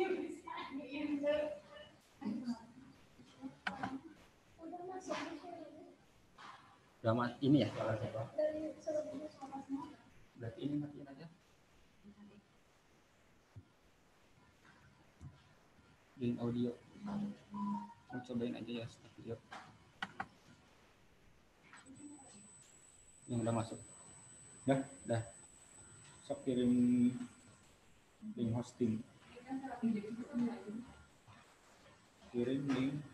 Drama ini ya kalau siapa? Berarti ini matiin aja. Link audio. Mau cobain aja ya start video. Yang udah masuk. Dah. Sok kirim link hosting. Kirim link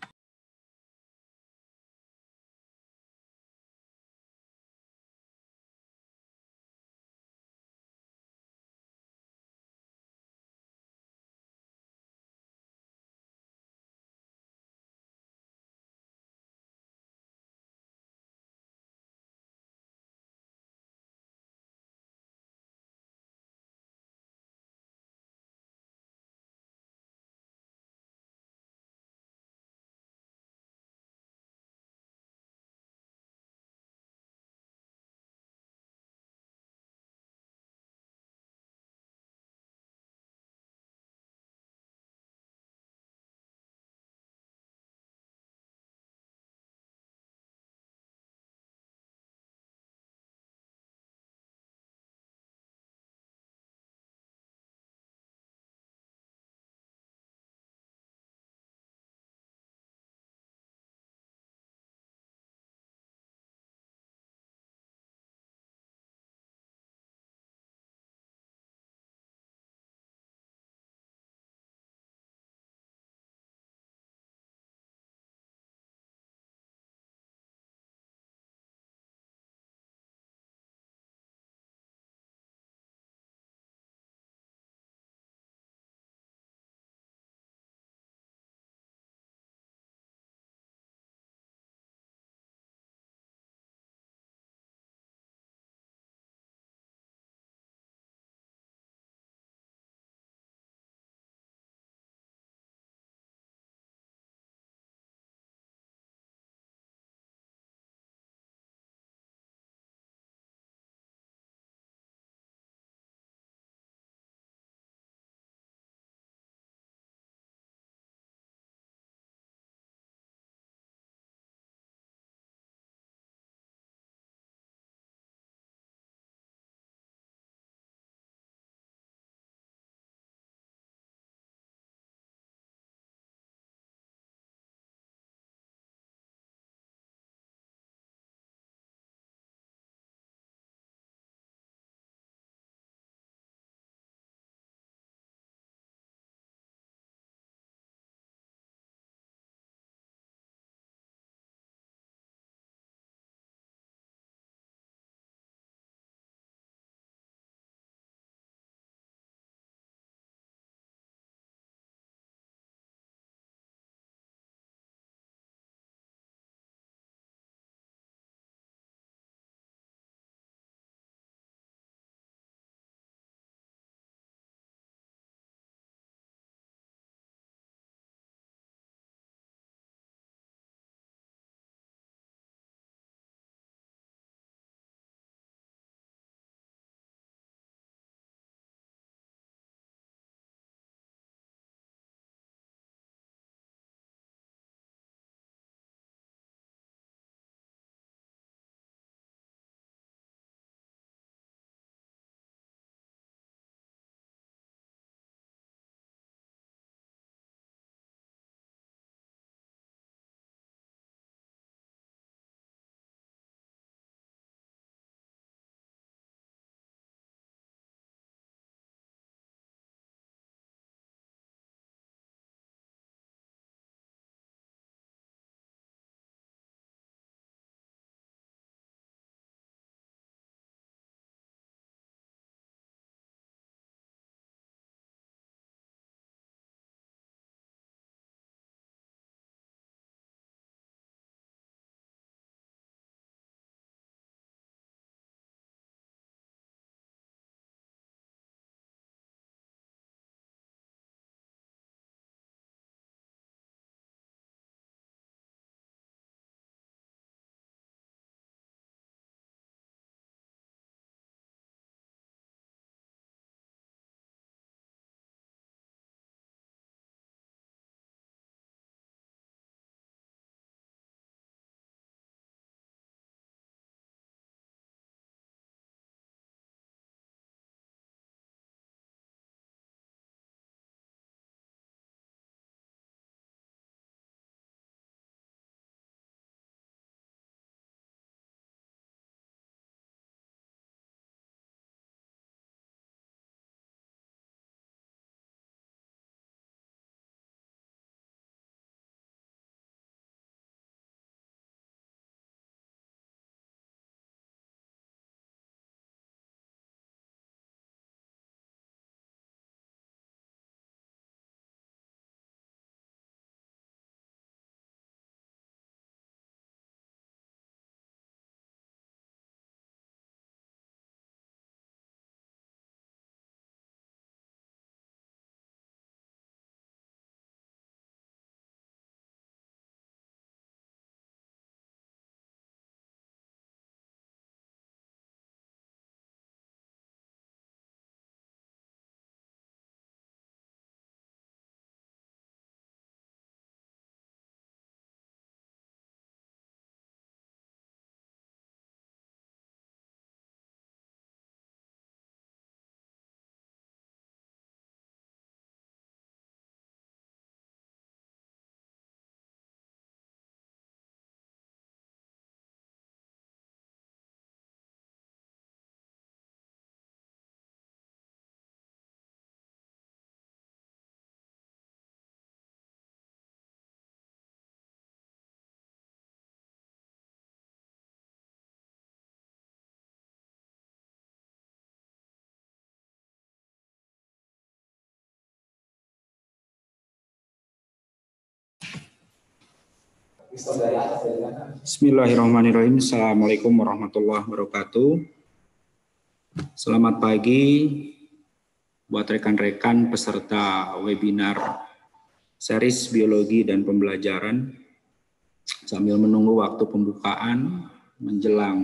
Bismillahirrahmanirrahim. Assalamualaikum warahmatullahi wabarakatuh. Selamat pagi buat rekan-rekan peserta webinar series biologi dan pembelajaran. Sambil menunggu waktu pembukaan menjelang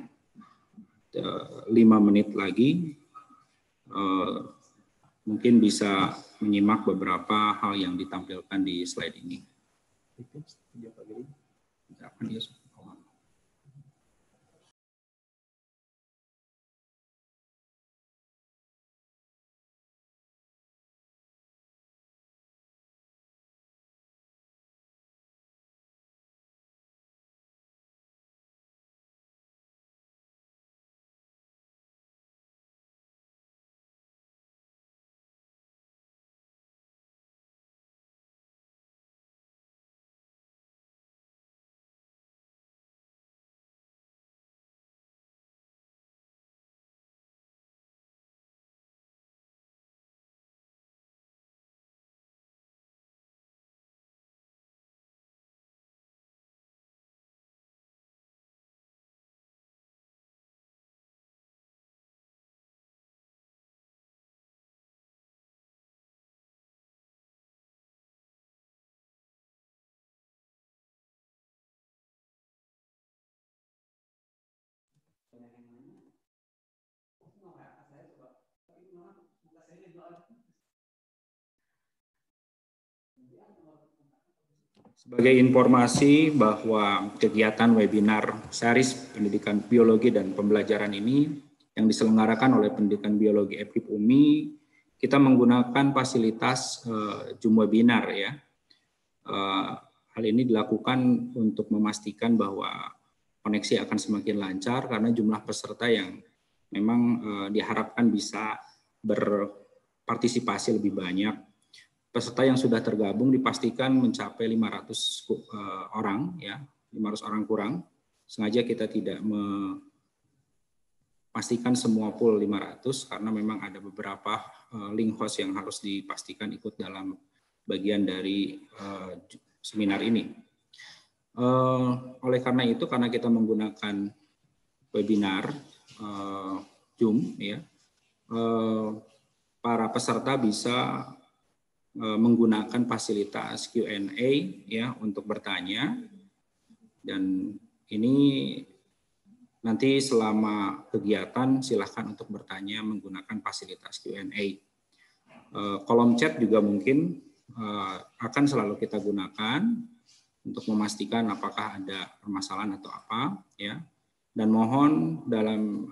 5 menit lagi, mungkin bisa menyimak beberapa hal yang ditampilkan di slide ini. Sebagai informasi bahwa kegiatan webinar series pendidikan biologi dan pembelajaran ini yang diselenggarakan oleh Pendidikan Biologi FKIP UMI, kita menggunakan fasilitas Zoom webinar ya. Hal ini dilakukan untuk memastikan bahwa koneksi akan semakin lancar karena jumlah peserta yang memang diharapkan bisa berpartisipasi lebih banyak. Peserta yang sudah tergabung dipastikan mencapai 500 orang ya, 500 orang kurang. Sengaja kita tidak memastikan semua pool 500 karena memang ada beberapa link host yang harus dipastikan ikut dalam bagian dari seminar ini. Oleh karena itu, karena kita menggunakan webinar Zoom ya, para peserta bisa menggunakan fasilitas Q&A ya untuk bertanya, dan ini nanti selama kegiatan silahkan untuk bertanya menggunakan fasilitas Q&A. Kolom chat juga mungkin akan selalu kita gunakan untuk memastikan apakah ada permasalahan atau apa ya, dan mohon dalam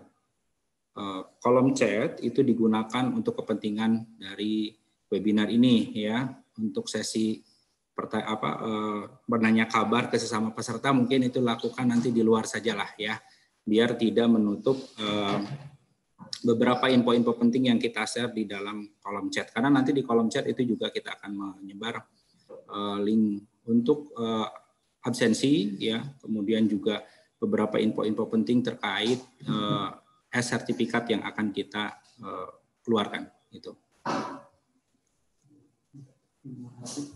kolom chat itu digunakan untuk kepentingan dari webinar ini ya, untuk sesi bertanya kabar ke sesama peserta mungkin itu lakukan nanti di luar sajalah ya, biar tidak menutup beberapa info-info penting yang kita share di dalam kolom chat, karena nanti di kolom chat itu juga kita akan menyebar link untuk absensi ya, kemudian juga beberapa info-info penting terkait sertifikat yang akan kita keluarkan itu. Terima kasih.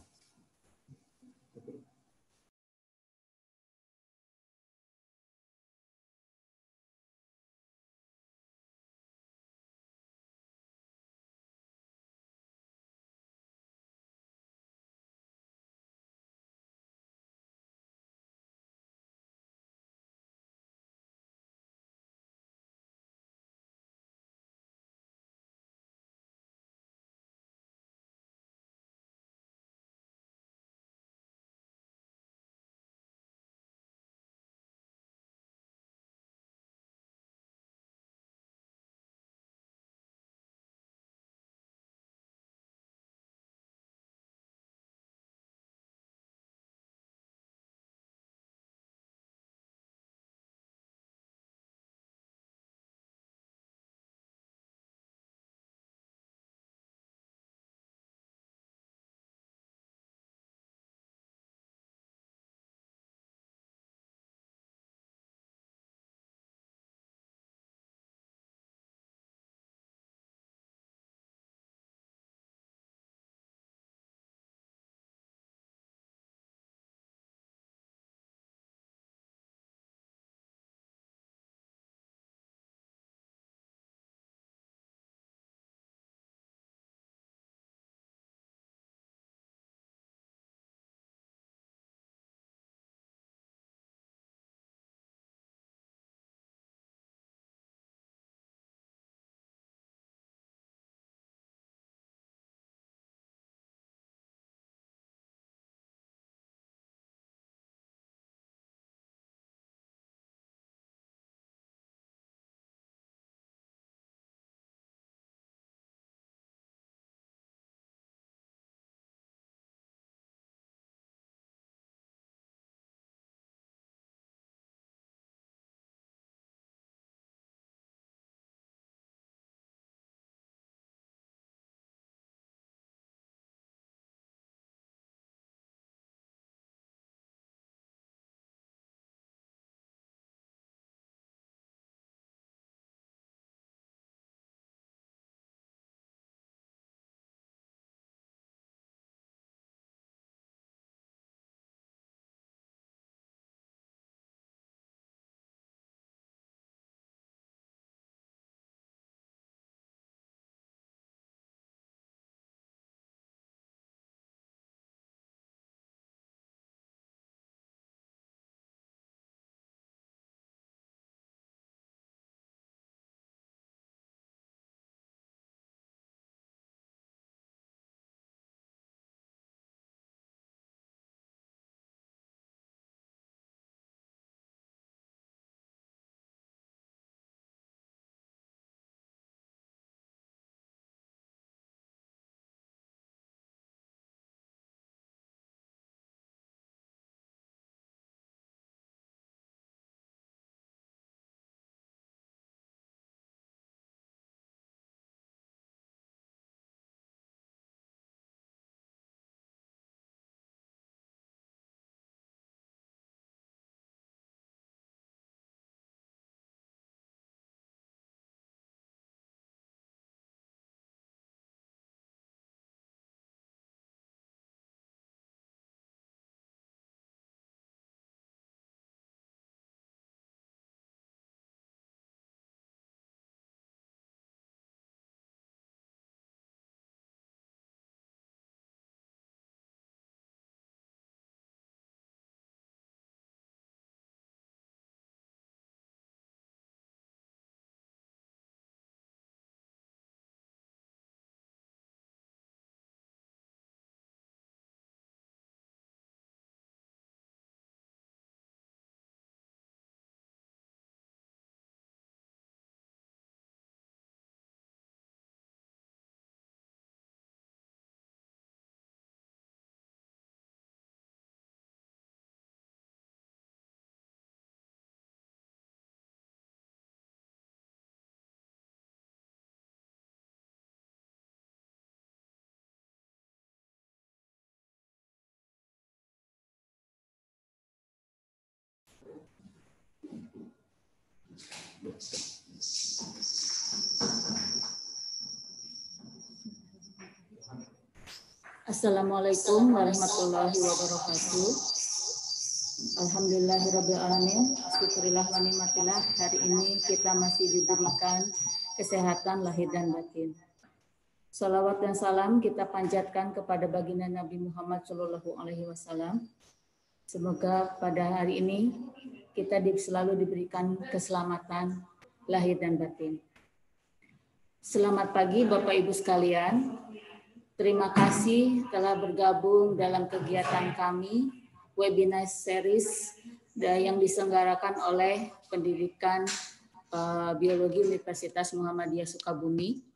Assalamualaikum warahmatullahi wabarakatuh. Alhamdulillahirabbil alamin. Syukurillah wa nikmatillah. Hari ini kita masih diberikan kesehatan lahir dan batin. Salawat dan salam kita panjatkan kepada baginda Nabi Muhammad SAW. Semoga pada hari ini kita selalu diberikan keselamatan lahir dan batin. Selamat pagi Bapak Ibu sekalian. Terima kasih telah bergabung dalam kegiatan kami, webinar series yang diselenggarakan oleh Pendidikan Biologi Universitas Muhammadiyah Sukabumi.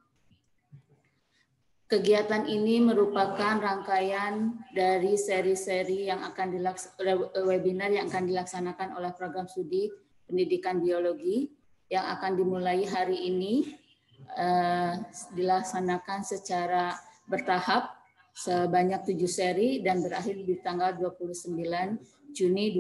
Kegiatan ini merupakan rangkaian dari seri-seri yang akan webinar yang akan dilaksanakan oleh program studi Pendidikan Biologi yang akan dimulai hari ini, dilaksanakan secara bertahap sebanyak 7 seri dan berakhir di tanggal 29 Juni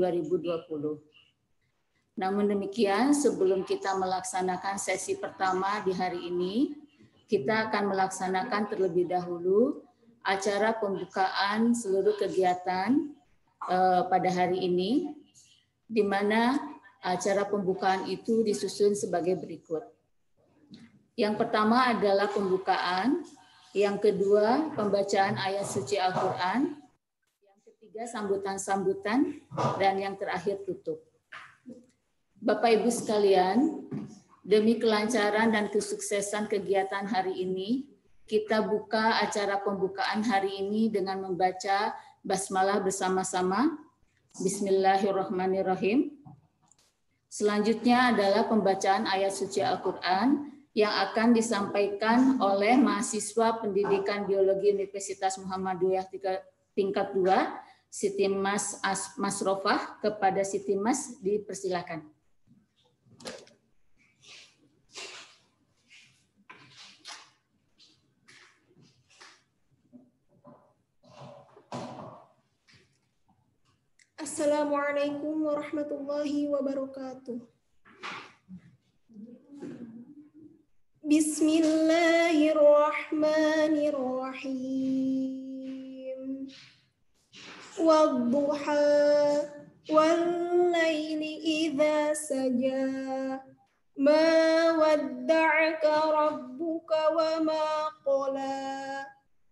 2020. Namun demikian, sebelum kita melaksanakan sesi pertama di hari ini, kita akan melaksanakan terlebih dahulu acara pembukaan seluruh kegiatan pada hari ini, di mana acara pembukaan itu disusun sebagai berikut. Yang pertama adalah pembukaan. Yang kedua, pembacaan ayat suci Al-Quran. Yang ketiga, sambutan-sambutan. Dan yang terakhir, tutup. Bapak Ibu sekalian, demi kelancaran dan kesuksesan kegiatan hari ini, kita buka acara pembukaan hari ini dengan membaca basmalah bersama-sama. Bismillahirrahmanirrahim. Selanjutnya adalah pembacaan ayat suci Al-Quran yang akan disampaikan oleh mahasiswa Pendidikan Biologi Universitas Muhammadiyah tingkat 2, Siti Mas Masrofah. Kepada Siti Mas dipersilakan. Assalamualaikum warahmatullahi wabarakatuh. Bismillahirrahmanirrahim. Wadduha wal-laili idza saja. Ma wadda'aka rabbuka wa ma qala.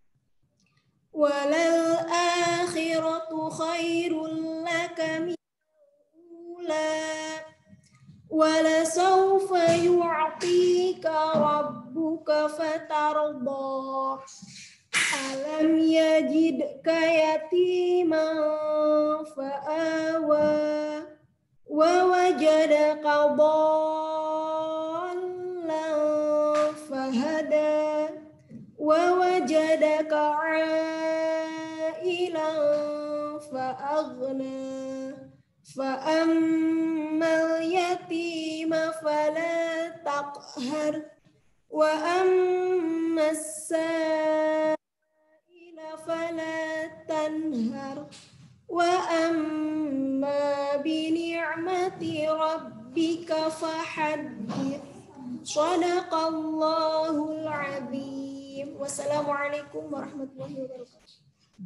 Walal akhiratu khairul laka minal ula. Walasawfa yu'tika rabbuka fatarda. Alam yajidka yatiman fa'awa. Wa wajadaka dhallan fahada. Wa wajadaka 'ailan fa'aghna. Fa'ammal yatima fala taqhar. Wa ammas sa'ila fala tanhar. Wa amma bi ni'mati rabbika fahaddith. Shadaqallahul azim. Wassalamualaikum warahmatullahi wabarakatuh.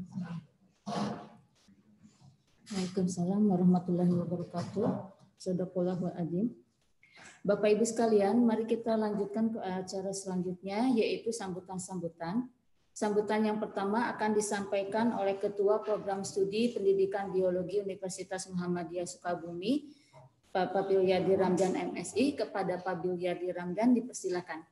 Waalaikumsalam warahmatullahi wabarakatuh. Shadaqallahul azim. Bapak Ibu sekalian, mari kita lanjutkan ke acara selanjutnya, yaitu sambutan-sambutan. Sambutan yang pertama akan disampaikan oleh Ketua Program Studi Pendidikan Biologi Universitas Muhammadiyah Sukabumi, Pak Bilyadi Ramdan MSI. Kepada Pak Bilyadi Ramdan dipersilakan.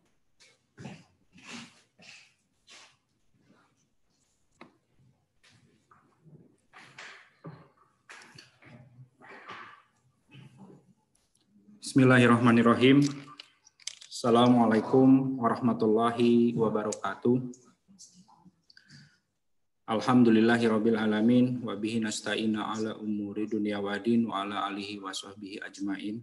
Bismillahirrahmanirrahim. Assalamualaikum warahmatullahi wabarakatuh. Alhamdulillahirabbil alamin wa bihi nasta'inu ala umuri dunya waddin wa ala alihi washabbihi ajmain.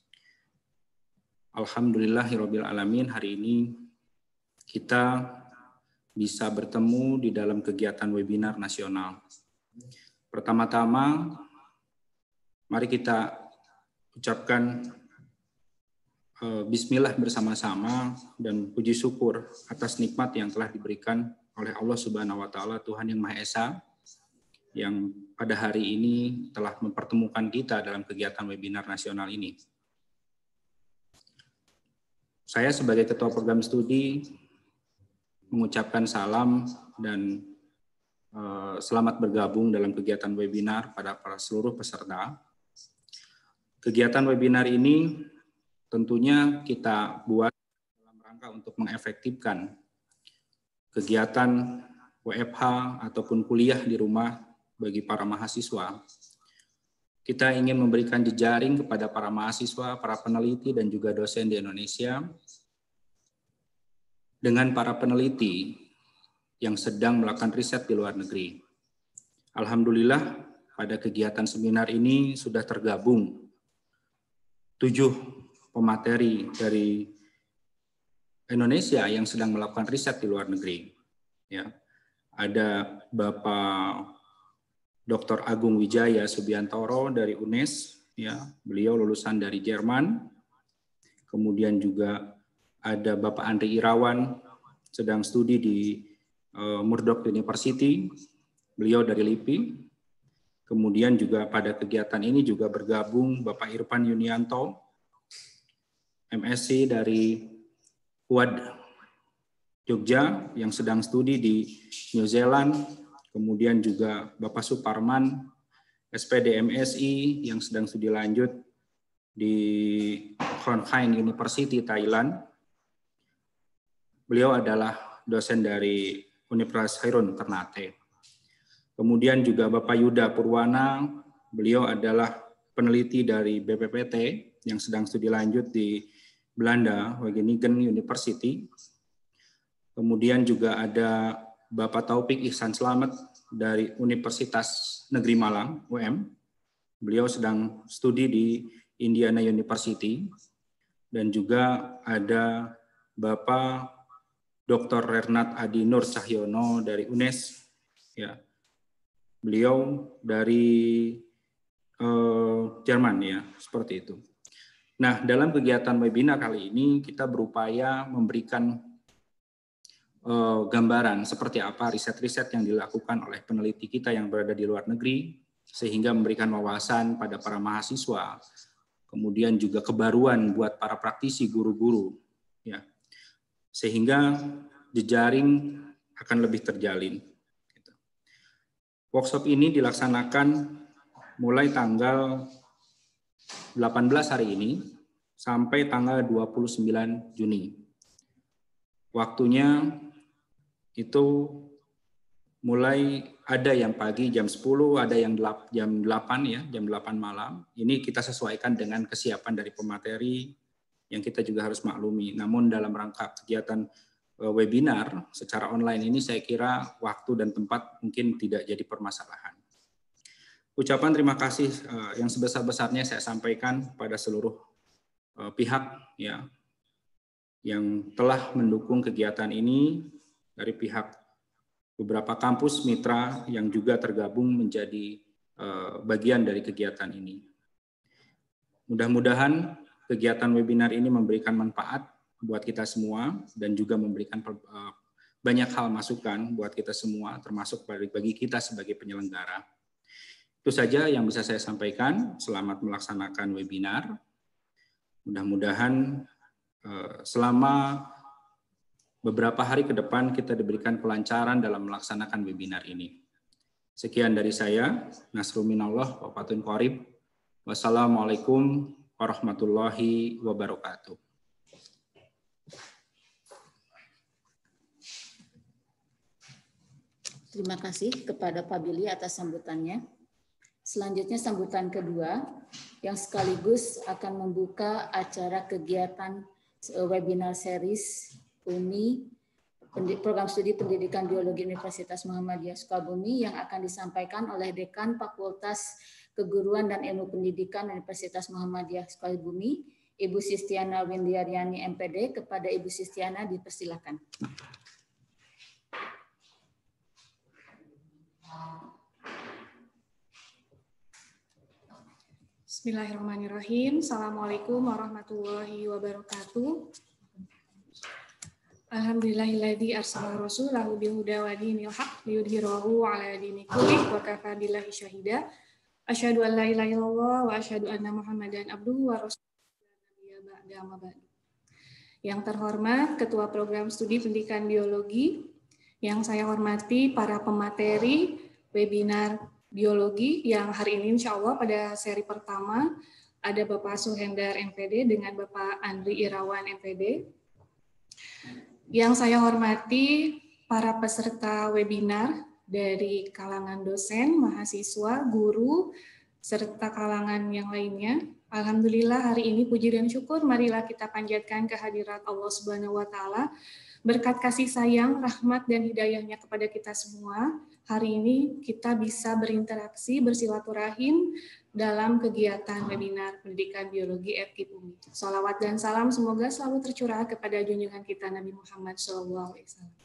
Alhamdulillahirabbil alamin, hari ini kita bisa bertemu di dalam kegiatan webinar nasional. Pertama-tama mari kita ucapkan bismillah bersama-sama dan puji syukur atas nikmat yang telah diberikan oleh Allah Subhanahu wa taala, Tuhan yang Maha Esa, yang pada hari ini telah mempertemukan kita dalam kegiatan webinar nasional ini. Saya sebagai Ketua Program Studi mengucapkan salam dan selamat bergabung dalam kegiatan webinar pada para seluruh peserta. Kegiatan webinar ini tentunya kita buat dalam rangka untuk mengefektifkan kegiatan WFH ataupun kuliah di rumah bagi para mahasiswa. Kita ingin memberikan jejaring kepada para mahasiswa, para peneliti, dan juga dosen di Indonesia dengan para peneliti yang sedang melakukan riset di luar negeri. Alhamdulillah, pada kegiatan seminar ini sudah tergabung 7 pemateri dari Indonesia yang sedang melakukan riset di luar negeri. Ya, ada Bapak Dr. Agung Wijaya Subiantoro dari UNES, ya, beliau lulusan dari Jerman. Kemudian juga ada Bapak Andri Irawan, sedang studi di Murdoch University, beliau dari LIPI. Kemudian juga pada kegiatan ini juga bergabung Bapak Irfan Yunianto, MSc dari UAD Jogja, yang sedang studi di New Zealand. Kemudian juga Bapak Suparman, SPD MSI, yang sedang studi lanjut di Khon Kaen University, Thailand. Beliau adalah dosen dari Universitas Hairun Ternate. Kemudian juga Bapak Yuda Purwana, beliau adalah peneliti dari BPPT yang sedang studi lanjut di Belanda, Wageningen University. Kemudian juga ada Bapak Taufik Ihsan Slamet dari Universitas Negeri Malang, UM. Beliau sedang studi di Indiana University. Dan juga ada Bapak Dr. Renat Adi Nur Cahyono dari UNES. Ya. Beliau dari Jerman, ya, seperti itu. Nah, dalam kegiatan webinar kali ini kita berupaya memberikan gambaran seperti apa riset-riset yang dilakukan oleh peneliti kita yang berada di luar negeri, sehingga memberikan wawasan pada para mahasiswa, kemudian juga kebaruan buat para praktisi guru-guru, ya, sehingga jejaring akan lebih terjalin. Workshop ini dilaksanakan mulai tanggal 18 hari ini sampai tanggal 29 Juni. Waktunya itu mulai ada yang pagi jam 10, ada yang jam 8 ya, jam 8 malam. Ini kita sesuaikan dengan kesiapan dari pemateri yang kita juga harus maklumi. Namun dalam rangka kegiatan webinar secara online ini saya kira waktu dan tempat mungkin tidak jadi permasalahan. Ucapan terima kasih yang sebesar-besarnya saya sampaikan pada seluruh pihak ya yang telah mendukung kegiatan ini, dari pihak beberapa kampus mitra yang juga tergabung menjadi bagian dari kegiatan ini. Mudah-mudahan kegiatan webinar ini memberikan manfaat buat kita semua dan juga memberikan banyak hal masukan buat kita semua, termasuk bagi kita sebagai penyelenggara. Itu saja yang bisa saya sampaikan. Selamat melaksanakan webinar. Mudah-mudahan selama beberapa hari ke depan kita diberikan kelancaran dalam melaksanakan webinar ini. Sekian dari saya, Nasrul Minallah, Wafatun Qorib. Wassalamualaikum warahmatullahi wabarakatuh. Terima kasih kepada Pak Billy atas sambutannya. Selanjutnya sambutan kedua yang sekaligus akan membuka acara kegiatan webinar series UNI Program Studi Pendidikan Biologi Universitas Muhammadiyah Sukabumi yang akan disampaikan oleh Dekan Fakultas Keguruan dan Ilmu Pendidikan Universitas Muhammadiyah Sukabumi, Ibu Sistiana Windiaryani MPD. Kepada Ibu Sistiana dipersilakan. Bismillahirrahmanirrahim. Assalamualaikum warahmatullahi wabarakatuh. Alhamdulillahilladzi arsala rasulahu bil huda wa dinil haqq liyudhhirahu 'ala dini kullih wa kafaa billahi syahida. Asyhadu an la ilaha illallah wa asyhadu anna Muhammadan abduhu wa rasuluhu. Yang terhormat Ketua Program Studi Pendidikan Biologi, yang saya hormati para pemateri webinar biologi yang hari ini insya Allah pada seri pertama ada Bapak Suhendar MPD dengan Bapak Andri Irawan MPD. Yang saya hormati para peserta webinar dari kalangan dosen, mahasiswa, guru, serta kalangan yang lainnya. Alhamdulillah hari ini puji dan syukur marilah kita panjatkan kehadirat Allah Subhanahu wa taala. Berkat kasih sayang, rahmat dan hidayahnya kepada kita semua, hari ini kita bisa berinteraksi, bersilaturahim dalam kegiatan webinar pendidikan biologi FKIP UMI. Salawat dan salam semoga selalu tercurah kepada junjungan kita Nabi Muhammad SAW.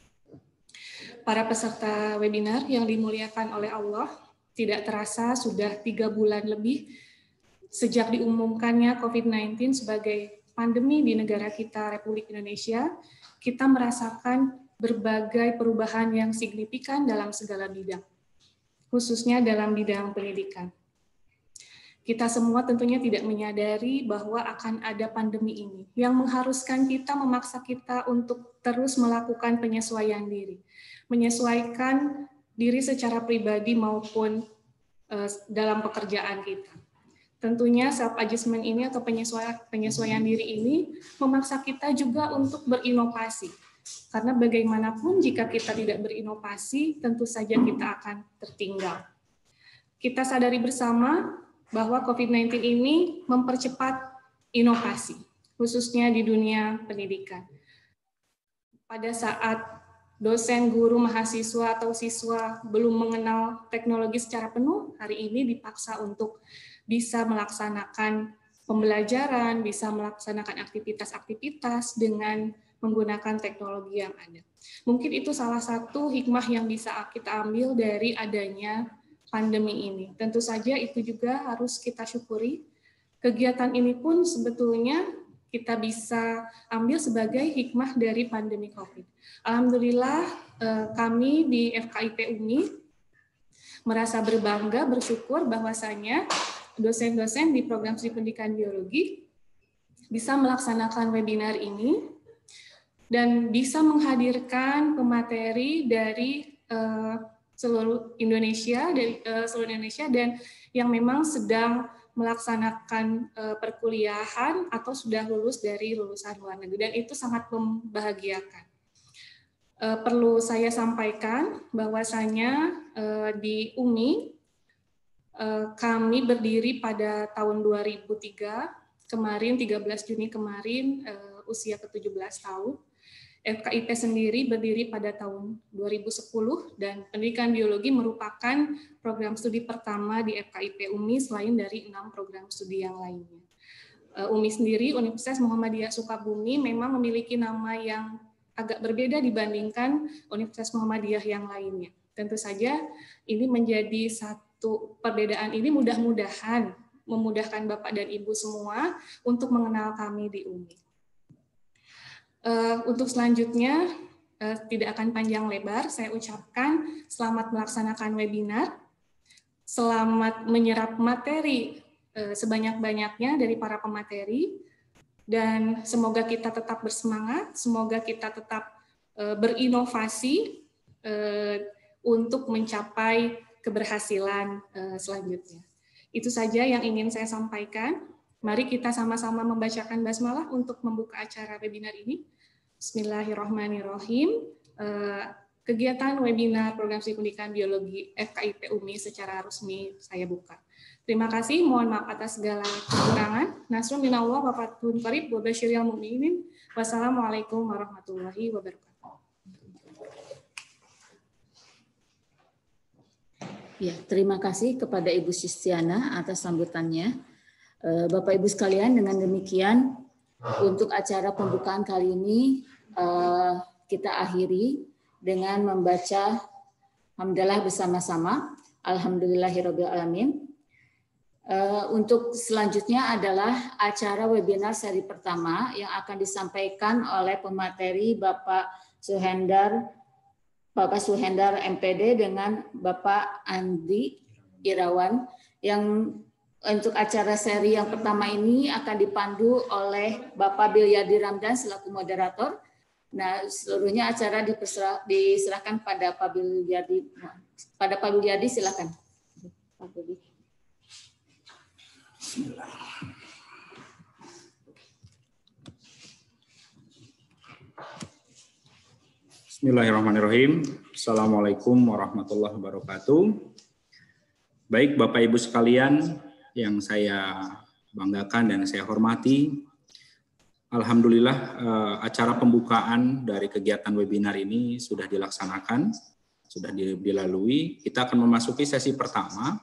Para peserta webinar yang dimuliakan oleh Allah, tidak terasa sudah 3 bulan lebih sejak diumumkannya COVID-19 sebagai pandemi di negara kita, Republik Indonesia. Kita merasakan berbagai perubahan yang signifikan dalam segala bidang, khususnya dalam bidang pendidikan. Kita semua tentunya tidak menyadari bahwa akan ada pandemi ini yang mengharuskan kita, memaksa kita untuk terus melakukan penyesuaian diri, menyesuaikan diri secara pribadi maupun dalam pekerjaan kita. Tentunya self-adjustment ini atau penyesuaian diri ini memaksa kita juga untuk berinovasi. Karena bagaimanapun jika kita tidak berinovasi, tentu saja kita akan tertinggal. Kita sadari bersama bahwa COVID-19 ini mempercepat inovasi, khususnya di dunia pendidikan. Pada saat dosen, guru, mahasiswa, atau siswa belum mengenal teknologi secara penuh, hari ini dipaksa untuk bisa melaksanakan pembelajaran, bisa melaksanakan aktivitas-aktivitas dengan menggunakan teknologi yang ada. Mungkin itu salah satu hikmah yang bisa kita ambil dari adanya pandemi ini. Tentu saja itu juga harus kita syukuri. Kegiatan ini pun sebetulnya kita bisa ambil sebagai hikmah dari pandemi COVID. Alhamdulillah kami di FKIP UMI merasa berbangga, bersyukur bahwasanya dosen-dosen di program studi pendidikan biologi bisa melaksanakan webinar ini dan bisa menghadirkan pemateri dari seluruh Indonesia, dan yang memang sedang melaksanakan perkuliahan atau sudah lulus dari lulusan luar negeri, dan itu sangat membahagiakan. Perlu saya sampaikan bahwasanya di UMI kami berdiri pada tahun 2003, kemarin 13 Juni kemarin usia ke-17 tahun. FKIP sendiri berdiri pada tahun 2010 dan pendidikan biologi merupakan program studi pertama di FKIP UMI selain dari 6 program studi yang lainnya. UMI sendiri, Universitas Muhammadiyah Sukabumi, memang memiliki nama yang agak berbeda dibandingkan Universitas Muhammadiyah yang lainnya. Tentu saja ini menjadi satu perbedaan ini mudah-mudahan memudahkan Bapak dan Ibu semua untuk mengenal kami di UMI. Untuk selanjutnya, tidak akan panjang lebar, saya ucapkan selamat melaksanakan webinar, selamat menyerap materi sebanyak-banyaknya dari para pemateri, dan semoga kita tetap bersemangat, semoga kita tetap berinovasi untuk mencapai keberhasilan selanjutnya. Itu saja yang ingin saya sampaikan. Mari kita sama-sama membacakan basmalah untuk membuka acara webinar ini. Bismillahirrahmanirrahim. Kegiatan webinar program studi pendidikan biologi FKIP UMI secara resmi saya buka. Terima kasih, mohon maaf atas segala kekurangan. Nasrun minallah wa fathun qarib wa basyiril mu'minin. Wassalamualaikum warahmatullahi wabarakatuh. Ya, terima kasih kepada Ibu Sistiana atas sambutannya. Bapak Ibu sekalian, dengan demikian untuk acara pembukaan kali ini kita akhiri dengan membaca hamdalah bersama-sama. Alhamdulillahirabbil alamin. Untuk selanjutnya adalah acara webinar seri pertama yang akan disampaikan oleh pemateri Bapak Suhendar MPD dengan Bapak Andi Irawan, yang untuk acara seri yang pertama ini akan dipandu oleh Bapak Bilyadi Ramdan selaku moderator. Nah, seluruhnya acara diserahkan pada Pak Bilyadi. Pada Pak Bilyadi, silakan. Pak Bilyadi. Bismillahirrahmanirrahim. Assalamualaikum warahmatullahi wabarakatuh. Baik Bapak Ibu sekalian yang saya banggakan dan saya hormati, alhamdulillah acara pembukaan dari kegiatan webinar ini sudah dilaksanakan, sudah dilalui. Kita akan memasuki sesi pertama.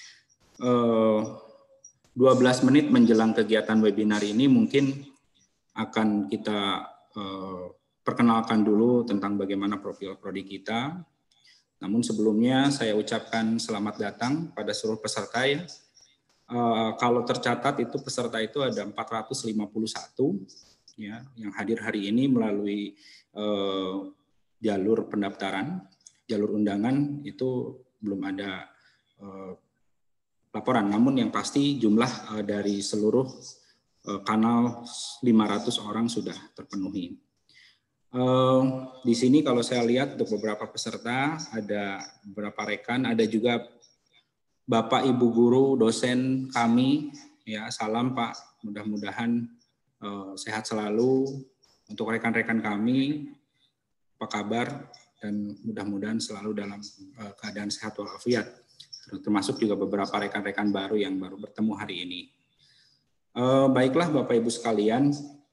12 menit menjelang kegiatan webinar ini mungkin akan kita perkenalkan dulu tentang bagaimana profil prodi kita. Namun sebelumnya saya ucapkan selamat datang pada seluruh peserta ya. Kalau tercatat itu peserta itu ada 451 ya yang hadir hari ini melalui jalur pendaftaran, jalur undangan itu belum ada laporan, namun yang pasti jumlah dari seluruh kanal 500 orang sudah terpenuhi. Di sini kalau saya lihat untuk beberapa peserta ada beberapa rekan, ada juga Bapak Ibu guru dosen kami ya, salam Pak, mudah-mudahan sehat selalu. Untuk rekan-rekan kami apa kabar, dan mudah-mudahan selalu dalam keadaan sehat walafiat. Termasuk juga beberapa rekan-rekan baru yang baru bertemu hari ini. Baiklah Bapak Ibu sekalian,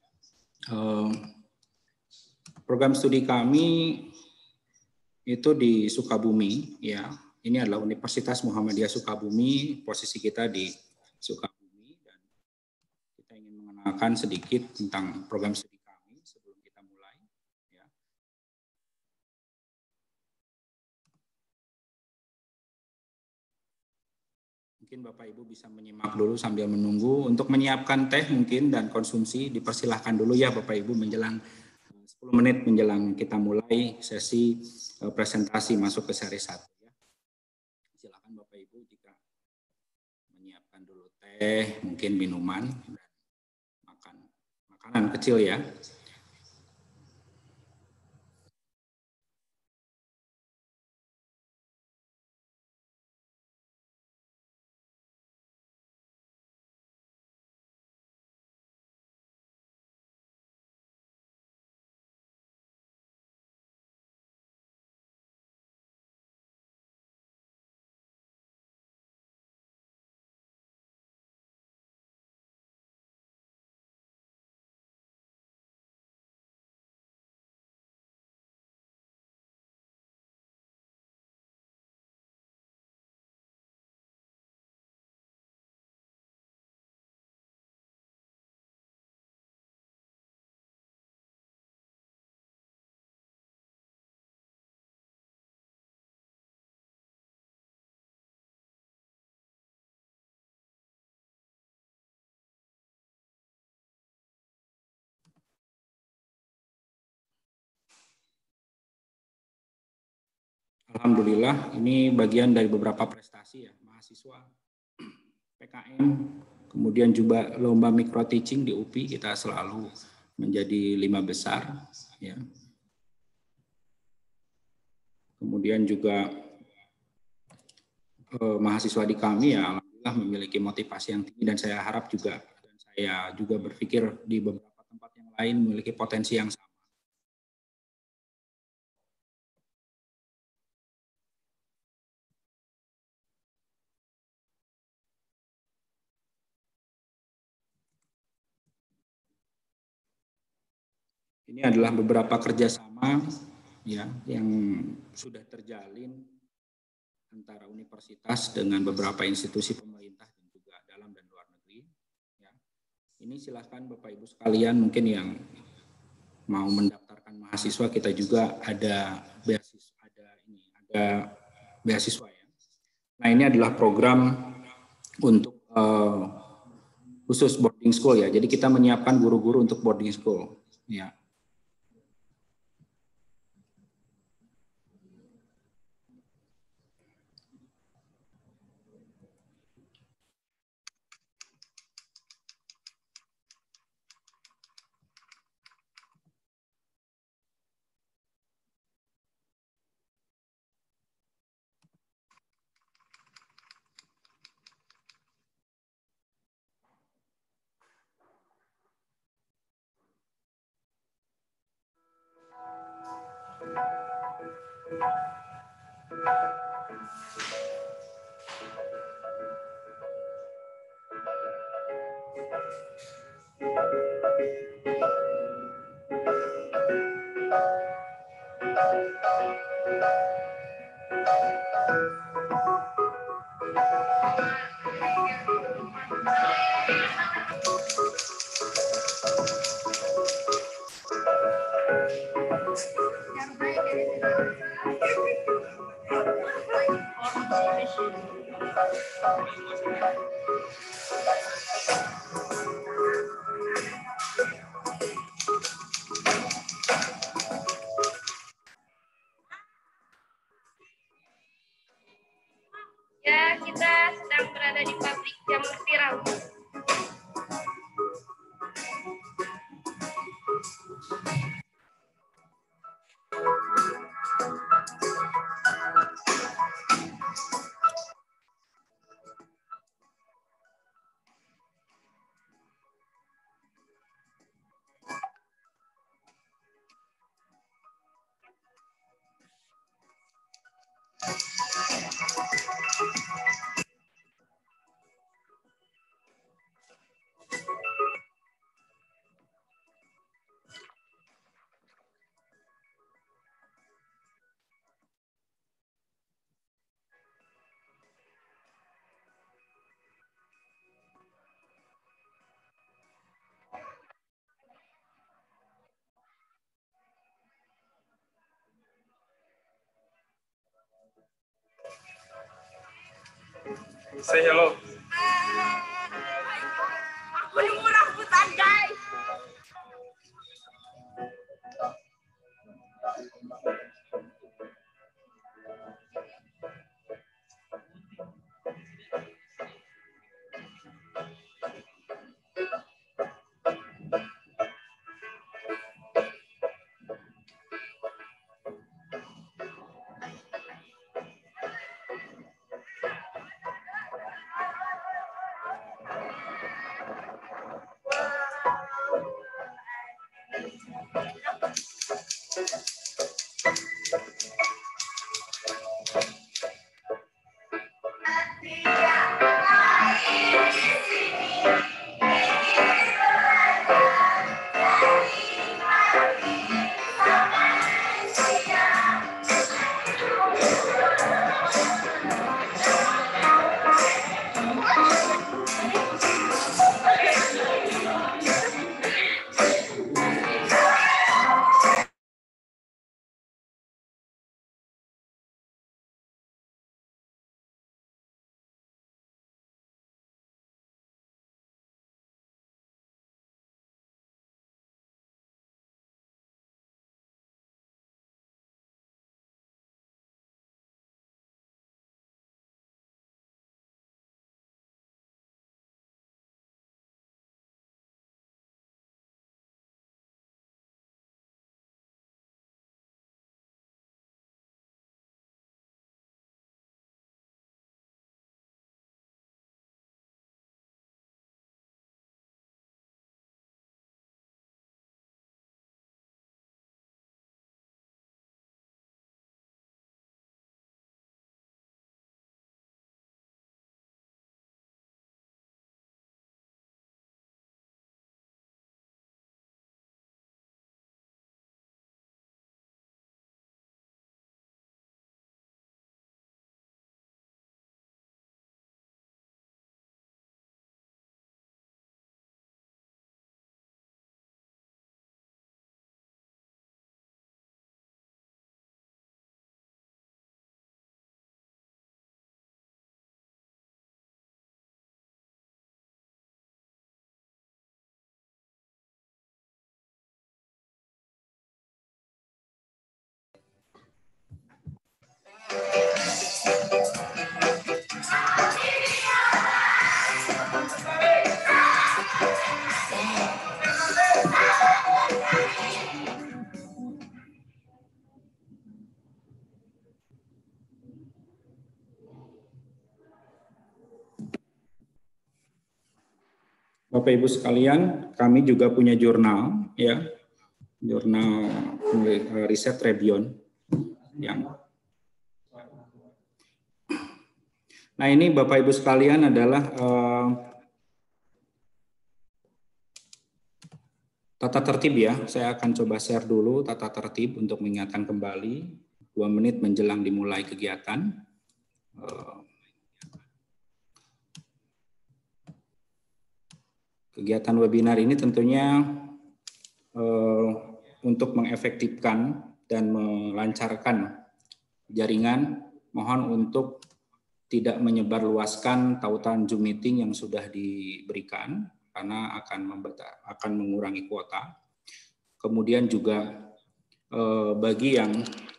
program studi kami itu di Sukabumi ya. Ini adalah Universitas Muhammadiyah Sukabumi, posisi kita di Sukabumi, dan kita ingin mengenalkan sedikit tentang program studi kami sebelum kita mulai ya. Mungkin Bapak Ibu bisa menyimak dulu sambil menunggu. Untuk menyiapkan teh mungkin dan konsumsi dipersilahkan dulu ya Bapak Ibu menjelang 10 menit menjelang kita mulai sesi presentasi masuk ke seri 1 ya. Silakan Bapak Ibu jika menyiapkan dulu teh, mungkin minuman dan makanan kecil ya. Alhamdulillah, ini bagian dari beberapa prestasi ya, mahasiswa PKM, kemudian juga lomba micro teaching di UPI, kita selalu menjadi 5 besar ya. Kemudian juga mahasiswa di kami ya alhamdulillah memiliki motivasi yang tinggi, dan saya harap juga, dan saya juga berpikir di beberapa tempat yang lain memiliki potensi yang sama. Ini adalah beberapa kerjasama ya yang sudah terjalin antara universitas dengan beberapa institusi pemerintah dan juga dalam dan luar negeri. Ya. Ini silahkan Bapak Ibu sekalian mungkin yang mau mendaftarkan mahasiswa, kita juga ada beasiswa ya. Nah ini adalah program untuk khusus boarding school ya. Jadi kita menyiapkan guru-guru untuk boarding school. Ya. Ya, kita sedang berada di pabrik jamur tiram. Say hello. Aku yang murah hutan, guys. Bapak Ibu sekalian, kami juga punya jurnal, ya, jurnal riset Rebion. Nah ini Bapak Ibu sekalian adalah tata tertib ya. Saya akan coba share dulu tata tertib untuk mengingatkan kembali 2 menit menjelang dimulai kegiatan. Kegiatan webinar ini tentunya untuk mengefektifkan dan melancarkan jaringan, mohon untuk tidak menyebarluaskan tautan Zoom meeting yang sudah diberikan karena akan mengurangi kuota. Kemudian juga bagi yang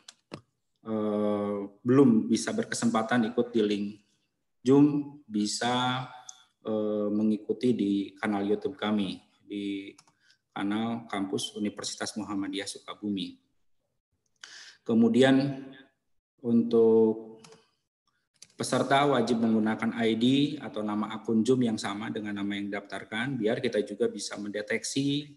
belum bisa berkesempatan ikut di link Zoom bisa mengikuti di kanal YouTube kami di kanal Kampus Universitas Muhammadiyah Sukabumi. Kemudian untuk peserta wajib menggunakan ID atau nama akun Zoom yang sama dengan nama yang didaftarkan, biar kita juga bisa mendeteksi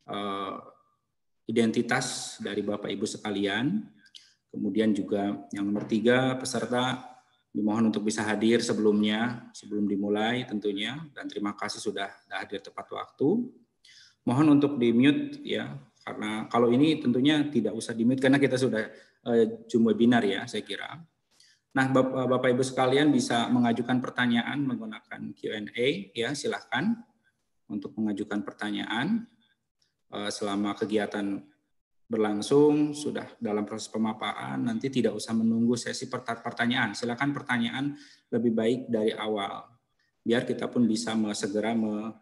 identitas dari Bapak Ibu sekalian. Kemudian juga yang nomor 3, peserta dimohon untuk bisa hadir sebelum dimulai tentunya, dan terima kasih sudah hadir tepat waktu. Mohon untuk di-mute ya, karena kalau ini tentunya tidak usah di-mute karena kita sudah Zoom webinar ya, saya kira. Nah, Bapak Ibu sekalian bisa mengajukan pertanyaan menggunakan Q&A ya, silahkan untuk mengajukan pertanyaan selama kegiatan berlangsung sudah dalam proses pemaparan, nanti tidak usah menunggu sesi pertanyaan. Silakan pertanyaan lebih baik dari awal biar kita pun bisa segera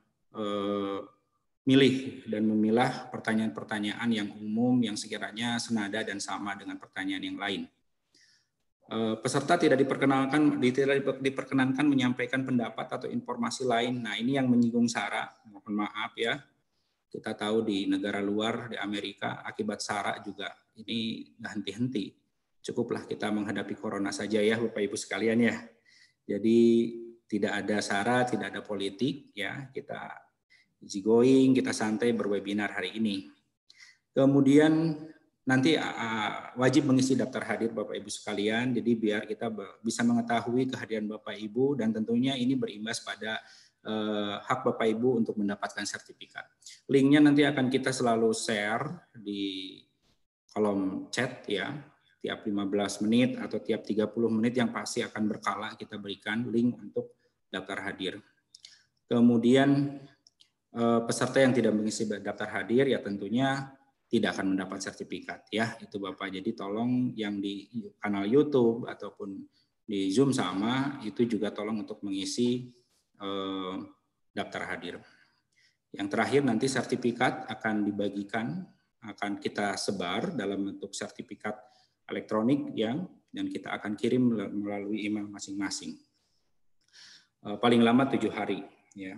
memilih dan memilah pertanyaan-pertanyaan yang umum yang sekiranya senada dan sama dengan pertanyaan yang lain. Peserta tidak diperkenankan menyampaikan pendapat atau informasi lain. Nah, ini yang menyinggung SARA. Mohon maaf ya. Kita tahu di negara luar, di Amerika, akibat SARA juga ini nggak henti-henti. Cukuplah kita menghadapi corona saja ya, Bapak Ibu sekalian ya. Jadi tidak ada SARA, tidak ada politik ya. Kita easy going, kita santai berwebinar hari ini. Kemudian nanti wajib mengisi daftar hadir Bapak Ibu sekalian, jadi biar kita bisa mengetahui kehadiran Bapak Ibu dan tentunya ini berimbas pada hak Bapak Ibu untuk mendapatkan sertifikat. Linknya nanti akan kita selalu share di kolom chat ya, tiap 15 menit atau tiap 30 menit yang pasti akan berkala kita berikan link untuk daftar hadir. Kemudian peserta yang tidak mengisi daftar hadir ya tentunya tidak akan mendapat sertifikat ya, itu Bapak. Jadi tolong yang di kanal YouTube ataupun di Zoom sama itu juga tolong untuk mengisi daftar hadir. Yang terakhir nanti sertifikat akan dibagikan, akan kita sebar dalam bentuk sertifikat elektronik ya, dan kita akan kirim melalui email masing-masing. Paling lama 7 hari ya.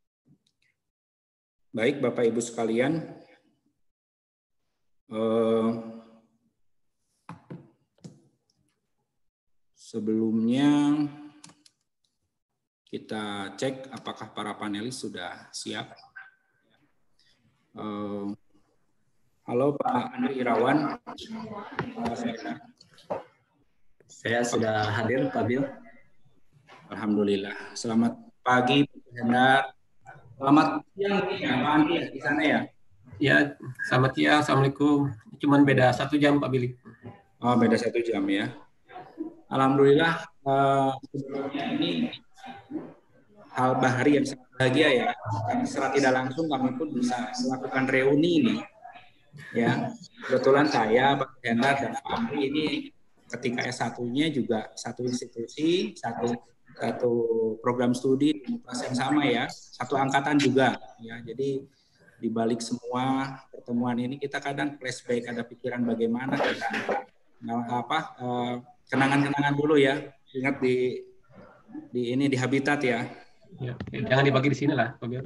Baik Bapak Ibu sekalian, sebelumnya kita cek apakah para panelis sudah siap. Halo Pak Andri Irawan. Saya sudah hadir Pak Bil. Alhamdulillah. Selamat pagi Pak Hendar. Selamat siang Pak Andri di sana ya. Ya, selamat siang, Assalamualaikum. Cuman beda 1 jam Pak Billy. Oh, beda 1 jam ya. Alhamdulillah, sebelumnya ini hal bahari yang sangat bahagia ya. Secara tidak langsung kami pun bisa melakukan reuni ini. Ya, kebetulan saya, Pak Hendar dan Pak Amri ini ketika S1-nya juga satu institusi, satu program studi di universitas yang sama ya, satu angkatan juga ya. Jadi di balik semua pertemuan ini kita kadang flashback, ada pikiran bagaimana kita kenangan-kenangan dulu ya, ingat di habitat ya. Ya, jangan dibagi di sini lah Pak Bil.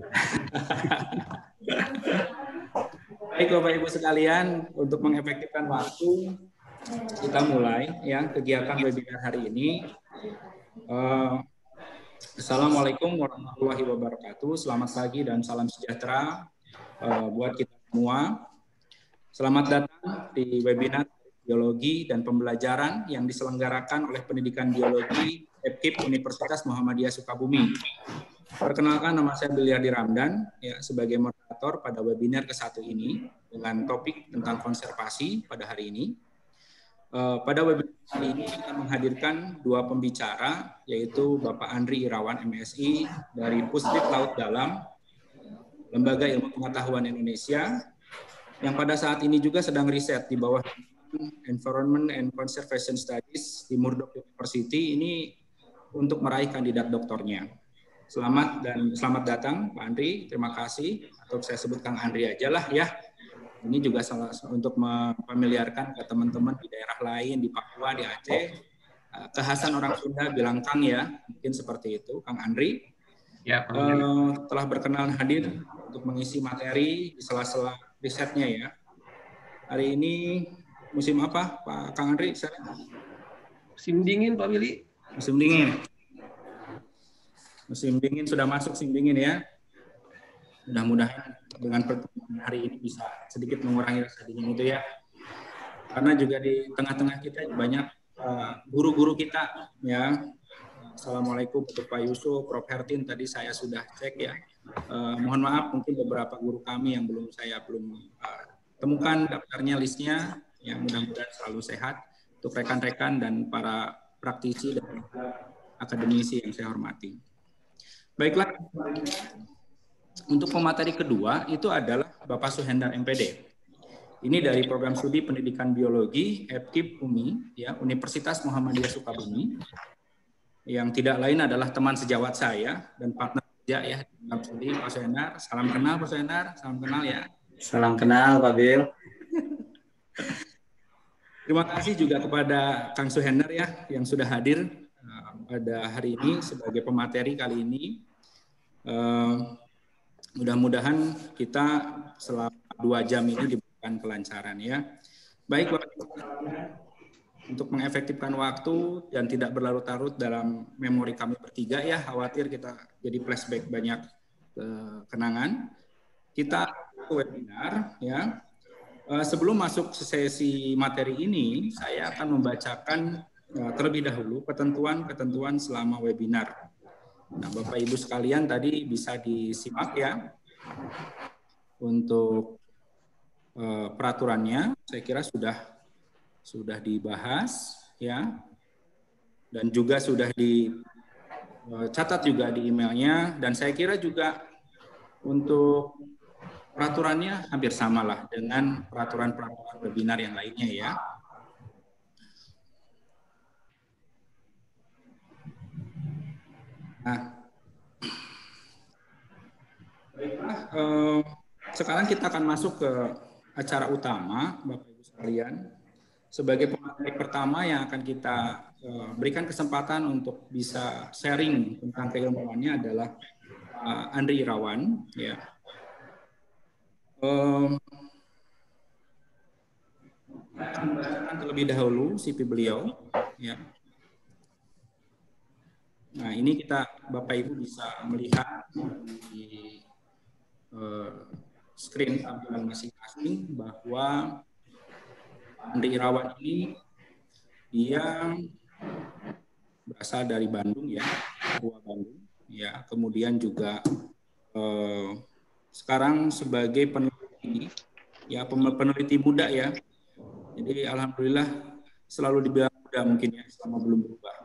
Baik Bapak Ibu sekalian, untuk mengefektifkan waktu kita mulai ya kegiatan webinar hari ini. Assalamualaikum warahmatullahi wabarakatuh. Selamat pagi dan salam sejahtera buat kita semua. Selamat datang di webinar biologi dan pembelajaran yang diselenggarakan oleh Pendidikan Biologi FKIP Universitas Muhammadiyah Sukabumi. Perkenalkan, nama saya Bilyardi Ramdan ya, sebagai moderator pada webinar ke-1 ini dengan topik tentang konservasi pada hari ini. Pada webinar kali ini kita menghadirkan 2 pembicara, yaitu Bapak Andri Irawan MSI dari Pusdit Laut Dalam, Lembaga Ilmu Pengetahuan Indonesia, yang pada saat ini juga sedang riset di bawah Environment and Conservation Studies di Murdoch University ini untuk meraih kandidat doktornya. Selamat datang Pak Andri, terima kasih. Atau saya sebut Kang Andri aja lah ya. Ini juga untuk memfamiliarkan ke teman-teman di daerah lain, di Papua, di Aceh. Kekhasan orang Sunda bilang Kang ya, mungkin seperti itu, Kang Andri. Ya, telah berkenan hadir untuk mengisi materi di sela-sela risetnya ya. Hari ini musim apa, Pak Kang Andri? Musim dingin, Pak Willy. Musim dingin. Musim dingin sudah masuk musim dingin ya. Mudah-mudahan dengan pertemuan hari ini bisa sedikit mengurangi rasa dingin itu ya. Karena juga di tengah-tengah kita banyak guru-guru kita ya. Assalamualaikum untuk Pak Yusuf, Prof. Hertin tadi saya sudah cek ya. Mohon maaf mungkin beberapa guru kami yang saya belum temukan daftarnya, listnya. Yang mudah-mudahan selalu sehat untuk rekan-rekan dan para praktisi dan akademisi yang saya hormati. Baiklah. Untuk pemateri kedua itu adalah Bapak Suhendar MPD. Ini dari program studi pendidikan biologi FKIP UMI, ya, Universitas Muhammadiyah Sukabumi, yang tidak lain adalah teman sejawat saya dan partner kerja ya dalam studi, Pak Suhendar. Salam kenal Pak Suhendar, salam kenal ya. Salam kenal Pak Bil. Terima kasih juga kepada Kang Suhendar ya yang sudah hadir pada hari ini sebagai pemateri kali ini. Mudah-mudahan kita selama 2 jam ini diberikan kelancaran ya. Baik, untuk mengefektifkan waktu dan tidak berlarut-larut dalam memori kami bertiga ya, khawatir kita jadi flashback banyak kenangan. Kita webinar ya. Sebelum masuk sesi materi ini, saya akan membacakan terlebih dahulu ketentuan-ketentuan selama webinar. Nah, Bapak Ibu sekalian tadi bisa disimak ya untuk peraturannya. Saya kira sudah dibahas ya, dan juga sudah dicatat juga di emailnya. Dan saya kira juga untuk peraturannya hampir samalah dengan peraturan-peraturan webinar yang lainnya ya. Nah, baiklah, sekarang kita akan masuk ke acara utama, Bapak Ibu sekalian. Sebagai pemateri pertama yang akan kita berikan kesempatan untuk bisa sharing tentang keilmuannya adalah Andri Irawan. Ya. Akan membacakan terlebih dahulu CV beliau. Ya. Nah, ini Bapak Ibu bisa melihat di screen tampilan masing-masing bahwa Andri Irawan ini dia berasal dari Bandung ya, Papua Bandung ya. Kemudian juga sekarang sebagai peneliti muda ya. Jadi alhamdulillah selalu dibilang muda mungkin ya, selama belum berubah.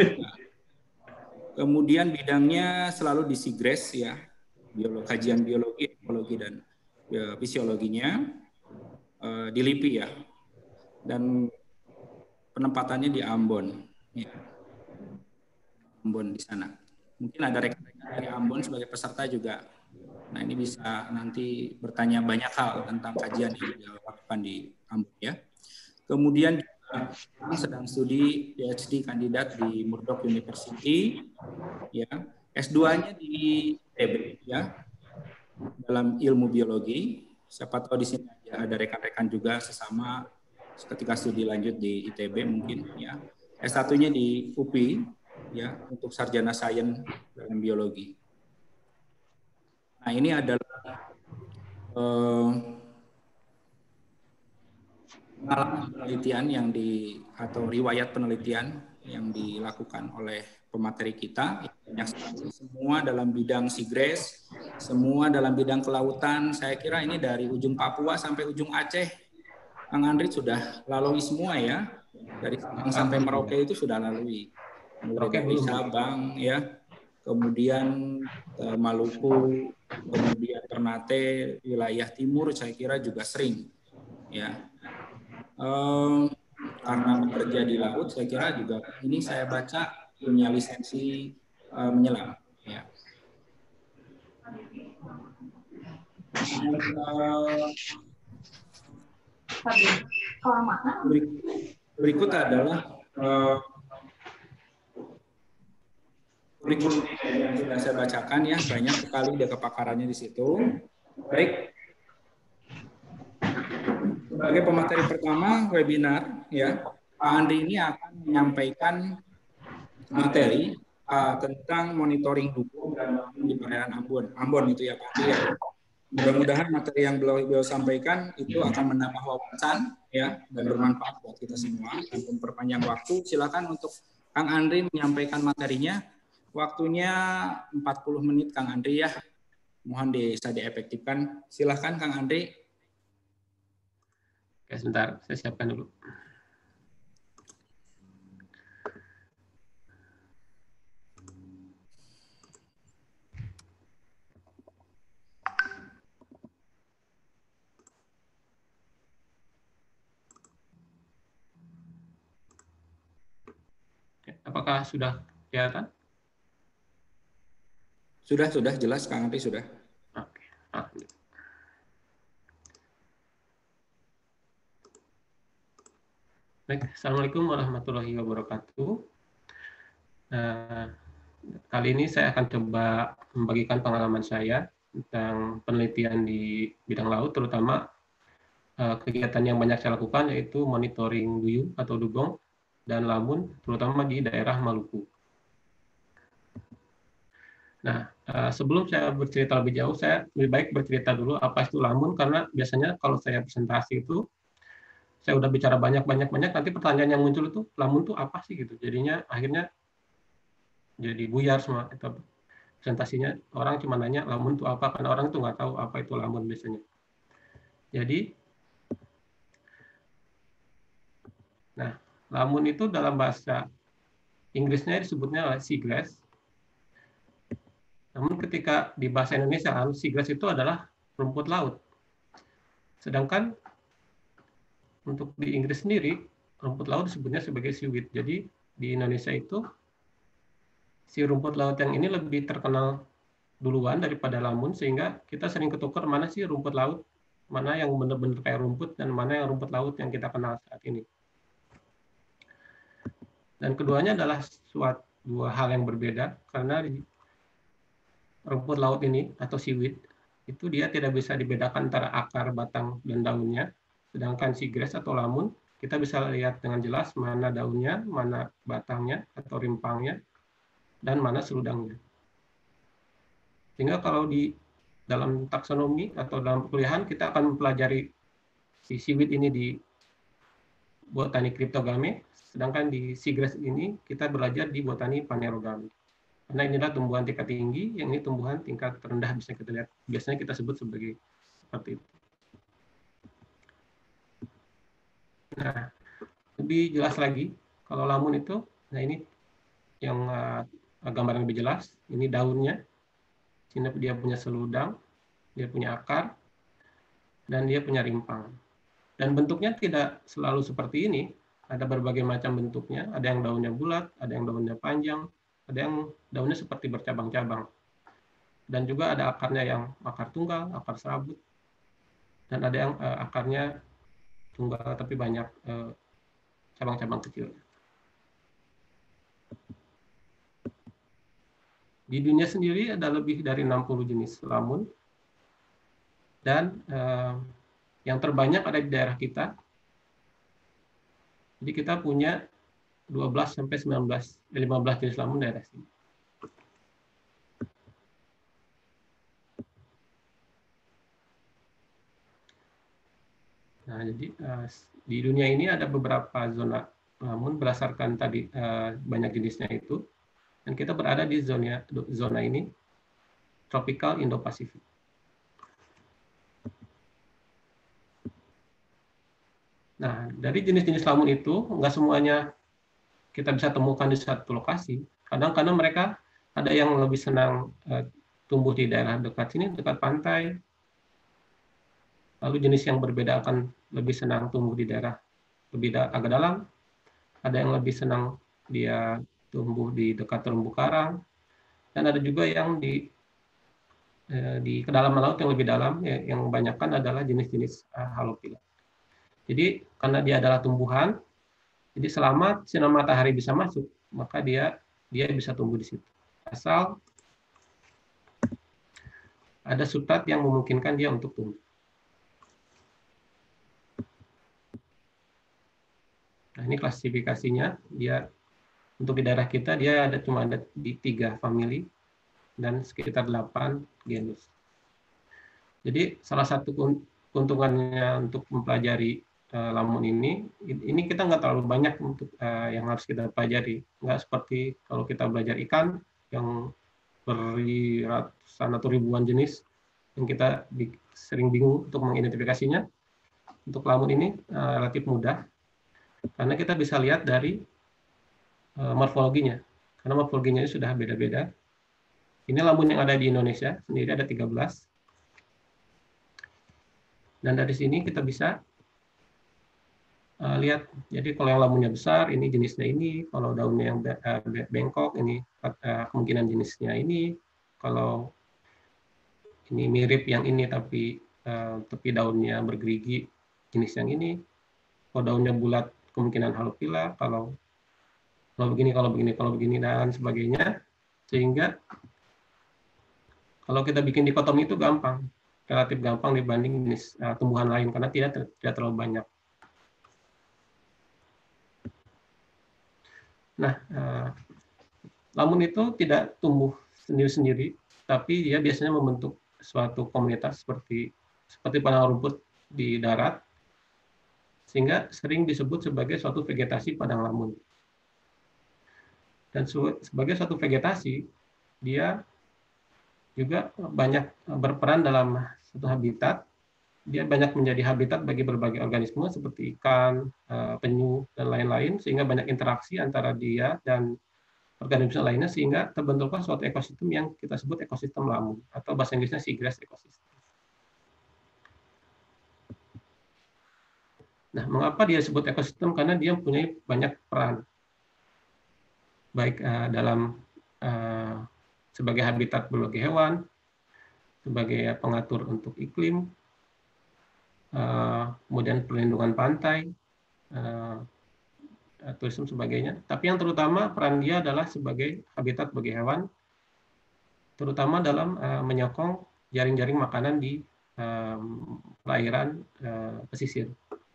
Kemudian bidangnya selalu di SIGRES ya, kajian biologi, ekologi, dan fisiologinya di LIPI ya, dan penempatannya di Ambon, ya. Ambon di sana. Mungkin ada rekan-rekan dari Ambon sebagai peserta juga. Nah, ini bisa nanti bertanya banyak hal tentang kajian yang dilakukan di Ambon ya. Kemudian sedang studi PhD kandidat di Murdoch University ya, S2-nya di ITB ya, dalam ilmu biologi. Siapa tahu di sini ada rekan-rekan juga sesama ketika studi lanjut di ITB mungkin ya. S1-nya di UPI ya, untuk sarjana sains dalam biologi. Nah, ini adalah pengalaman penelitian atau riwayat penelitian yang dilakukan oleh pemateri kita. Banyak sekali, semua dalam bidang seagrass, semua dalam bidang kelautan. Saya kira ini dari ujung Papua sampai ujung Aceh, Kang Andri sudah lalui semua ya. Dari Sabang sampai Merauke itu sudah lalui. Mulai dari Sabang ya, kemudian Maluku, kemudian Ternate, wilayah timur saya kira juga sering ya. Karena bekerja di laut, saya kira juga ini saya baca punya lisensi menyelam. Ya. Berikut adalah kurikulum yang sudah saya bacakan ya, banyak sekali dia kepakarannya di situ. Baik. Sebagai pemateri pertama webinar, ya, Pak Andri ini akan menyampaikan materi tentang monitoring dugong dan di perairan Ambon itu ya Pak Andri ya. Mudah-mudahan materi yang beliau sampaikan itu akan menambah wawasan ya dan bermanfaat buat kita semua. Tanpa memperpanjang waktu, silakan untuk Kang Andri menyampaikan materinya. Waktunya 40 menit Kang Andri ya. Mohon bisa diefektifkan. Silakan Kang Andri. Oke, sebentar, saya siapkan dulu. Oke, apakah sudah kelihatan? Sudah jelas Kang Andri sudah. Oke. Baik, Assalamualaikum warahmatullahi wabarakatuh. Kali ini saya akan coba membagikan pengalaman saya tentang penelitian di bidang laut, terutama kegiatan yang banyak saya lakukan yaitu monitoring duyung atau dugong dan lamun, terutama di daerah Maluku. Nah, sebelum saya bercerita lebih jauh, saya lebih baik bercerita dulu apa itu lamun, karena biasanya kalau saya presentasi itu saya udah bicara banyak, nanti pertanyaan yang muncul itu lamun itu apa sih gitu. Jadinya akhirnya jadi buyar semua itu presentasinya. Orang cuma nanya lamun itu apa, karena orang itu nggak tahu apa itu lamun biasanya. Jadi, nah lamun itu dalam bahasa Inggrisnya disebutnya seagrass. Namun ketika di bahasa Indonesia, seagrass itu adalah rumput laut. Sedangkan untuk di Inggris sendiri, rumput laut disebutnya sebagai seaweed. Jadi di Indonesia itu, si rumput laut yang ini lebih terkenal duluan daripada lamun, sehingga kita sering ketukar mana sih rumput laut, mana yang benar-benar kayak rumput, dan mana yang rumput laut yang kita kenal saat ini. Dan keduanya adalah dua hal yang berbeda, karena rumput laut ini, atau seaweed, itu dia tidak bisa dibedakan antara akar, batang, dan daunnya. Sedangkan seagrass atau lamun, kita bisa lihat dengan jelas mana daunnya, mana batangnya atau rimpangnya, dan mana seludangnya. Sehingga kalau di dalam taksonomi atau dalam perkuliahan, kita akan mempelajari si seaweed ini di botani cryptogame, sedangkan di seagrass ini kita belajar di botani phanerogame. Karena inilah tumbuhan tingkat tinggi, yang ini tumbuhan tingkat terendah bisa kita lihat. Biasanya kita sebut sebagai seperti itu. Nah, lebih jelas lagi, kalau lamun itu, nah ini yang gambar yang lebih jelas, ini daunnya, sini dia punya seludang, dia punya akar, dan dia punya rimpang. Dan bentuknya tidak selalu seperti ini, ada berbagai macam bentuknya, ada yang daunnya bulat, ada yang daunnya panjang, ada yang daunnya seperti bercabang-cabang. Dan juga ada akarnya yang akar tunggal, akar serabut, dan ada yang akarnya tunggal tapi banyak cabang-cabang kecil. Di dunia sendiri ada lebih dari 60 jenis lamun, dan yang terbanyak ada di daerah kita. Jadi kita punya 12 sampai 15 jenis lamun daerah sini. Nah, jadi di dunia ini ada beberapa zona lamun berdasarkan tadi banyak jenisnya itu, dan kita berada di zona ini tropical Indo-Pasifik. Nah, dari jenis-jenis lamun itu nggak semuanya kita bisa temukan di satu lokasi. Kadang-kadang mereka ada yang lebih senang tumbuh di daerah dekat sini, dekat pantai. Lalu jenis yang berbeda akan lebih senang tumbuh di daerah lebih agak dalam. Ada yang lebih senang dia tumbuh di dekat terumbu karang. Dan ada juga yang di kedalaman laut yang lebih dalam, yang kebanyakan adalah jenis-jenis Halophila. Jadi karena dia adalah tumbuhan, jadi selama sinar matahari bisa masuk, maka dia bisa tumbuh di situ. Asal ada substrat yang memungkinkan dia untuk tumbuh. Nah, ini klasifikasinya. Dia untuk di daerah kita dia cuma ada di 3 famili dan sekitar 8 genus. Jadi salah satu keuntungannya untuk mempelajari lamun ini kita nggak terlalu banyak untuk yang harus kita pelajari. Nggak seperti kalau kita belajar ikan yang ratusan atau ribuan jenis yang kita sering bingung untuk mengidentifikasinya. Untuk lamun ini relatif mudah karena kita bisa lihat dari morfologinya. Karena morfologinya ini sudah beda-beda. Ini lamun yang ada di Indonesia sendiri ada 13. Dan dari sini kita bisa lihat, jadi kalau yang lamunnya besar, ini jenisnya ini. Kalau daunnya yang bengkok, ini kemungkinan jenisnya ini. Kalau ini mirip yang ini, tapi tepi daunnya bergerigi, jenis yang ini. Kalau daunnya bulat, kemungkinan Halophila. Kalau begini, dan sebagainya. Sehingga kalau kita bikin dikotomi itu gampang. Relatif gampang dibanding jenis tumbuhan lain, karena tidak terlalu banyak. Nah, lamun itu tidak tumbuh sendiri-sendiri, tapi dia biasanya membentuk suatu komunitas seperti padang rumput di darat, sehingga sering disebut sebagai suatu vegetasi padang lamun. Dan sebagai suatu vegetasi, dia juga banyak berperan dalam suatu habitat. Dia banyak menjadi habitat bagi berbagai organisme seperti ikan, penyu, dan lain-lain, sehingga banyak interaksi antara dia dan organisme lainnya, sehingga terbentuklah suatu ekosistem yang kita sebut ekosistem lamun, atau bahasa Inggrisnya seagrass ecosystem. Nah, mengapa dia disebut ekosistem? Karena dia mempunyai banyak peran, baik dalam sebagai habitat berbagai hewan, sebagai pengatur untuk iklim, kemudian perlindungan pantai, turisme sebagainya. Tapi yang terutama peran dia adalah sebagai habitat bagi hewan, terutama dalam menyokong jaring-jaring makanan di perairan pesisir.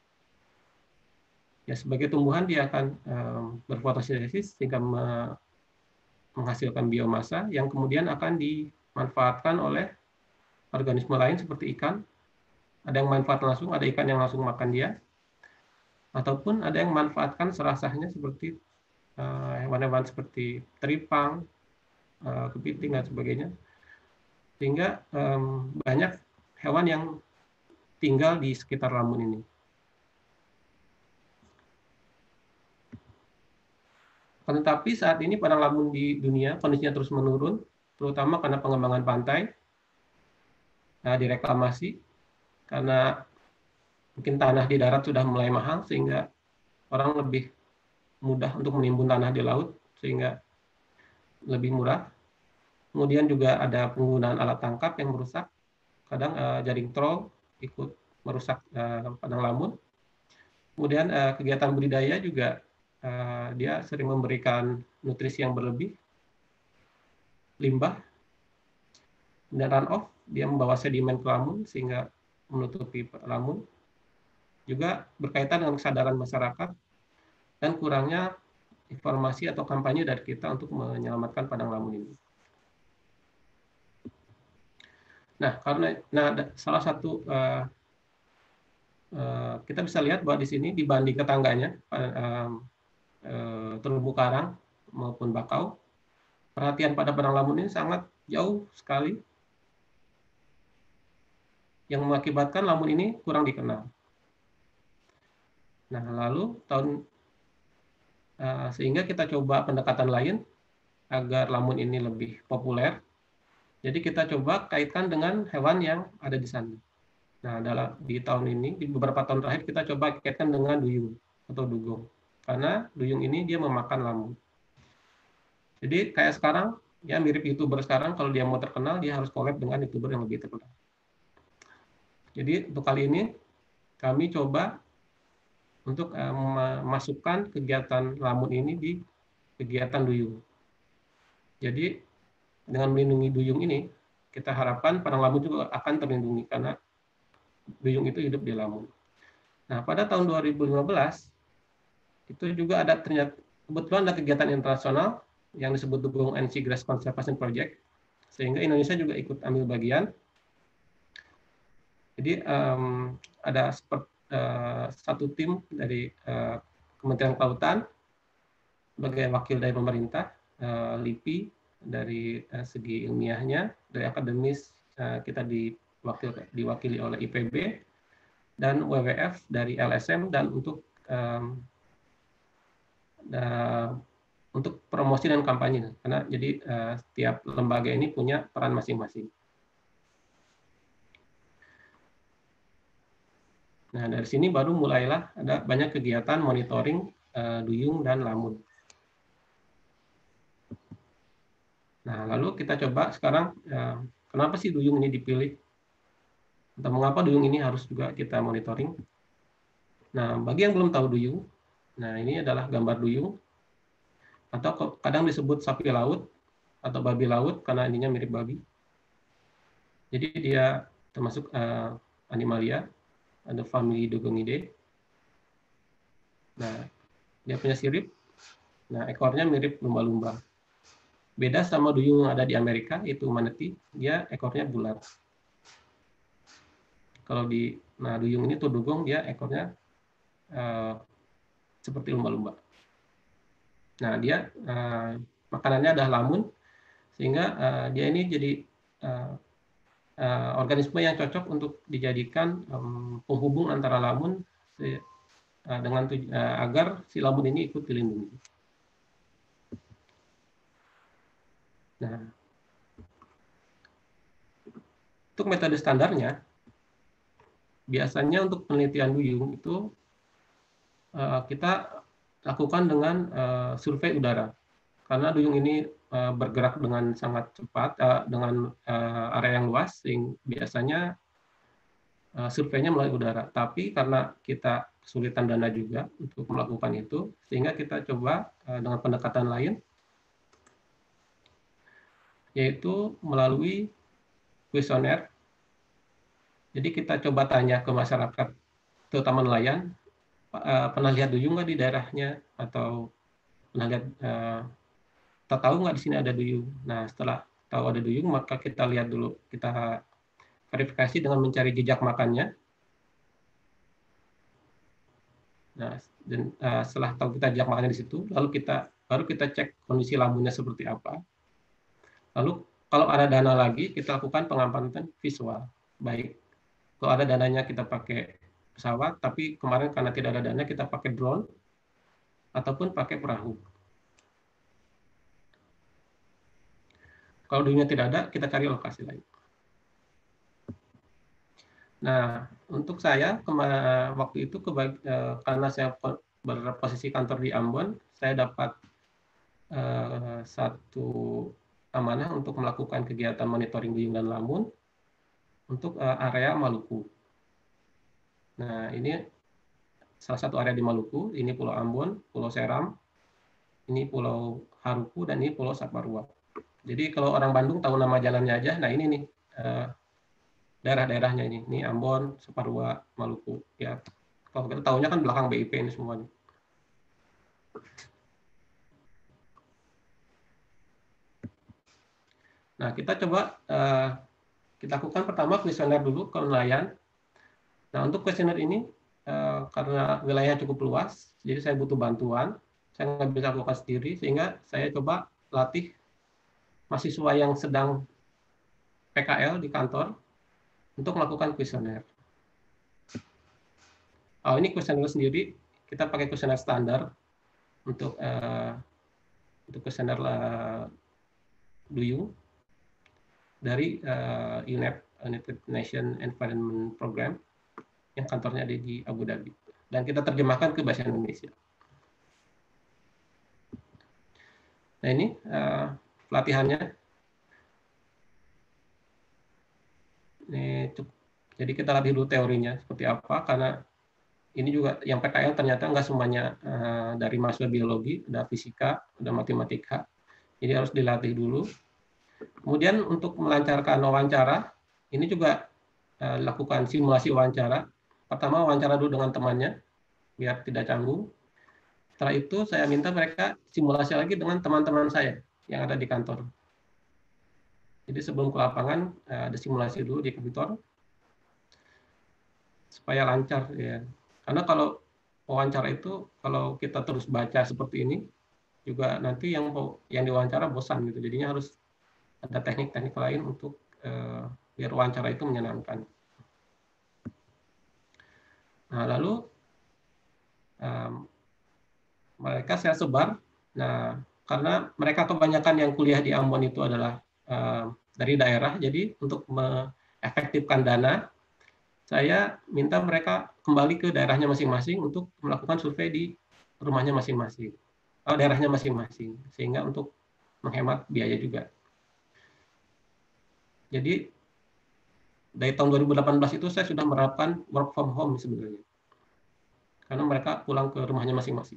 Ya, sebagai tumbuhan dia akan berfotosintesis sehingga menghasilkan biomasa yang kemudian akan dimanfaatkan oleh organisme lain seperti ikan. Ada yang manfaat langsung, ada ikan yang langsung makan dia, ataupun ada yang manfaatkan serasahnya seperti hewan-hewan seperti teripang, kepiting, dan sebagainya. Sehingga banyak hewan yang tinggal di sekitar lamun ini. Tetapi saat ini padang lamun di dunia kondisinya terus menurun, terutama karena pengembangan pantai, direklamasi, karena mungkin tanah di darat sudah mulai mahal, sehingga orang lebih mudah untuk menimbun tanah di laut, sehingga lebih murah. Kemudian juga ada penggunaan alat tangkap yang merusak, kadang jaring troll ikut merusak padang lamun. Kemudian kegiatan budidaya juga dia sering memberikan nutrisi yang berlebih, limbah, dan runoff, dia membawa sedimen ke lamun sehingga menutupi lamun. Juga berkaitan dengan kesadaran masyarakat dan kurangnya informasi atau kampanye dari kita untuk menyelamatkan padang lamun ini. Nah, karena salah satu kita bisa lihat bahwa di sini dibanding tetangganya, terumbu karang maupun bakau, perhatian pada Padang Lamun ini sangat jauh sekali, yang mengakibatkan Lamun ini kurang dikenal. Nah, lalu sehingga kita coba pendekatan lain agar Lamun ini lebih populer. Jadi kita coba kaitkan dengan hewan yang ada di sana. Nah, di tahun ini, di beberapa tahun terakhir kita coba kaitkan dengan duyung atau dugong. Karena duyung ini dia memakan Lamun. Jadi kayak sekarang, ya mirip YouTuber sekarang, kalau dia mau terkenal, dia harus collab dengan YouTuber yang lebih terkenal. Jadi untuk kali ini, kami coba untuk memasukkan kegiatan Lamun ini di kegiatan duyung. Jadi dengan melindungi duyung ini, kita harapkan Padang Lamun juga akan terlindungi karena duyung itu hidup di Lamun. Nah, pada tahun 2015 itu juga ada ternyata kebetulan ada kegiatan internasional yang disebut Dugong and Seagrass Conservation Project, sehingga Indonesia juga ikut ambil bagian. Jadi ada satu tim dari Kementerian Kelautan sebagai wakil dari pemerintah, LIPI dari segi ilmiahnya, dari akademis kita diwakili oleh IPB, dan WWF dari LSM, dan untuk promosi dan kampanye. Karena jadi setiap lembaga ini punya peran masing-masing. Nah, dari sini baru mulailah ada banyak kegiatan monitoring duyung dan Lamun. Nah, lalu kita coba sekarang, kenapa sih duyung ini dipilih? Atau mengapa duyung ini harus juga kita monitoring? Nah, bagi yang belum tahu duyung, nah ini adalah gambar duyung, atau kadang disebut sapi laut, atau babi laut, karena ininya mirip babi. Jadi dia termasuk animalia, ada famili Dugongidae. Nah, dia punya sirip, nah ekornya mirip lumba-lumba. Beda sama duyung yang ada di Amerika, itu manatee, dia ekornya bulat. Kalau duyung ini tudugong, dia ekornya seperti lumba-lumba. Nah, dia makanannya adalah Lamun, sehingga dia ini jadi organisme yang cocok untuk dijadikan penghubung antara Lamun agar si Lamun ini ikut dilindungi. Nah, untuk metode standarnya, biasanya untuk penelitian duyung itu kita lakukan dengan survei udara. Karena duyung ini bergerak dengan sangat cepat, dengan area yang luas, sehingga biasanya surveinya melalui udara. Tapi karena kita kesulitan dana juga untuk melakukan itu, sehingga kita coba dengan pendekatan lain, yaitu melalui kuesioner. Jadi kita coba tanya ke masyarakat, terutama nelayan, pernah lihat duyung nggak di daerahnya, atau pernah lihat tahu nggak di sini ada duyung. Nah, setelah tahu ada duyung, maka kita lihat dulu, kita verifikasi dengan mencari jejak makannya. Nah, dan setelah tahu kita jejak makannya di situ, lalu baru kita cek kondisi Lamunnya seperti apa. Lalu kalau ada dana lagi, kita lakukan pengamatan visual. Baik, kalau ada dananya kita pakai pesawat, tapi kemarin karena tidak ada dana, kita pakai drone ataupun pakai perahu. Kalau duyungnya tidak ada, kita cari lokasi lain. Nah, untuk saya waktu itu karena saya berposisi kantor di Ambon, saya dapat satu amanah untuk melakukan kegiatan monitoring duyung dan Lamun untuk area Maluku. Nah, ini salah satu area di Maluku, ini Pulau Ambon, Pulau Seram, ini Pulau Haruku, dan ini Pulau Saparua. Jadi kalau orang Bandung tahu nama jalannya aja, nah ini nih daerah-daerahnya ini Ambon, Saparua, Maluku. Ya, kalau kita tahunya kan belakang BIP ini semuanya. Nah, kita coba kita lakukan pertama kuesioner dulu ke nelayan. Nah, untuk kuesioner ini karena wilayahnya cukup luas, jadi saya butuh bantuan. Saya nggak bisa lakukan sendiri, sehingga saya coba latih mahasiswa yang sedang PKL di kantor untuk melakukan kuesioner. Oh, ini kuesioner sendiri, kita pakai kuesioner standar untuk kuesioner Duyung dari United Nations Environment Program yang kantornya ada di Abu Dhabi, dan kita terjemahkan ke bahasa Indonesia. Nah, ini pelatihannya. Ini cukup. Jadi kita latih dulu teorinya seperti apa, karena ini juga yang PKL ternyata nggak semuanya dari mahasiswa biologi, ada fisika, ada matematika. Jadi harus dilatih dulu. Kemudian untuk melancarkan wawancara, ini juga lakukan simulasi wawancara. Pertama wawancara dulu dengan temannya, biar tidak canggung. Setelah itu saya minta mereka simulasi lagi dengan teman-teman saya yang ada di kantor. Jadi sebelum ke lapangan ada simulasi dulu di kantor supaya lancar ya. Karena kalau wawancara itu kalau kita terus baca seperti ini juga nanti yang diwawancara bosan gitu. Jadinya harus ada teknik-teknik lain untuk biar wawancara itu menyenangkan. Nah, lalu mereka saya sebar. Nah, karena mereka kebanyakan yang kuliah di Ambon itu adalah dari daerah, jadi untuk mengefektifkan dana, saya minta mereka kembali ke daerahnya masing-masing untuk melakukan survei di rumahnya masing-masing, daerahnya masing-masing, sehingga untuk menghemat biaya juga. Jadi dari tahun 2018 itu saya sudah menerapkan work from home sebenarnya, karena mereka pulang ke rumahnya masing-masing.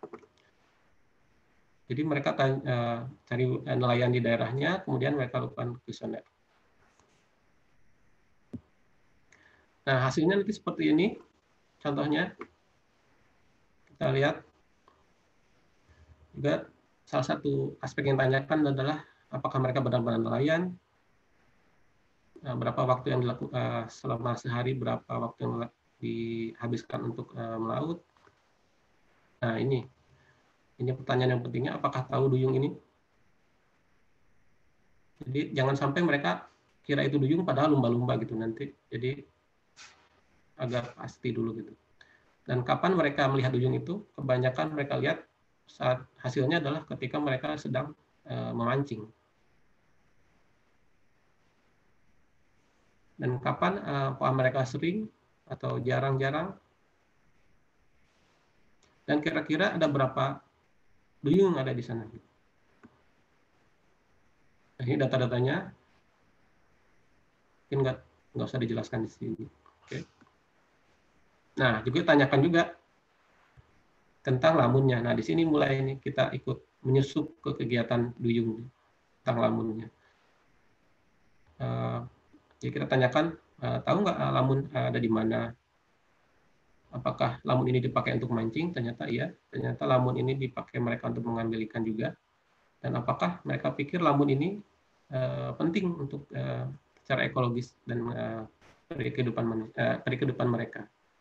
Jadi mereka cari nelayan di daerahnya, kemudian mereka lakukan kuesioner. Nah, hasilnya nanti seperti ini. Contohnya, kita lihat juga salah satu aspek yang ditanyakan adalah apakah mereka benar-benar nelayan, berapa waktu yang dilakukan selama sehari, berapa waktu yang dihabiskan untuk melaut. Nah, ini pertanyaan yang pentingnya, apakah tahu duyung ini? Jadi jangan sampai mereka kira itu duyung padahal lumba-lumba gitu nanti. Jadi agar pasti dulu gitu. Dan kapan mereka melihat duyung itu? Kebanyakan mereka lihat saat hasilnya adalah ketika mereka sedang memancing. Dan kapan apakah mereka sering atau jarang-jarang? Dan kira-kira ada berapa duyung ada di sana? Nah, ini data-datanya, mungkin nggak usah dijelaskan di sini. Oke. Nah, juga tanyakan juga tentang lamunnya. Nah, di sini mulai ini kita ikut menyusup ke kegiatan duyung tentang lamunnya. Jadi kita tanyakan, tahu nggak lamun ada di mana? Apakah lamun ini dipakai untuk mancing? Ternyata iya. Ternyata lamun ini dipakai mereka untuk mengambil ikan juga. Dan apakah mereka pikir lamun ini penting untuk secara ekologis dan dari kehidupan mereka.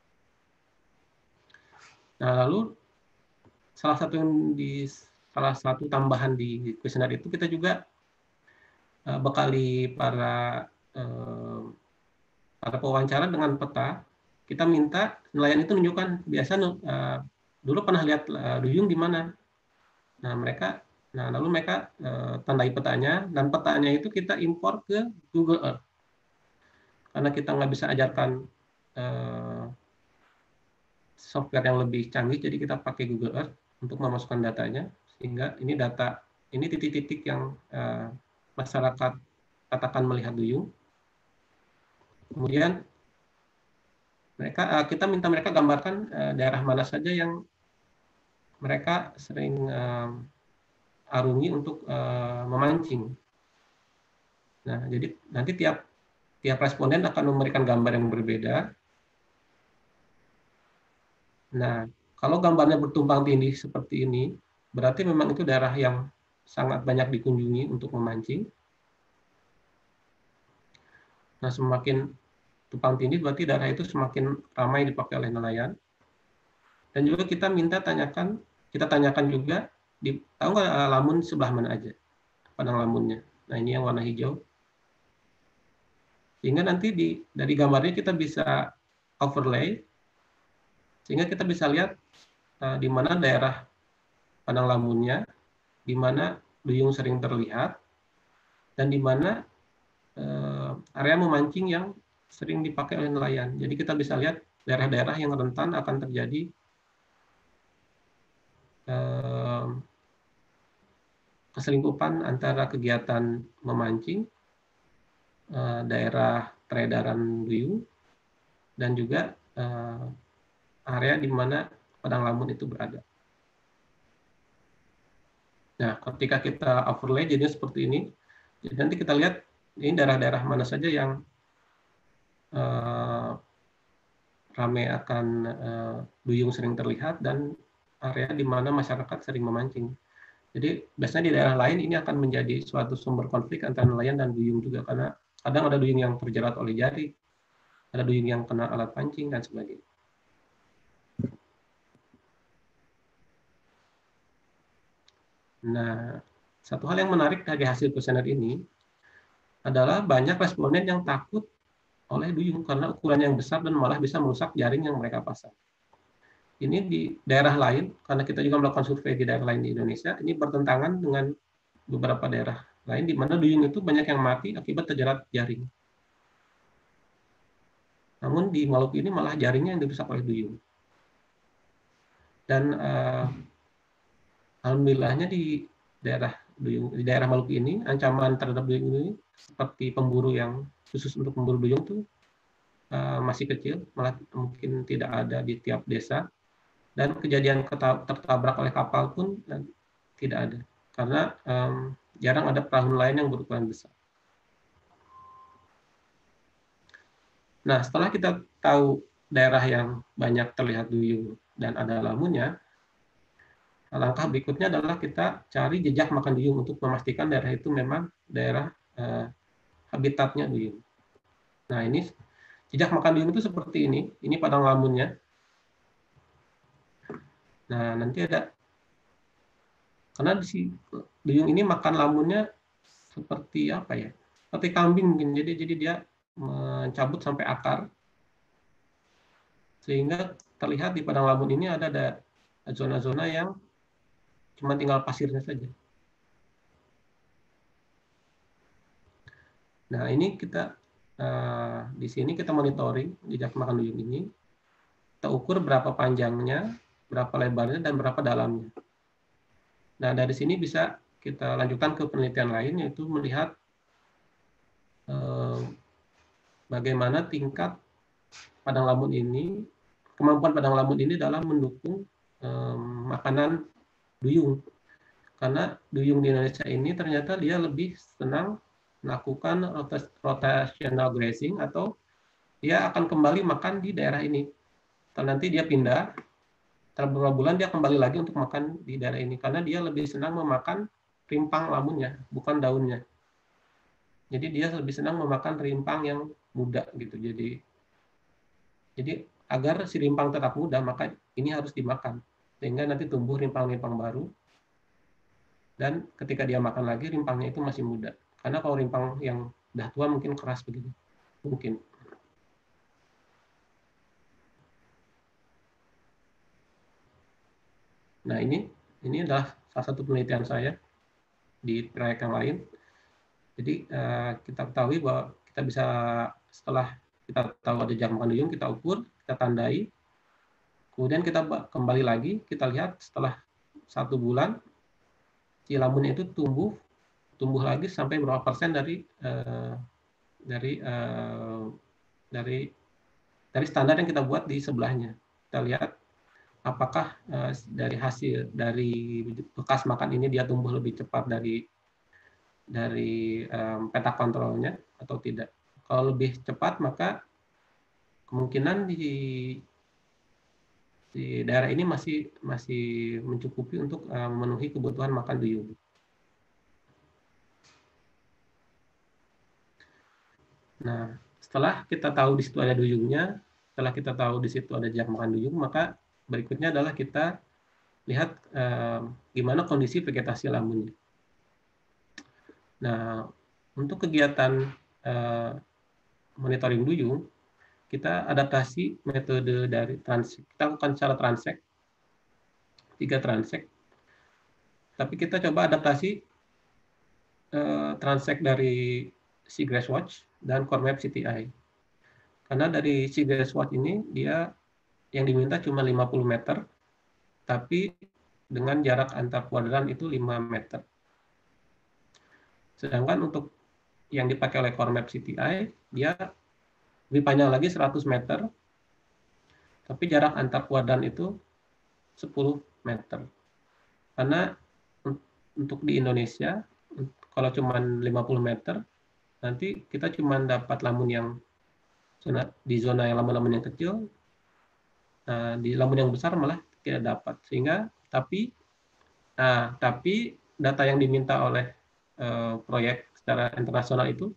Nah, lalu salah satu tambahan di kuesioner itu kita juga bekali para pewawancara dengan peta. Kita minta nelayan itu menunjukkan biasa dulu pernah lihat duyung di mana. Nah, lalu mereka tandai petanya, dan petanya itu kita impor ke Google Earth. Karena kita nggak bisa ajarkan software yang lebih canggih, jadi kita pakai Google Earth untuk memasukkan datanya, sehingga ini titik-titik yang masyarakat katakan melihat duyung. Kemudian kita minta mereka gambarkan daerah mana saja yang mereka sering arungi untuk memancing. Nah, jadi nanti tiap responden akan memberikan gambar yang berbeda. Nah, kalau gambarnya bertumpang tindih seperti ini, berarti memang itu daerah yang sangat banyak dikunjungi untuk memancing. Nah, semakin tumpang tindih berarti daerah itu semakin ramai dipakai oleh nelayan. Dan juga kita tanyakan juga, tahu nggak lamun sebelah mana aja padang lamunnya. Nah ini yang warna hijau. Sehingga nanti dari gambarnya kita bisa overlay, sehingga kita bisa lihat di mana daerah padang lamunnya, di mana duyung sering terlihat, dan di mana area memancing yang sering dipakai oleh nelayan. Jadi kita bisa lihat daerah-daerah yang rentan akan terjadi keselingkupan antara kegiatan memancing, daerah peredaran duyung, dan juga area di mana padang lamun itu berada. Nah, ketika kita overlay jadinya seperti ini, jadi nanti kita lihat ini daerah-daerah mana saja yang ramai akan duyung sering terlihat dan area di mana masyarakat sering memancing. Jadi biasanya di daerah lain ini akan menjadi suatu sumber konflik antara nelayan dan duyung juga, karena kadang ada duyung yang terjerat oleh jaring, ada duyung yang kena alat pancing dan sebagainya. Nah, satu hal yang menarik dari hasil kuesioner ini adalah banyak responden yang takut oleh duyung karena ukurannya yang besar dan malah bisa merusak jaring yang mereka pasang. Ini di daerah lain, karena kita juga melakukan survei di daerah lain di Indonesia, ini bertentangan dengan beberapa daerah lain di mana duyung itu banyak yang mati akibat terjerat jaring. Namun di Maluku ini malah jaringnya yang dirusak oleh duyung. Dan alhamdulillahnya di daerah Maluku ini, ancaman terhadap duyung ini seperti pemburu yang khusus untuk pemburu duyung itu masih kecil, malah mungkin tidak ada di tiap desa. Dan kejadian tertabrak oleh kapal pun tidak ada, karena jarang ada perahu nelayan yang berukuran besar. Nah, setelah kita tahu daerah yang banyak terlihat duyung dan ada lamunnya, langkah berikutnya adalah kita cari jejak makan duyung untuk memastikan daerah itu memang daerah habitatnya duyung. Nah, ini jejak makan duyung itu seperti ini padang lamunnya. Nah, nanti ada, karena di duyung ini makan lamunnya seperti apa ya? Seperti kambing mungkin. Jadi dia mencabut sampai akar, sehingga terlihat di padang lamun ini ada zona-zona yang cuma tinggal pasirnya saja. Nah, ini kita di sini kita monitoring jejak makan duyung ini. Kita ukur berapa panjangnya, berapa lebarnya, dan berapa dalamnya. Nah, dari sini bisa kita lanjutkan ke penelitian lain, yaitu melihat bagaimana tingkat padang lamun ini, kemampuan padang lamun ini dalam mendukung makanan duyung. Karena duyung di Indonesia ini ternyata dia lebih senang melakukan rotational grazing, atau dia akan kembali makan di daerah ini. Nanti dia pindah, setelah beberapa bulan dia kembali lagi untuk makan di daerah ini, karena dia lebih senang memakan rimpang lamunnya, bukan daunnya. Jadi dia lebih senang memakan rimpang yang muda gitu. Jadi agar si rimpang tetap muda, maka ini harus dimakan, sehingga nanti tumbuh rimpang-rimpang baru. Dan ketika dia makan lagi, rimpangnya itu masih muda. Karena kalau rimpang yang udah tua mungkin keras begitu, mungkin. Nah, ini adalah salah satu penelitian saya di proyek yang lain. Jadi kita ketahui bahwa kita bisa, setelah kita tahu ada jejak makan duyung, kita ukur, kita tandai, kemudian kita kembali lagi, kita lihat setelah 1 bulan si lamunnya itu tumbuh lagi sampai berapa persen dari standar yang kita buat di sebelahnya. Kita lihat apakah dari hasil dari bekas makan ini dia tumbuh lebih cepat dari peta kontrolnya atau tidak. Kalau lebih cepat, maka kemungkinan di daerah ini masih mencukupi untuk memenuhi kebutuhan makan duyung. Nah, setelah kita tahu di situ ada duyungnya, setelah kita tahu di situ ada jejak makan duyung, maka berikutnya adalah kita lihat gimana kondisi vegetasi lamunnya. Nah, untuk kegiatan monitoring duyung, kita adaptasi metode dari transek. Kita lakukan secara transek, 3 transek. Tapi kita coba adaptasi transek dari Seagrass Watch dan CoreMap CTI. Karena dari Seagrass Watch ini dia yang diminta cuma 50 meter, tapi dengan jarak antar kuadran itu 5 meter. Sedangkan untuk yang dipakai oleh CoreMap CTI, dia lebih panjang lagi 100 meter, tapi jarak antar kuadran itu 10 meter. Karena untuk di Indonesia, kalau cuma 50 meter, nanti kita cuma dapat lamun yang di zona yang lamun-lamun yang kecil, di lamun yang besar malah tidak dapat. Sehingga tapi data yang diminta oleh proyek secara internasional itu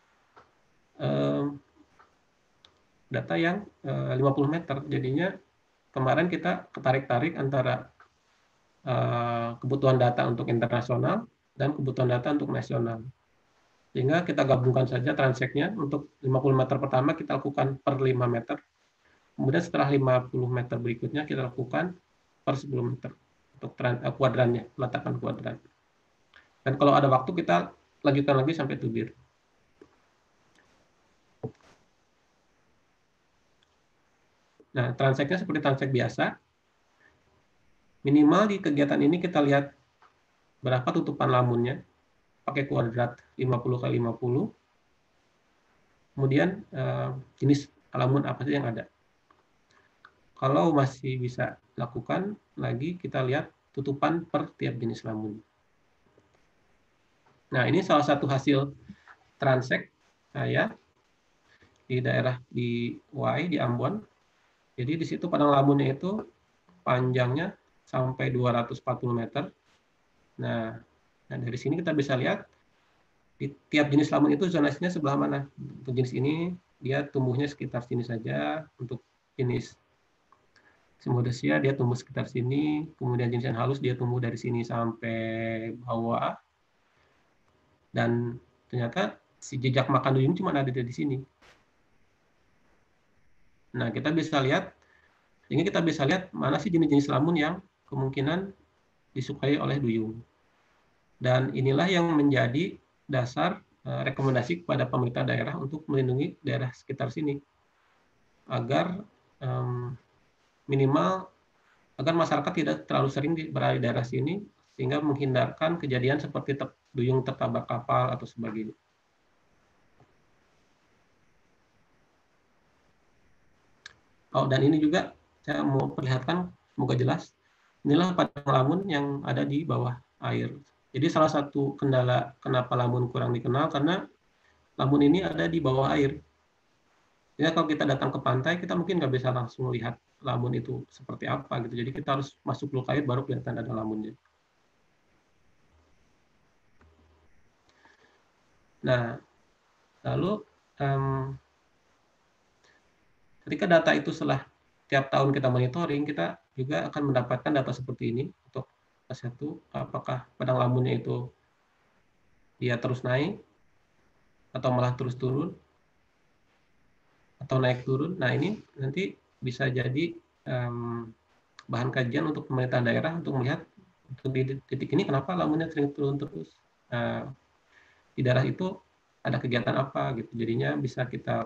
data yang 50 meter. Jadinya kemarin kita ketarik-tarik antara kebutuhan data untuk internasional dan kebutuhan data untuk nasional. Sehingga kita gabungkan saja transeknya. Untuk 50 meter pertama kita lakukan per 5 meter. Kemudian setelah 50 meter berikutnya kita lakukan per 10 meter untuk kuadrannya, letakkan kuadran. Dan kalau ada waktu kita lanjutkan lagi sampai tubir. Nah, transeknya seperti transek biasa. Minimal di kegiatan ini kita lihat berapa tutupan lamunnya, pakai kuadrat 50x50. Kemudian jenis lamun apa sih yang ada. Kalau masih bisa lakukan lagi, kita lihat tutupan per tiap jenis lamun. Nah, ini salah satu hasil transek saya di daerah di Y, di Ambon. Jadi di situ padang lamunnya itu panjangnya sampai 240 meter. Nah, dari sini kita bisa lihat di tiap jenis lamun itu zonasinya sebelah mana. Untuk jenis ini dia tumbuhnya sekitar sini saja. Untuk jenis Semodesia dia tumbuh sekitar sini. Kemudian jenis yang halus dia tumbuh dari sini sampai bawah. Dan ternyata si jejak makan duyung cuma ada di sini. Nah, kita bisa lihat, sehingga kita bisa lihat mana sih jenis-jenis lamun yang kemungkinan disukai oleh duyung. Dan inilah yang menjadi dasar rekomendasi kepada pemerintah daerah untuk melindungi daerah sekitar sini. Agar minimal, agar masyarakat tidak terlalu sering berada di daerah sini, sehingga menghindarkan kejadian seperti duyung tertabrak kapal atau sebagainya. Oh, dan ini juga saya mau perlihatkan, semoga jelas. Inilah padang lamun yang ada di bawah air. Jadi salah satu kendala kenapa lamun kurang dikenal, karena lamun ini ada di bawah air. Jadi kalau kita datang ke pantai, kita mungkin nggak bisa langsung lihat lamun itu seperti apa gitu. Jadi kita harus masuk luk air baru kelihatan ada lamunnya. Nah, lalu ketika data itu setelah tiap tahun kita monitoring, kita juga akan mendapatkan data seperti ini untuk satu, apakah padang lamunnya itu dia terus naik atau malah terus turun atau naik turun. Nah, ini nanti bisa jadi bahan kajian untuk pemerintah daerah untuk melihat untuk di titik ini kenapa lamunnya sering turun terus. Di daerah itu ada kegiatan apa gitu. Jadinya bisa kita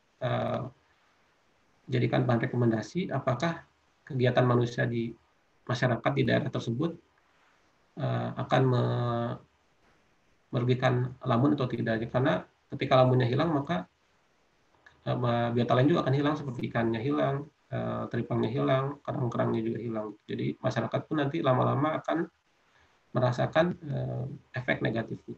jadikan bahan rekomendasi apakah kegiatan manusia di masyarakat di daerah tersebut akan merugikan lamun atau tidak. Karena ketika lamunnya hilang, maka biota lain juga akan hilang, seperti ikannya hilang, teripangnya hilang, kerang-kerangnya juga hilang. Jadi masyarakat pun nanti lama-lama akan merasakan efek negatifnya.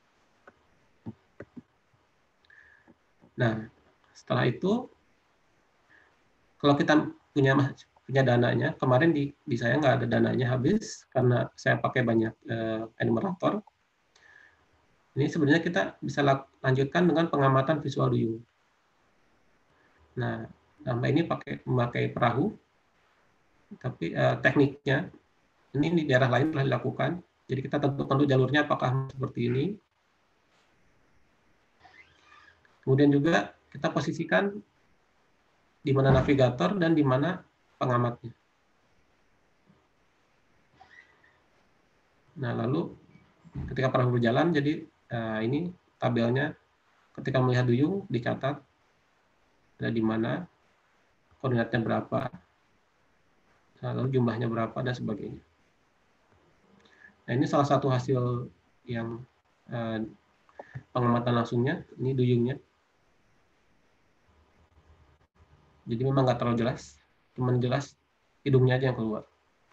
Nah, setelah itu, kalau kita punya dananya, kemarin di saya nggak ada dananya habis karena saya pakai banyak enumerator. Ini sebenarnya kita bisa lanjutkan dengan pengamatan visual duyung. Nah, ini memakai perahu. Tapi tekniknya ini di daerah lain telah dilakukan. Jadi kita tentukan dulu jalurnya apakah seperti ini. Kemudian juga kita posisikan di mana navigator dan di mana pengamatnya. Nah, lalu ketika perahu berjalan, jadi ini tabelnya ketika melihat duyung dicatat ada di mana, koordinatnya berapa, lalu jumlahnya berapa, dan sebagainya. Nah, ini salah satu hasil yang pengamatan langsungnya, ini duyungnya. Jadi memang nggak terlalu jelas, cuman jelas hidungnya aja yang keluar.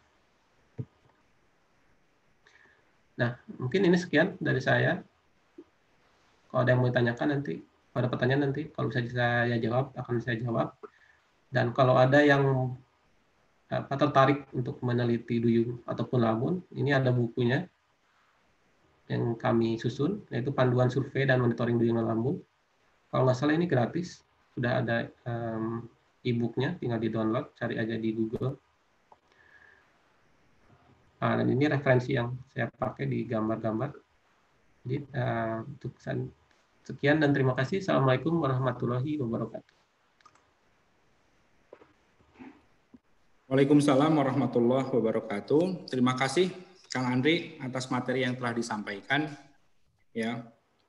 Nah, mungkin ini sekian dari saya. Kalau ada yang mau ditanyakan nanti, pada pertanyaan nanti, kalau bisa saya jawab, akan saya jawab. Dan kalau ada yang tertarik untuk meneliti duyung ataupun lamun, ini ada bukunya yang kami susun, yaitu Panduan Survei dan Monitoring Duyung dan Lamun. Kalau nggak salah ini gratis, sudah ada e-booknya, tinggal di-download, cari aja di Google. Dan ini referensi yang saya pakai di gambar-gambar. Jadi untuk sekian dan terima kasih. Assalamualaikum warahmatullahi wabarakatuh. Waalaikumsalam warahmatullahi wabarakatuh. Terima kasih Kang Andri atas materi yang telah disampaikan. Ya,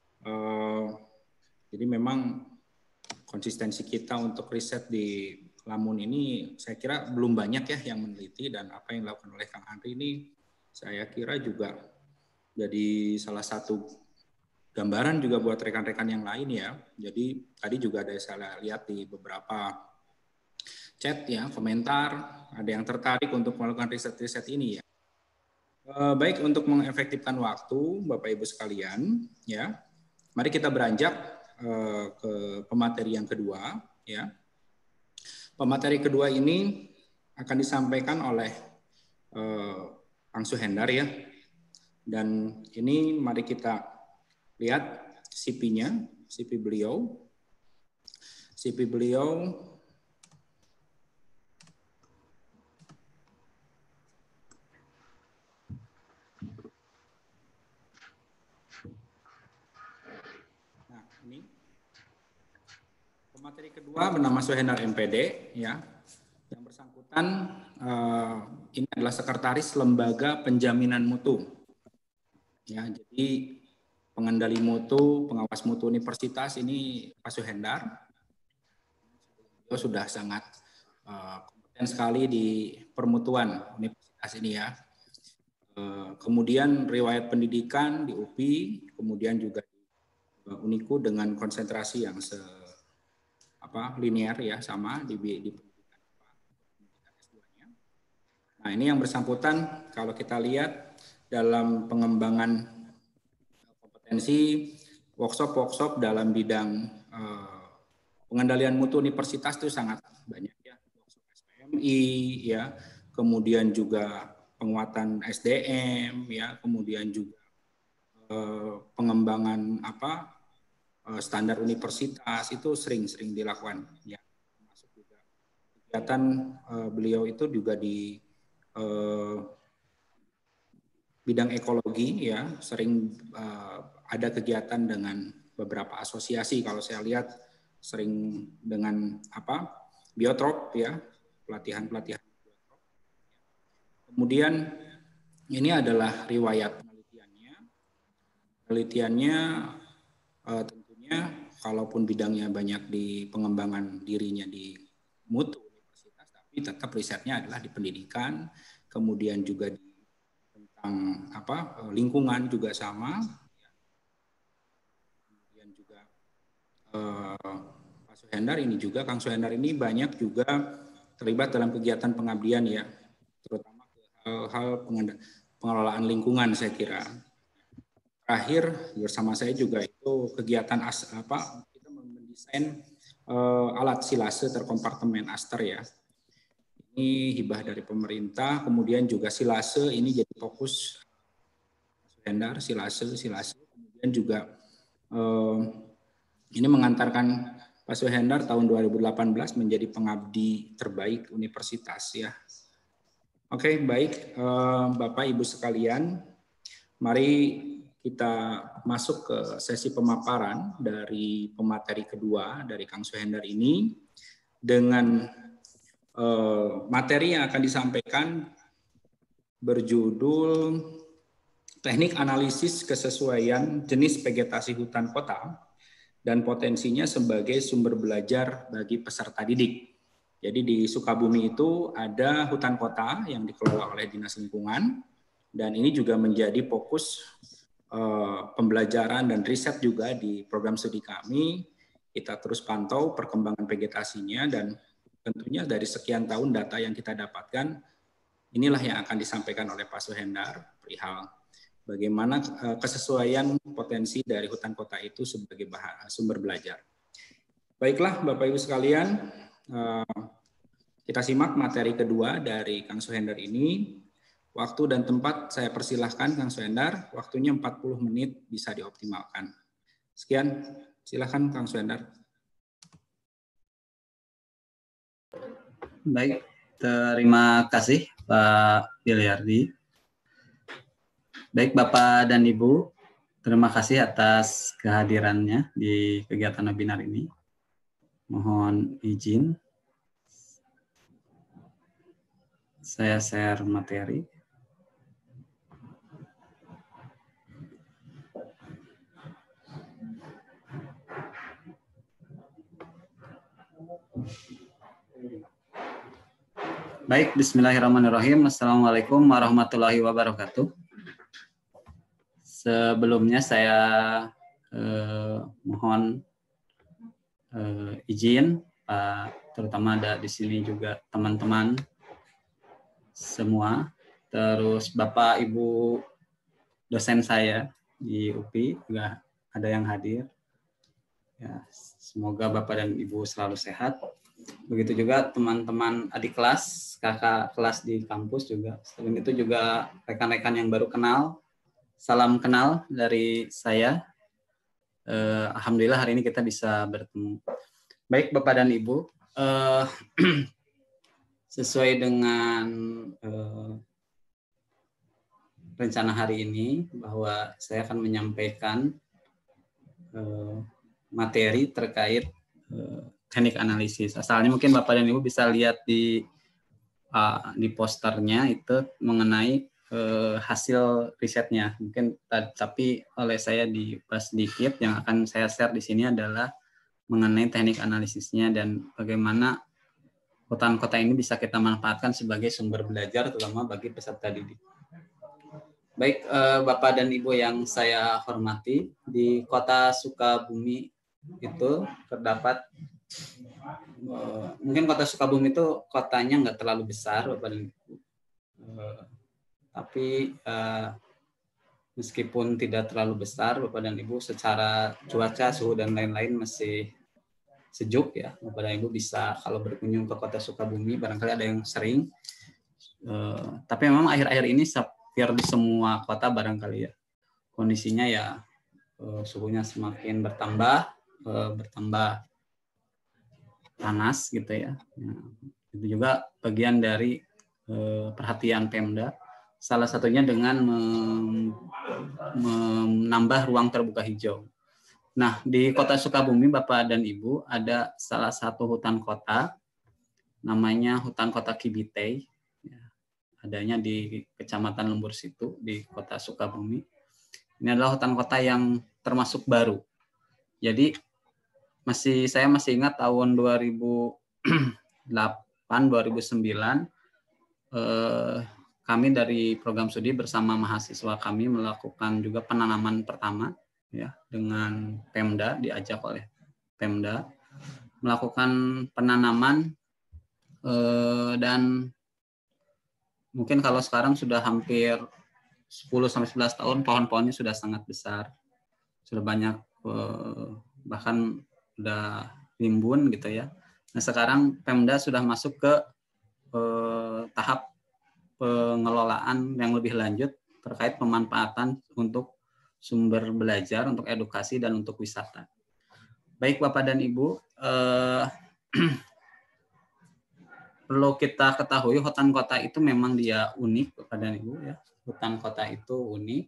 jadi memang konsistensi kita untuk riset di Lamun ini saya kira belum banyak ya yang meneliti, dan apa yang dilakukan oleh Kang Andri ini saya kira juga jadi salah satu gambaran juga buat rekan-rekan yang lain ya. Jadi tadi juga ada saya lihat di beberapa chat ya, komentar, ada yang tertarik untuk melakukan riset-riset ini ya. Baik, untuk mengefektifkan waktu Bapak Ibu sekalian ya, mari kita beranjak ke pemateri yang kedua ya. Pemateri kedua ini akan disampaikan oleh Kang Suhendar ya. Dan ini mari kita lihat CV-nya, CV beliau. CV beliau Materi kedua bernama Suhendar MPD ya. Yang bersangkutan ini adalah sekretaris Lembaga Penjaminan Mutu. Ya, jadi pengendali mutu, pengawas mutu universitas ini Pak Suhendar. Beliau sudah sangat kompeten sekali di permutuan universitas ini ya. Kemudian riwayat pendidikan di UPI, kemudian juga di Uniku dengan konsentrasi yang linear ya, sama di pendidikan S2-nya. Nah, ini yang bersangkutan kalau kita lihat dalam pengembangan kompetensi workshop dalam bidang pengendalian mutu universitas itu sangat banyak ya. Workshop SPMI ya, kemudian juga penguatan SDM ya, kemudian juga pengembangan standar universitas itu sering dilakukan ya. Termasuk juga kegiatan beliau itu juga di bidang ekologi ya, sering ada kegiatan dengan beberapa asosiasi. Kalau saya lihat sering dengan biotrop ya, pelatihan biotrop. Kemudian ini adalah riwayat penelitiannya tentunya kalaupun bidangnya banyak di pengembangan dirinya di mutu universitas, tapi tetap risetnya adalah di pendidikan, kemudian juga di tentang lingkungan juga sama. Kemudian juga Pak Suhendar ini juga, Kang Suhendar ini banyak juga terlibat dalam kegiatan pengabdian ya, terutama hal-hal pengelolaan lingkungan saya kira. Terakhir bersama saya juga itu kegiatan kita mendesain alat silase terkompartemen Aster ya. Ini hibah dari pemerintah, kemudian juga silase ini jadi fokus Suhendar, silase. Kemudian juga ini mengantarkan Pak Suhendar tahun 2018 menjadi pengabdi terbaik universitas ya. Oke, baik. Bapak Ibu sekalian, mari kita masuk ke sesi pemaparan dari pemateri kedua dari Kang Suhendar ini dengan materi yang akan disampaikan berjudul Teknik Analisis Kesesuaian Jenis Vegetasi Hutan Kota dan Potensinya sebagai Sumber Belajar bagi Peserta Didik. Jadi di Sukabumi itu ada hutan kota yang dikelola oleh Dinas Lingkungan, dan ini juga menjadi fokus pembelajaran dan riset juga di program studi kami. Kita terus pantau perkembangan vegetasinya, dan tentunya dari sekian tahun data yang kita dapatkan, inilah yang akan disampaikan oleh Pak Suhendar perihal bagaimana kesesuaian potensi dari hutan kota itu sebagai sumber belajar. Baiklah Bapak Ibu sekalian, kita simak materi kedua dari Kang Suhendar ini. Waktu dan tempat saya persilahkan Kang Suhendar, waktunya 40 menit bisa dioptimalkan. Sekian, silakan Kang Suhendar. Baik, terima kasih Pak Bilyardi. Baik Bapak dan Ibu, terima kasih atas kehadirannya di kegiatan webinar ini. Mohon izin saya share materi. Baik, bismillahirrahmanirrahim. Assalamualaikum warahmatullahi wabarakatuh. Sebelumnya saya mohon izin, Pak, terutama ada di sini juga teman-teman semua, terus Bapak Ibu dosen saya di UPI juga ada yang hadir. Ya, semoga Bapak dan Ibu selalu sehat. Begitu juga teman-teman adik kelas, kakak kelas di kampus juga. Selain itu juga rekan-rekan yang baru kenal, salam kenal dari saya. Alhamdulillah hari ini kita bisa bertemu. Baik Bapak dan Ibu, sesuai dengan rencana hari ini bahwa saya akan menyampaikan materi terkait teknik analisis. Asalnya mungkin Bapak dan Ibu bisa lihat di posternya itu mengenai hasil risetnya. Mungkin tapi oleh saya dibahas sedikit. Yang akan saya share di sini adalah mengenai teknik analisisnya dan bagaimana hutan kota ini bisa kita manfaatkan sebagai sumber belajar terutama bagi peserta didik. Baik Bapak dan Ibu yang saya hormati, di Kota Sukabumi itu terdapat mungkin Kota Sukabumi itu kotanya nggak terlalu besar Bapak dan Ibu. Tapi meskipun tidak terlalu besar Bapak dan Ibu, secara cuaca, suhu dan lain-lain masih sejuk ya. Bapak dan Ibu bisa kalau berkunjung ke Kota Sukabumi, barangkali ada yang sering. Tapi memang akhir-akhir ini hampir di semua kota barangkali ya kondisinya ya suhunya semakin bertambah panas gitu ya. Itu juga bagian dari perhatian Pemda. Salah satunya dengan menambah ruang terbuka hijau. Nah, di Kota Sukabumi, Bapak dan Ibu, ada salah satu hutan kota, namanya Hutan Kota Kibitey. Adanya di Kecamatan Lembur Situ, di Kota Sukabumi. Ini adalah hutan kota yang termasuk baru. Jadi, saya masih ingat tahun 2008-2009, kami dari program studi bersama mahasiswa kami melakukan juga penanaman pertama ya dengan Pemda, diajak oleh Pemda melakukan penanaman dan mungkin kalau sekarang sudah hampir 10-11 tahun pohon-pohonnya sudah sangat besar, sudah banyak bahkan sudah rimbun gitu ya. Nah sekarang Pemda sudah masuk ke tahap pengelolaan yang lebih lanjut terkait pemanfaatan untuk sumber belajar, untuk edukasi, dan untuk wisata. Baik Bapak dan Ibu, perlu kita ketahui hutan kota itu memang dia unik Bapak dan Ibu ya. Hutan kota itu unik.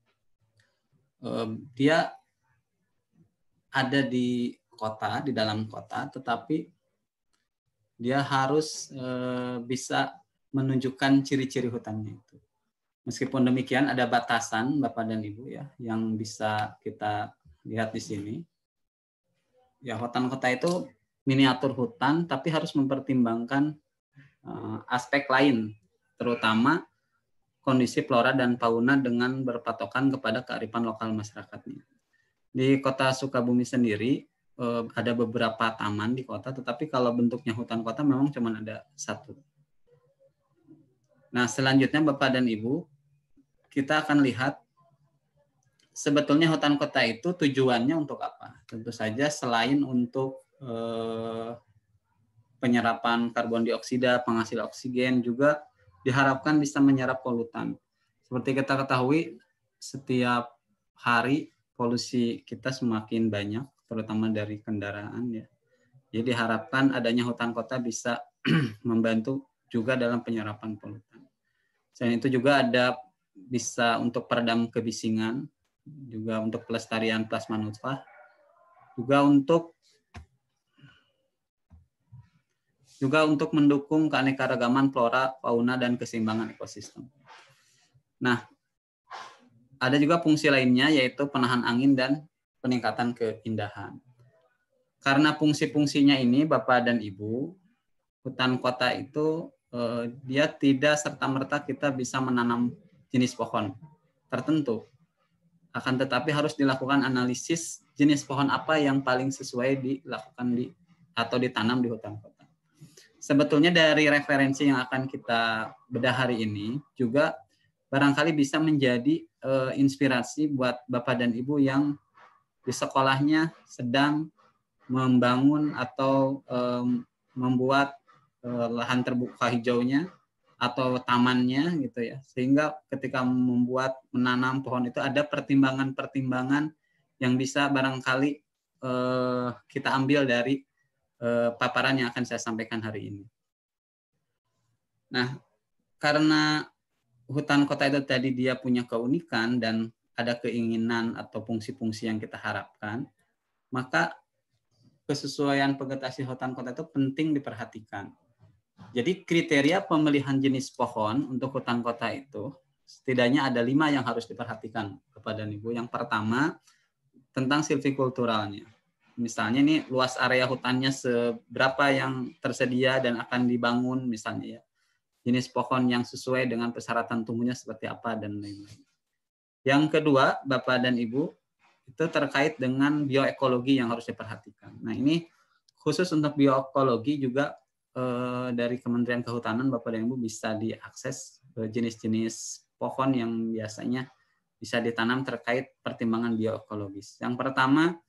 Dia ada di kota, di dalam kota, tetapi dia harus bisa menunjukkan ciri-ciri hutannya itu. Meskipun demikian ada batasan Bapak dan Ibu ya yang bisa kita lihat di sini. Ya, hutan kota itu miniatur hutan tapi harus mempertimbangkan aspek lain, terutama kondisi flora dan fauna dengan berpatokan kepada kearifan lokal masyarakatnya. Di kota Sukabumi sendiri ada beberapa taman di kota, tetapi kalau bentuknya hutan kota memang cuma ada satu. Nah, selanjutnya Bapak dan Ibu, kita akan lihat sebetulnya hutan kota itu tujuannya untuk apa? Tentu saja selain untuk penyerapan karbon dioksida, penghasil oksigen, juga diharapkan bisa menyerap polutan. Seperti kita ketahui, setiap hari polusi kita semakin banyak, terutama dari kendaraan ya. Jadi diharapkan adanya hutan kota bisa membantu juga dalam penyerapan polutan. Selain itu juga ada bisa untuk peredam kebisingan, juga untuk pelestarian plasma nutfah, juga untuk mendukung keanekaragaman flora, fauna, dan keseimbangan ekosistem. Nah, ada juga fungsi lainnya yaitu penahan angin dan peningkatan keindahan. Karena fungsi-fungsinya ini Bapak dan Ibu, hutan kota itu dia tidak serta-merta kita bisa menanam jenis pohon tertentu. Akan tetapi harus dilakukan analisis jenis pohon apa yang paling sesuai dilakukan atau ditanam di hutan kota. Sebetulnya dari referensi yang akan kita bedah hari ini juga barangkali bisa menjadi inspirasi buat Bapak dan Ibu yang di sekolahnya sedang membangun atau membuat lahan terbuka hijaunya atau tamannya gitu ya. Sehingga ketika menanam pohon itu ada pertimbangan-pertimbangan yang bisa barangkali kita ambil dari paparan yang akan saya sampaikan hari ini. Nah, karena hutan kota itu tadi dia punya keunikan dan ada keinginan atau fungsi-fungsi yang kita harapkan, maka kesesuaian vegetasi hutan kota itu penting diperhatikan. Jadi kriteria pemilihan jenis pohon untuk hutan kota itu setidaknya ada 5 yang harus diperhatikan kepada Ibu. Yang pertama tentang silvikulturalnya. Misalnya ini luas area hutannya seberapa yang tersedia dan akan dibangun misalnya ya. Jenis pohon yang sesuai dengan persyaratan tumbuhnya seperti apa dan lain-lain. Yang kedua, Bapak dan Ibu, itu terkait dengan bioekologi yang harus diperhatikan. Nah, ini khusus untuk bioekologi juga dari Kementerian Kehutanan Bapak dan Ibu bisa diakses jenis-jenis pohon yang biasanya bisa ditanam terkait pertimbangan bioekologis. Yang pertama,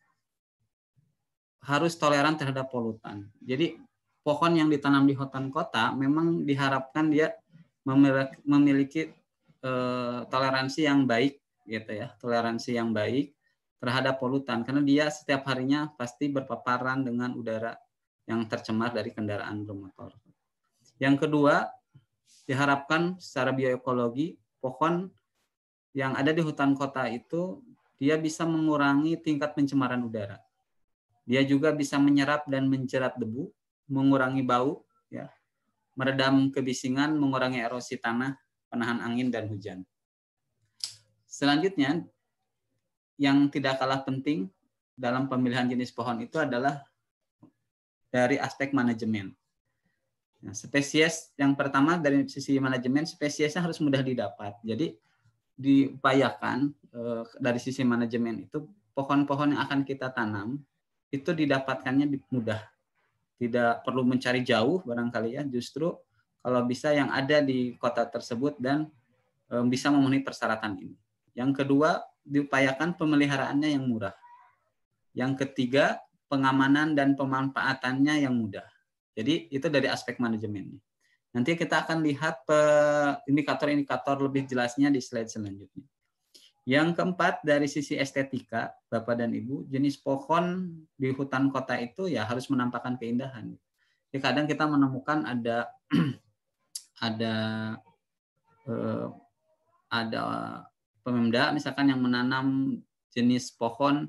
harus toleran terhadap polutan. Jadi pohon yang ditanam di hutan kota memang diharapkan dia memiliki toleransi yang baik gitu ya, toleransi yang baik terhadap polutan karena dia setiap harinya pasti berpaparan dengan udara yang tercemar dari kendaraan bermotor. Yang kedua, diharapkan secara bioekologi pohon yang ada di hutan kota itu dia bisa mengurangi tingkat pencemaran udara. Dia juga bisa menyerap dan menjerat debu, mengurangi bau, ya, meredam kebisingan, mengurangi erosi tanah, penahan angin dan hujan. Selanjutnya, yang tidak kalah penting dalam pemilihan jenis pohon itu adalah dari aspek manajemen. Nah, spesies yang pertama dari sisi manajemen, spesiesnya harus mudah didapat. Jadi diupayakan dari sisi manajemen itu pohon-pohon yang akan kita tanam itu didapatkannya mudah. Tidak perlu mencari jauh barangkali ya, justru kalau bisa yang ada di kota tersebut dan bisa memenuhi persyaratan ini. Yang kedua, diupayakan pemeliharaannya yang murah. Yang ketiga, pengamanan dan pemanfaatannya yang mudah. Jadi itu dari aspek manajemennya. Nanti kita akan lihat indikator-indikator lebih jelasnya di slide selanjutnya. Yang keempat, dari sisi estetika, Bapak dan Ibu, jenis pohon di hutan kota itu ya harus menampakkan keindahan. Jadi kadang kita menemukan ada ada Pemda misalkan yang menanam jenis pohon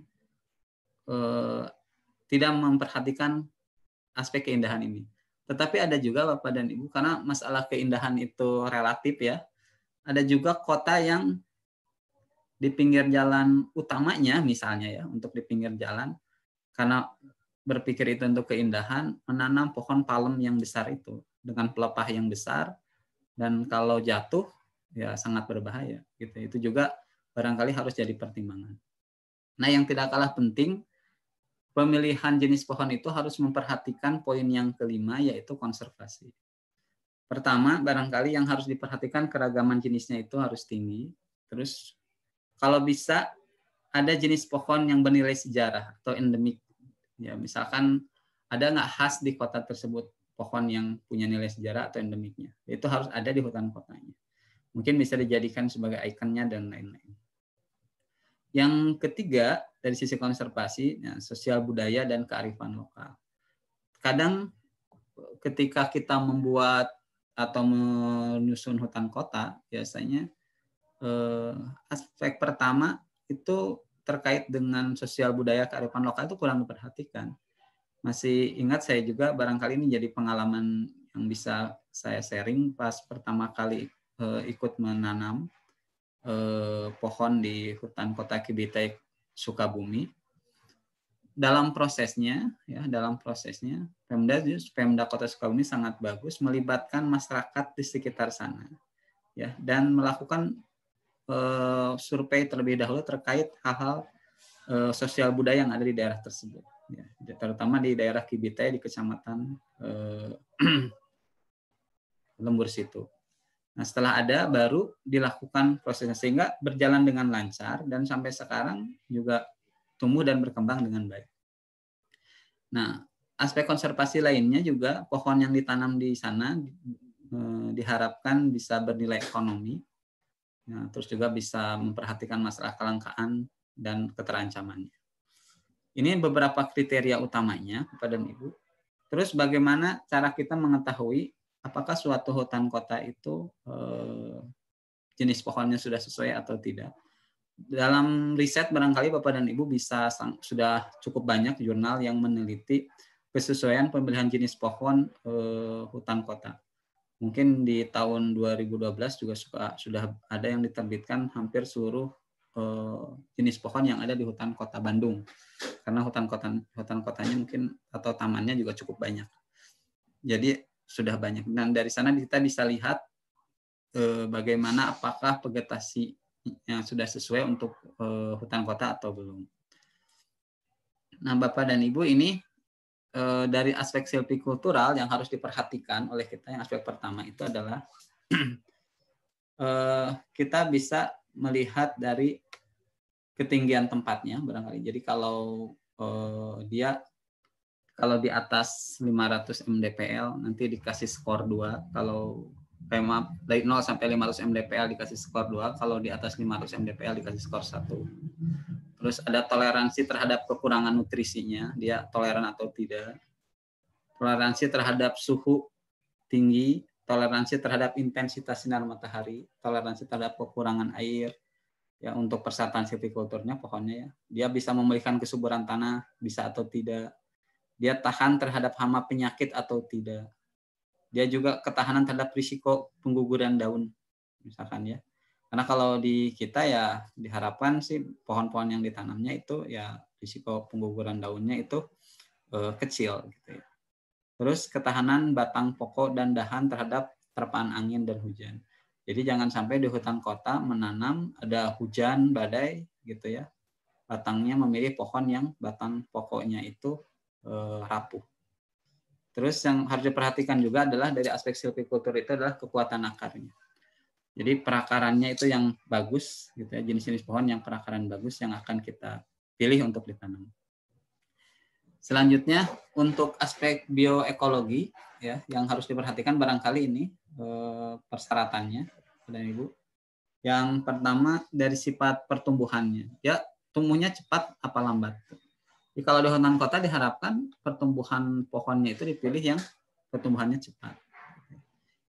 tidak memperhatikan aspek keindahan ini. Tetapi ada juga Bapak dan Ibu, karena masalah keindahan itu relatif ya, ada juga kota yang di pinggir jalan utamanya misalnya ya, untuk di pinggir jalan, karena berpikir itu untuk keindahan, menanam pohon palem yang besar itu dengan pelepah yang besar, dan kalau jatuh ya sangat berbahaya gitu. Itu juga barangkali harus jadi pertimbangan. Nah, yang tidak kalah penting, pemilihan jenis pohon itu harus memperhatikan poin yang kelima, yaitu konservasi. Pertama, barangkali yang harus diperhatikan keragaman jenisnya itu harus tinggi. Terus kalau bisa ada jenis pohon yang bernilai sejarah atau endemik. Ya, misalkan ada nggak khas di kota tersebut pohon yang punya nilai sejarah atau endemiknya. Itu harus ada di hutan kotanya. Mungkin bisa dijadikan sebagai ikonnya dan lain-lain. Yang ketiga, dari sisi konservasi, ya, sosial budaya dan kearifan lokal. Kadang ketika kita membuat atau menyusun hutan kota, biasanya aspek pertama itu terkait dengan sosial budaya kearifan lokal itu kurang diperhatikan. Masih ingat saya juga, barangkali ini jadi pengalaman yang bisa saya sharing pas pertama kali ikut menanam pohon di hutan kota Cibitek, Sukabumi. Dalam prosesnya Pemda Kota Sukabumi sangat bagus melibatkan masyarakat di sekitar sana, ya, dan melakukan survei terlebih dahulu terkait hal-hal sosial budaya yang ada di daerah tersebut, ya, terutama di daerah Cibitek di Kecamatan Lembur situ. Nah, setelah ada baru dilakukan prosesnya sehingga berjalan dengan lancar dan sampai sekarang juga tumbuh dan berkembang dengan baik. Nah, aspek konservasi lainnya juga pohon yang ditanam di sana diharapkan bisa bernilai ekonomi, ya, terus juga bisa memperhatikan masalah kelangkaan dan keterancamannya. Ini beberapa kriteria utamanya, Bapak dan Ibu. Terus bagaimana cara kita mengetahui apakah suatu hutan kota itu jenis pohonnya sudah sesuai atau tidak? Dalam riset barangkali Bapak dan Ibu sudah cukup banyak jurnal yang meneliti kesesuaian pemilihan jenis pohon hutan kota. Mungkin di tahun 2012 juga sudah ada yang diterbitkan hampir seluruh jenis pohon yang ada di hutan kota Bandung. Karena hutan kotanya mungkin atau tamannya juga cukup banyak. Jadi sudah banyak, dan dari sana kita bisa lihat bagaimana apakah vegetasi yang sudah sesuai untuk hutan kota atau belum. Nah, Bapak dan Ibu, ini dari aspek silvikultural yang harus diperhatikan oleh kita, yang aspek pertama itu adalah kita bisa melihat dari ketinggian tempatnya barangkali. Jadi kalau kalau di atas 500 mdpl nanti dikasih skor 2. Kalau dari 0 sampai 500 mdpl dikasih skor 2. Kalau di atas 500 mdpl dikasih skor 1. Terus ada toleransi terhadap kekurangan nutrisinya, dia toleran atau tidak. Toleransi terhadap suhu tinggi, toleransi terhadap intensitas sinar matahari, toleransi terhadap kekurangan air. Ya, untuk persatuan silvikulturnya pohonnya ya, dia bisa memulihkan kesuburan tanah, bisa atau tidak. Dia tahan terhadap hama penyakit atau tidak. Dia juga ketahanan terhadap risiko pengguguran daun, misalkan ya. Karena kalau di kita ya diharapkan sih pohon-pohon yang ditanamnya itu ya risiko pengguguran daunnya itu kecil gitu ya. Terus ketahanan batang pokok dan dahan terhadap terpaan angin dan hujan. Jadi jangan sampai di hutan kota menanam ada hujan badai gitu ya, batangnya memilih pohon yang batang pokoknya itu rapuh. Terus yang harus diperhatikan juga adalah dari aspek silvikultur itu adalah kekuatan akarnya. Jadi perakarannya itu yang bagus gitu ya, jenis-jenis pohon yang perakaran bagus yang akan kita pilih untuk ditanam. Selanjutnya untuk aspek bioekologi ya, yang harus diperhatikan barangkali ini persyaratannya dan Ibu. Yang pertama dari sifat pertumbuhannya. Ya, tumbuhnya cepat apa lambat. Jadi kalau di hutan kota diharapkan pertumbuhan pohonnya itu dipilih yang pertumbuhannya cepat.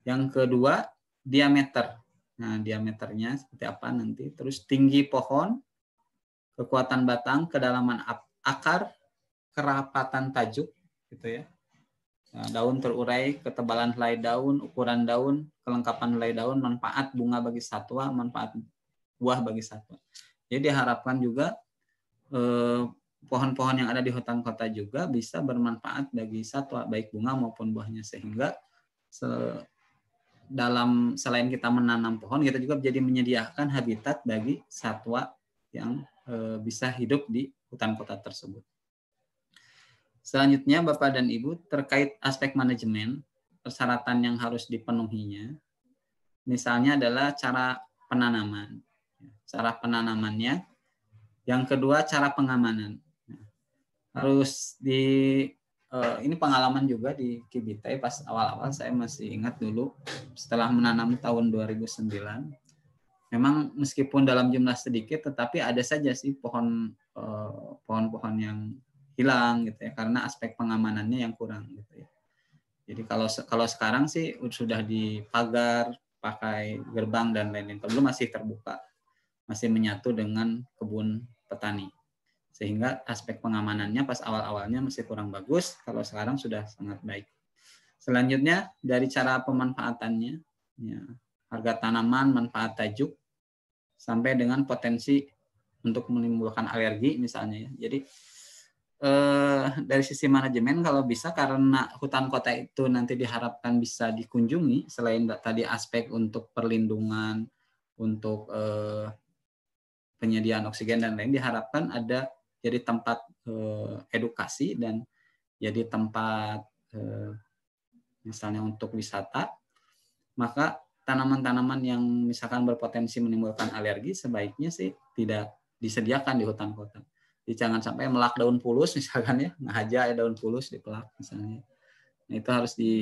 Yang kedua, diameter. Nah, diameternya seperti apa nanti. Terus tinggi pohon, kekuatan batang, kedalaman akar, kerapatan tajuk, gitu ya. Nah, daun terurai, ketebalan helai daun, ukuran daun, kelengkapan helai daun, manfaat bunga bagi satwa, manfaat buah bagi satwa. Jadi diharapkan juga pohon-pohon yang ada di hutan kota juga bisa bermanfaat bagi satwa, baik bunga maupun buahnya, sehingga selain kita menanam pohon, kita juga jadi menyediakan habitat bagi satwa yang bisa hidup di hutan kota tersebut. Selanjutnya, Bapak dan Ibu, terkait aspek manajemen, persyaratan yang harus dipenuhinya, misalnya adalah cara penanaman. Cara penanamannya. Yang kedua, cara pengamanan. Harus ini pengalaman juga di Cibitai pas awal-awal, saya masih ingat dulu setelah menanam tahun 2009. Memang meskipun dalam jumlah sedikit, tetapi ada saja sih pohon-pohon yang hilang gitu ya, karena aspek pengamanannya yang kurang gitu ya. Jadi kalau sekarang sih sudah dipagar, pakai gerbang dan lain-lain. Kalau dulu masih terbuka, masih menyatu dengan kebun petani. Sehingga aspek pengamanannya pas awal-awalnya masih kurang bagus, kalau sekarang sudah sangat baik. Selanjutnya dari cara pemanfaatannya, ya, harga tanaman, manfaat tajuk, sampai dengan potensi untuk menimbulkan alergi misalnya ya. Jadi dari sisi manajemen kalau bisa, karena hutan kota itu nanti diharapkan bisa dikunjungi, selain tadi aspek untuk perlindungan, untuk penyediaan oksigen dan lain, diharapkan ada jadi tempat edukasi dan jadi tempat misalnya untuk wisata. Maka tanaman-tanaman yang misalkan berpotensi menimbulkan alergi sebaiknya sih tidak disediakan di hutan kota. Jadi jangan sampai melak daun pulus misalkan ya, ngahaja ya daun pulus dipelak misalnya. Nah, itu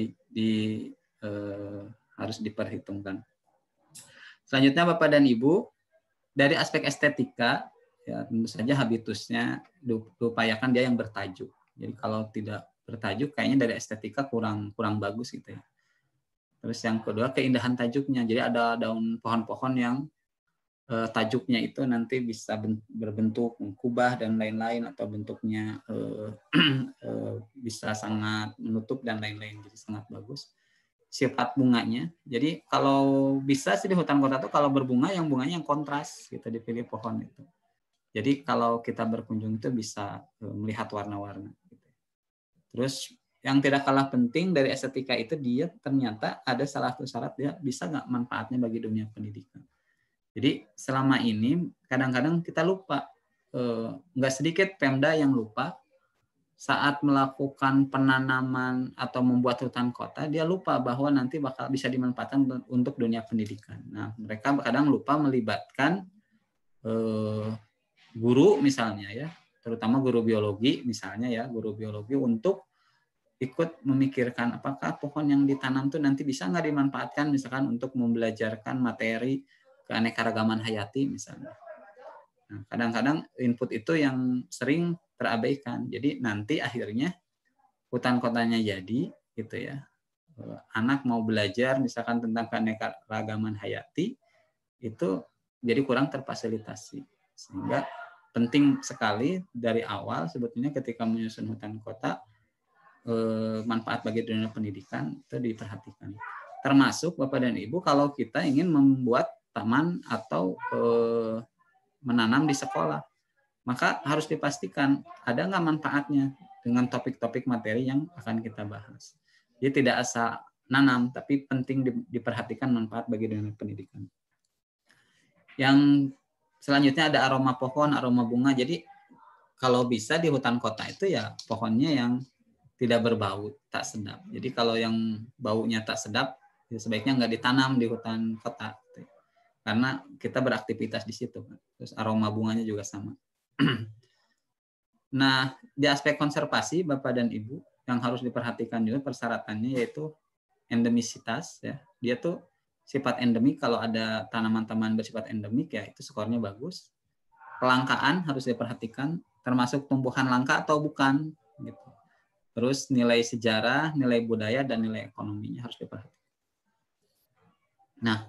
harus diperhitungkan. Selanjutnya Bapak dan Ibu, dari aspek estetika ya tentu saja habitusnya diupayakan dia yang bertajuk. Jadi kalau tidak bertajuk kayaknya dari estetika kurang bagus gitu ya. Terus yang kedua, keindahan tajuknya. Jadi ada daun pohon-pohon yang tajuknya itu nanti bisa berbentuk kubah dan lain-lain, atau bentuknya bisa sangat menutup dan lain-lain, jadi sangat bagus. Sifat bunganya, jadi kalau bisa sih di hutan kota itu kalau berbunga yang bunganya yang kontras, kita dipilih pohon itu. Jadi kalau kita berkunjung itu bisa melihat warna-warna. Terus yang tidak kalah penting dari estetika itu, dia ternyata ada salah satu syarat, dia bisa nggak manfaatnya bagi dunia pendidikan. Jadi selama ini kadang-kadang kita lupa, nggak sedikit Pemda yang lupa saat melakukan penanaman atau membuat hutan kota, dia lupa bahwa nanti bakal bisa dimanfaatkan untuk dunia pendidikan. Nah, mereka kadang lupa melibatkan guru misalnya ya, terutama guru biologi misalnya ya, guru biologi untuk ikut memikirkan apakah pohon yang ditanam itu nanti bisa nggak dimanfaatkan misalkan untuk membelajarkan materi keanekaragaman hayati misalnya. Nah, kadang-kadang input itu yang sering terabaikan. Jadi nanti akhirnya hutan kotanya jadi gitu ya. Anak mau belajar misalkan tentang keanekaragaman hayati itu jadi kurang terfasilitasi. Sehingga penting sekali dari awal sebetulnya ketika menyusun hutan kota, manfaat bagi dunia pendidikan itu diperhatikan. Termasuk Bapak dan Ibu kalau kita ingin membuat taman atau menanam di sekolah, maka harus dipastikan ada nggak manfaatnya dengan topik-topik materi yang akan kita bahas. Jadi tidak asal nanam, tapi penting diperhatikan manfaat bagi dunia pendidikan. Yang selanjutnya ada aroma pohon, aroma bunga. Jadi kalau bisa di hutan kota itu ya pohonnya yang tidak berbau, tak sedap. Jadi kalau yang baunya tak sedap, ya sebaiknya nggak ditanam di hutan kota. Karena kita beraktivitas di situ. Terus aroma bunganya juga sama. Nah, di aspek konservasi Bapak dan Ibu yang harus diperhatikan juga persyaratannya yaitu endemisitas ya. Dia tuh sifat endemik, kalau ada tanaman-tanaman bersifat endemik ya itu skornya bagus. Kelangkaan harus diperhatikan, termasuk tumbuhan langka atau bukan gitu. Terus nilai sejarah, nilai budaya dan nilai ekonominya harus diperhatikan. Nah,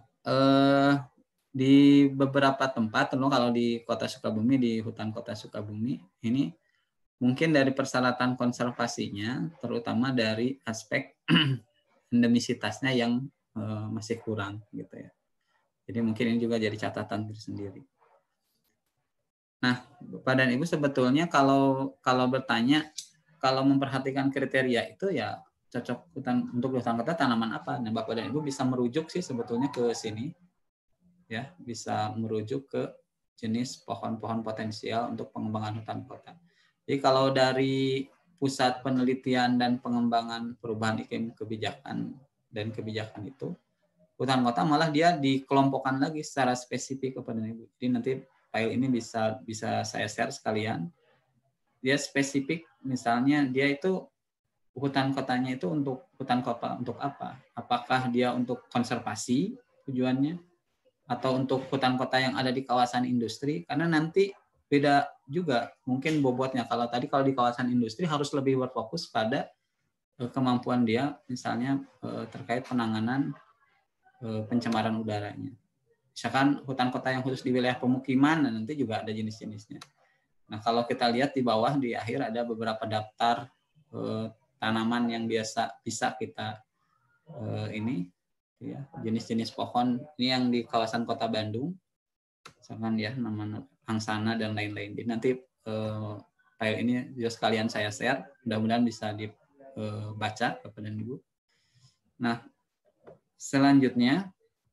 di beberapa tempat, kalau di Kota Sukabumi, di hutan Kota Sukabumi, ini mungkin dari persyaratan konservasinya, terutama dari aspek endemisitasnya yang masih kurang, gitu ya. Jadi mungkin ini juga jadi catatan tersendiri. Nah, Bapak dan Ibu sebetulnya kalau bertanya, kalau memperhatikan kriteria itu ya cocok untuk hutan kota tanaman apa? Nah, Bapak dan Ibu bisa merujuk sih sebetulnya ke sini. Ya, bisa merujuk ke jenis pohon-pohon potensial untuk pengembangan hutan kota. Jadi kalau dari Pusat Penelitian dan Pengembangan Perubahan Iklim Kebijakan dan Kebijakan itu, hutan kota malah dia dikelompokkan lagi secara spesifik kepada Ibu. Jadi nanti file ini bisa saya share sekalian. Dia spesifik, misalnya dia itu hutan kotanya itu untuk hutan kota untuk apa? Apakah dia untuk konservasi tujuannya? Atau untuk hutan kota yang ada di kawasan industri, karena nanti beda juga mungkin bobotnya. Kalau di kawasan industri harus lebih berfokus pada kemampuan dia misalnya terkait penanganan pencemaran udaranya. Misalkan hutan kota yang khusus di wilayah pemukiman, nanti juga ada jenis-jenisnya. Nah, kalau kita lihat di bawah di akhir ada beberapa daftar tanaman yang bisa kita ini ya, jenis-jenis pohon ini yang di kawasan Kota Bandung, misalkan ya nama angsana dan lain-lain. Jadi nanti file ini juga sekalian saya share, mudah-mudahan bisa dibaca Bapak dan Ibu. Nah, selanjutnya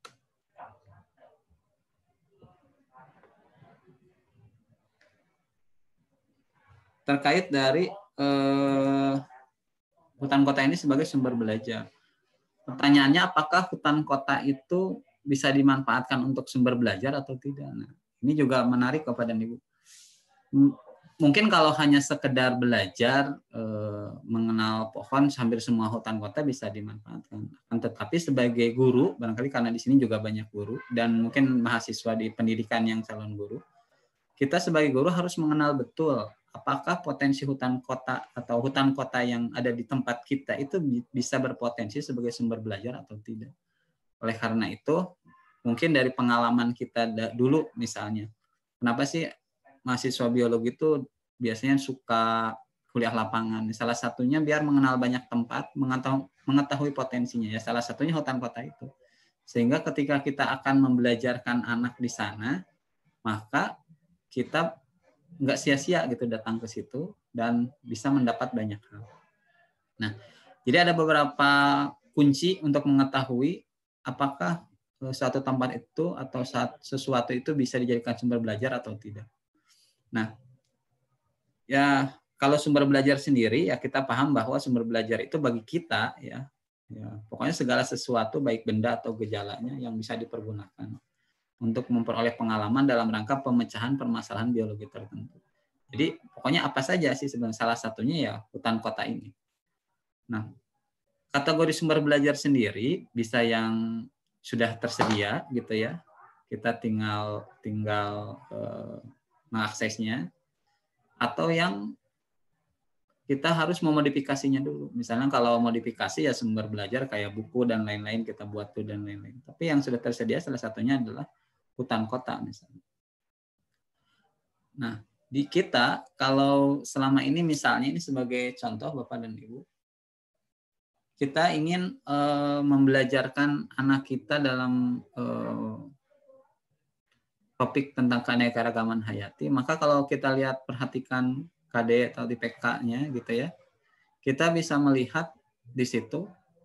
terkait dari hutan kota ini sebagai sumber belajar. Pertanyaannya, apakah hutan kota itu bisa dimanfaatkan untuk sumber belajar atau tidak? Nah, ini juga menarik kepada Ibu. Mungkin kalau hanya sekedar belajar mengenal pohon, hampir semua hutan kota bisa dimanfaatkan. Tetapi sebagai guru, barangkali karena di sini juga banyak guru dan mungkin mahasiswa di pendidikan yang calon guru, kita sebagai guru harus mengenal betul apakah potensi hutan kota atau hutan kota yang ada di tempat kita itu bisa berpotensi sebagai sumber belajar atau tidak. Oleh karena itu, mungkin dari pengalaman kita dulu misalnya, kenapa sih mahasiswa biologi itu biasanya suka kuliah lapangan? Salah satunya biar mengenal banyak tempat, mengetahui potensinya. Ya, salah satunya hutan kota itu. Sehingga ketika kita akan membelajarkan anak di sana, maka kita nggak sia-sia gitu datang ke situ dan bisa mendapat banyak hal. Nah, jadi ada beberapa kunci untuk mengetahui apakah suatu tempat itu atau sesuatu itu bisa dijadikan sumber belajar atau tidak. Nah, ya kalau sumber belajar sendiri ya kita paham bahwa sumber belajar itu bagi kita ya pokoknya segala sesuatu baik benda atau gejalanya yang bisa dipergunakan untuk memperoleh pengalaman dalam rangka pemecahan permasalahan biologi tertentu. Jadi pokoknya apa saja sih sebenarnya, salah satunya ya hutan kota ini. Nah, kategori sumber belajar sendiri bisa yang sudah tersedia gitu ya. Kita tinggal mengaksesnya, atau yang kita harus memodifikasinya dulu. Misalnya kalau modifikasi ya sumber belajar kayak buku dan lain-lain kita buat tuh dan lain-lain. Tapi yang sudah tersedia salah satunya adalah hutan kota misalnya. Nah, di kita kalau selama ini misalnya ini sebagai contoh Bapak dan Ibu, kita ingin membelajarkan anak kita dalam topik tentang keanekaragaman hayati, maka kalau kita lihat perhatikan KD atau di PK-nya gitu ya, kita bisa melihat di situ.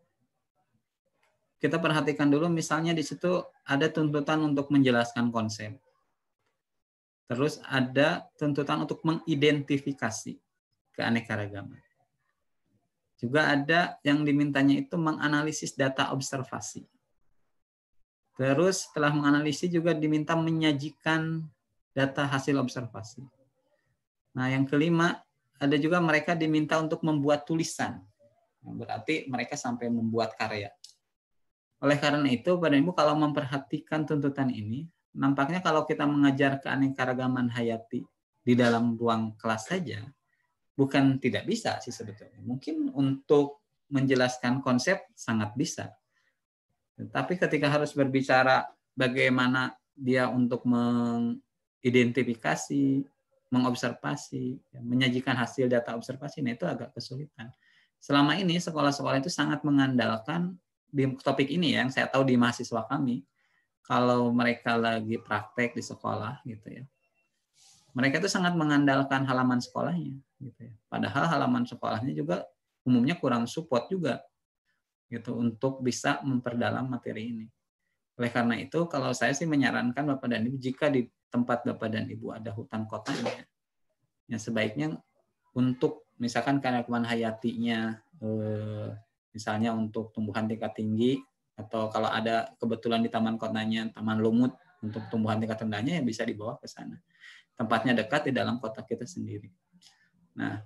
Kita perhatikan dulu misalnya di situ ada tuntutan untuk menjelaskan konsep. Terus ada tuntutan untuk mengidentifikasi keanekaragaman. Juga ada yang dimintanya itu menganalisis data observasi. Terus setelah menganalisis juga diminta menyajikan data hasil observasi. Nah, yang kelima, ada juga mereka diminta untuk membuat tulisan. Berarti mereka sampai membuat karya. Oleh karena itu, Bapak dan Ibu kalau memperhatikan tuntutan ini, nampaknya kalau kita mengajar keanekaragaman hayati di dalam ruang kelas saja, bukan tidak bisa sih sebetulnya. Mungkin untuk menjelaskan konsep sangat bisa. Tapi ketika harus berbicara bagaimana dia untuk mengidentifikasi, mengobservasi, menyajikan hasil data observasi, nah itu agak kesulitan. Selama ini sekolah-sekolah itu sangat mengandalkan di topik ini ya, yang saya tahu di mahasiswa kami, kalau mereka lagi praktek di sekolah gitu ya, mereka itu sangat mengandalkan halaman sekolahnya gitu ya. Padahal halaman sekolahnya juga umumnya kurang support juga gitu untuk bisa memperdalam materi ini. Oleh karena itu, kalau saya sih menyarankan Bapak dan Ibu, jika di tempat Bapak dan Ibu ada hutan kotanya, ya sebaiknya untuk misalkan keanekaragaman hayatinya, misalnya untuk tumbuhan tingkat tinggi, atau kalau ada kebetulan di taman kotanya, taman lumut untuk tumbuhan tingkat rendahnya, ya bisa dibawa ke sana. Tempatnya dekat di dalam kota kita sendiri. Nah,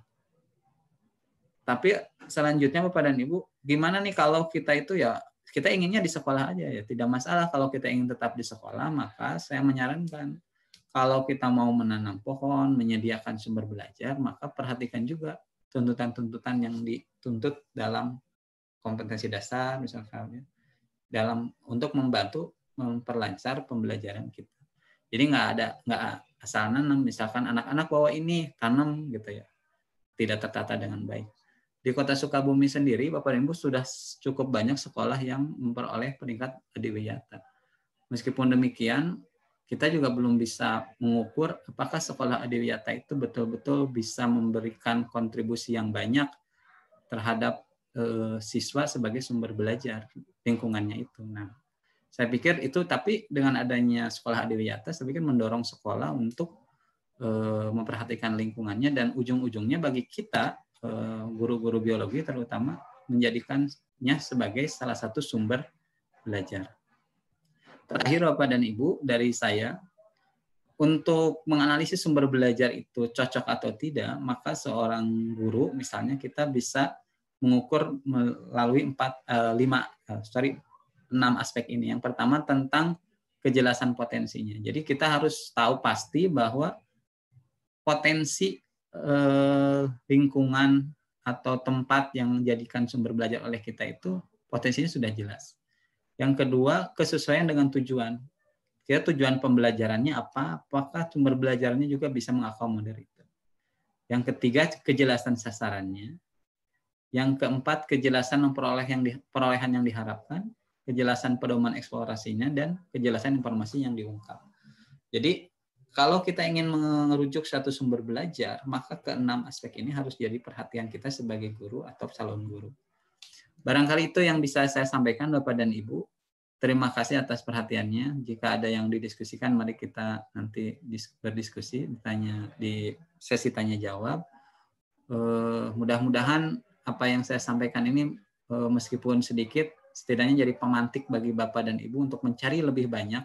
tapi selanjutnya Bapak dan Ibu, gimana nih kalau kita itu ya, kita inginnya di sekolah aja ya, tidak masalah kalau kita ingin tetap di sekolah, maka saya menyarankan kalau kita mau menanam pohon, menyediakan sumber belajar, maka perhatikan juga tuntutan-tuntutan yang dituntut dalam kompetensi dasar misalkan ya, dalam untuk membantu memperlancar pembelajaran kita. Jadi nggak asal nanam, misalkan anak-anak bawa ini tanam gitu ya, tidak tertata dengan baik. Di Kota Sukabumi sendiri, Bapak dan Ibu, sudah cukup banyak sekolah yang memperoleh peringkat adiwiyata. Meskipun demikian, kita juga belum bisa mengukur apakah sekolah adiwiyata itu betul-betul bisa memberikan kontribusi yang banyak terhadap siswa sebagai sumber belajar lingkungannya itu. Nah, saya pikir itu, tapi dengan adanya sekolah adiwiyata, saya pikir mendorong sekolah untuk memperhatikan lingkungannya, dan ujung-ujungnya bagi kita guru-guru biologi terutama menjadikannya sebagai salah satu sumber belajar. Terakhir Bapak dan Ibu, dari saya, untuk menganalisis sumber belajar itu cocok atau tidak, maka seorang guru misalnya kita bisa mengukur melalui 6 aspek ini. Yang pertama tentang kejelasan potensinya. Jadi kita harus tahu pasti bahwa potensi lingkungan atau tempat yang dijadikan sumber belajar oleh kita itu potensinya sudah jelas. Yang kedua, kesesuaian dengan tujuan. Kira tujuan pembelajarannya apa? Apakah sumber belajarnya juga bisa mengakomodir itu? Yang ketiga, kejelasan sasarannya. Yang keempat, kejelasan perolehan yang diharapkan, kejelasan pedoman eksplorasinya, dan kejelasan informasi yang diungkap. Jadi kalau kita ingin merujuk satu sumber belajar, maka ke-6 aspek ini harus jadi perhatian kita sebagai guru atau calon guru. Barangkali itu yang bisa saya sampaikan Bapak dan Ibu. Terima kasih atas perhatiannya. Jika ada yang didiskusikan, mari kita nanti berdiskusi, ditanya di sesi tanya jawab. Mudah-mudahan apa yang saya sampaikan ini meskipun sedikit, setidaknya jadi pemantik bagi Bapak dan Ibu untuk mencari lebih banyak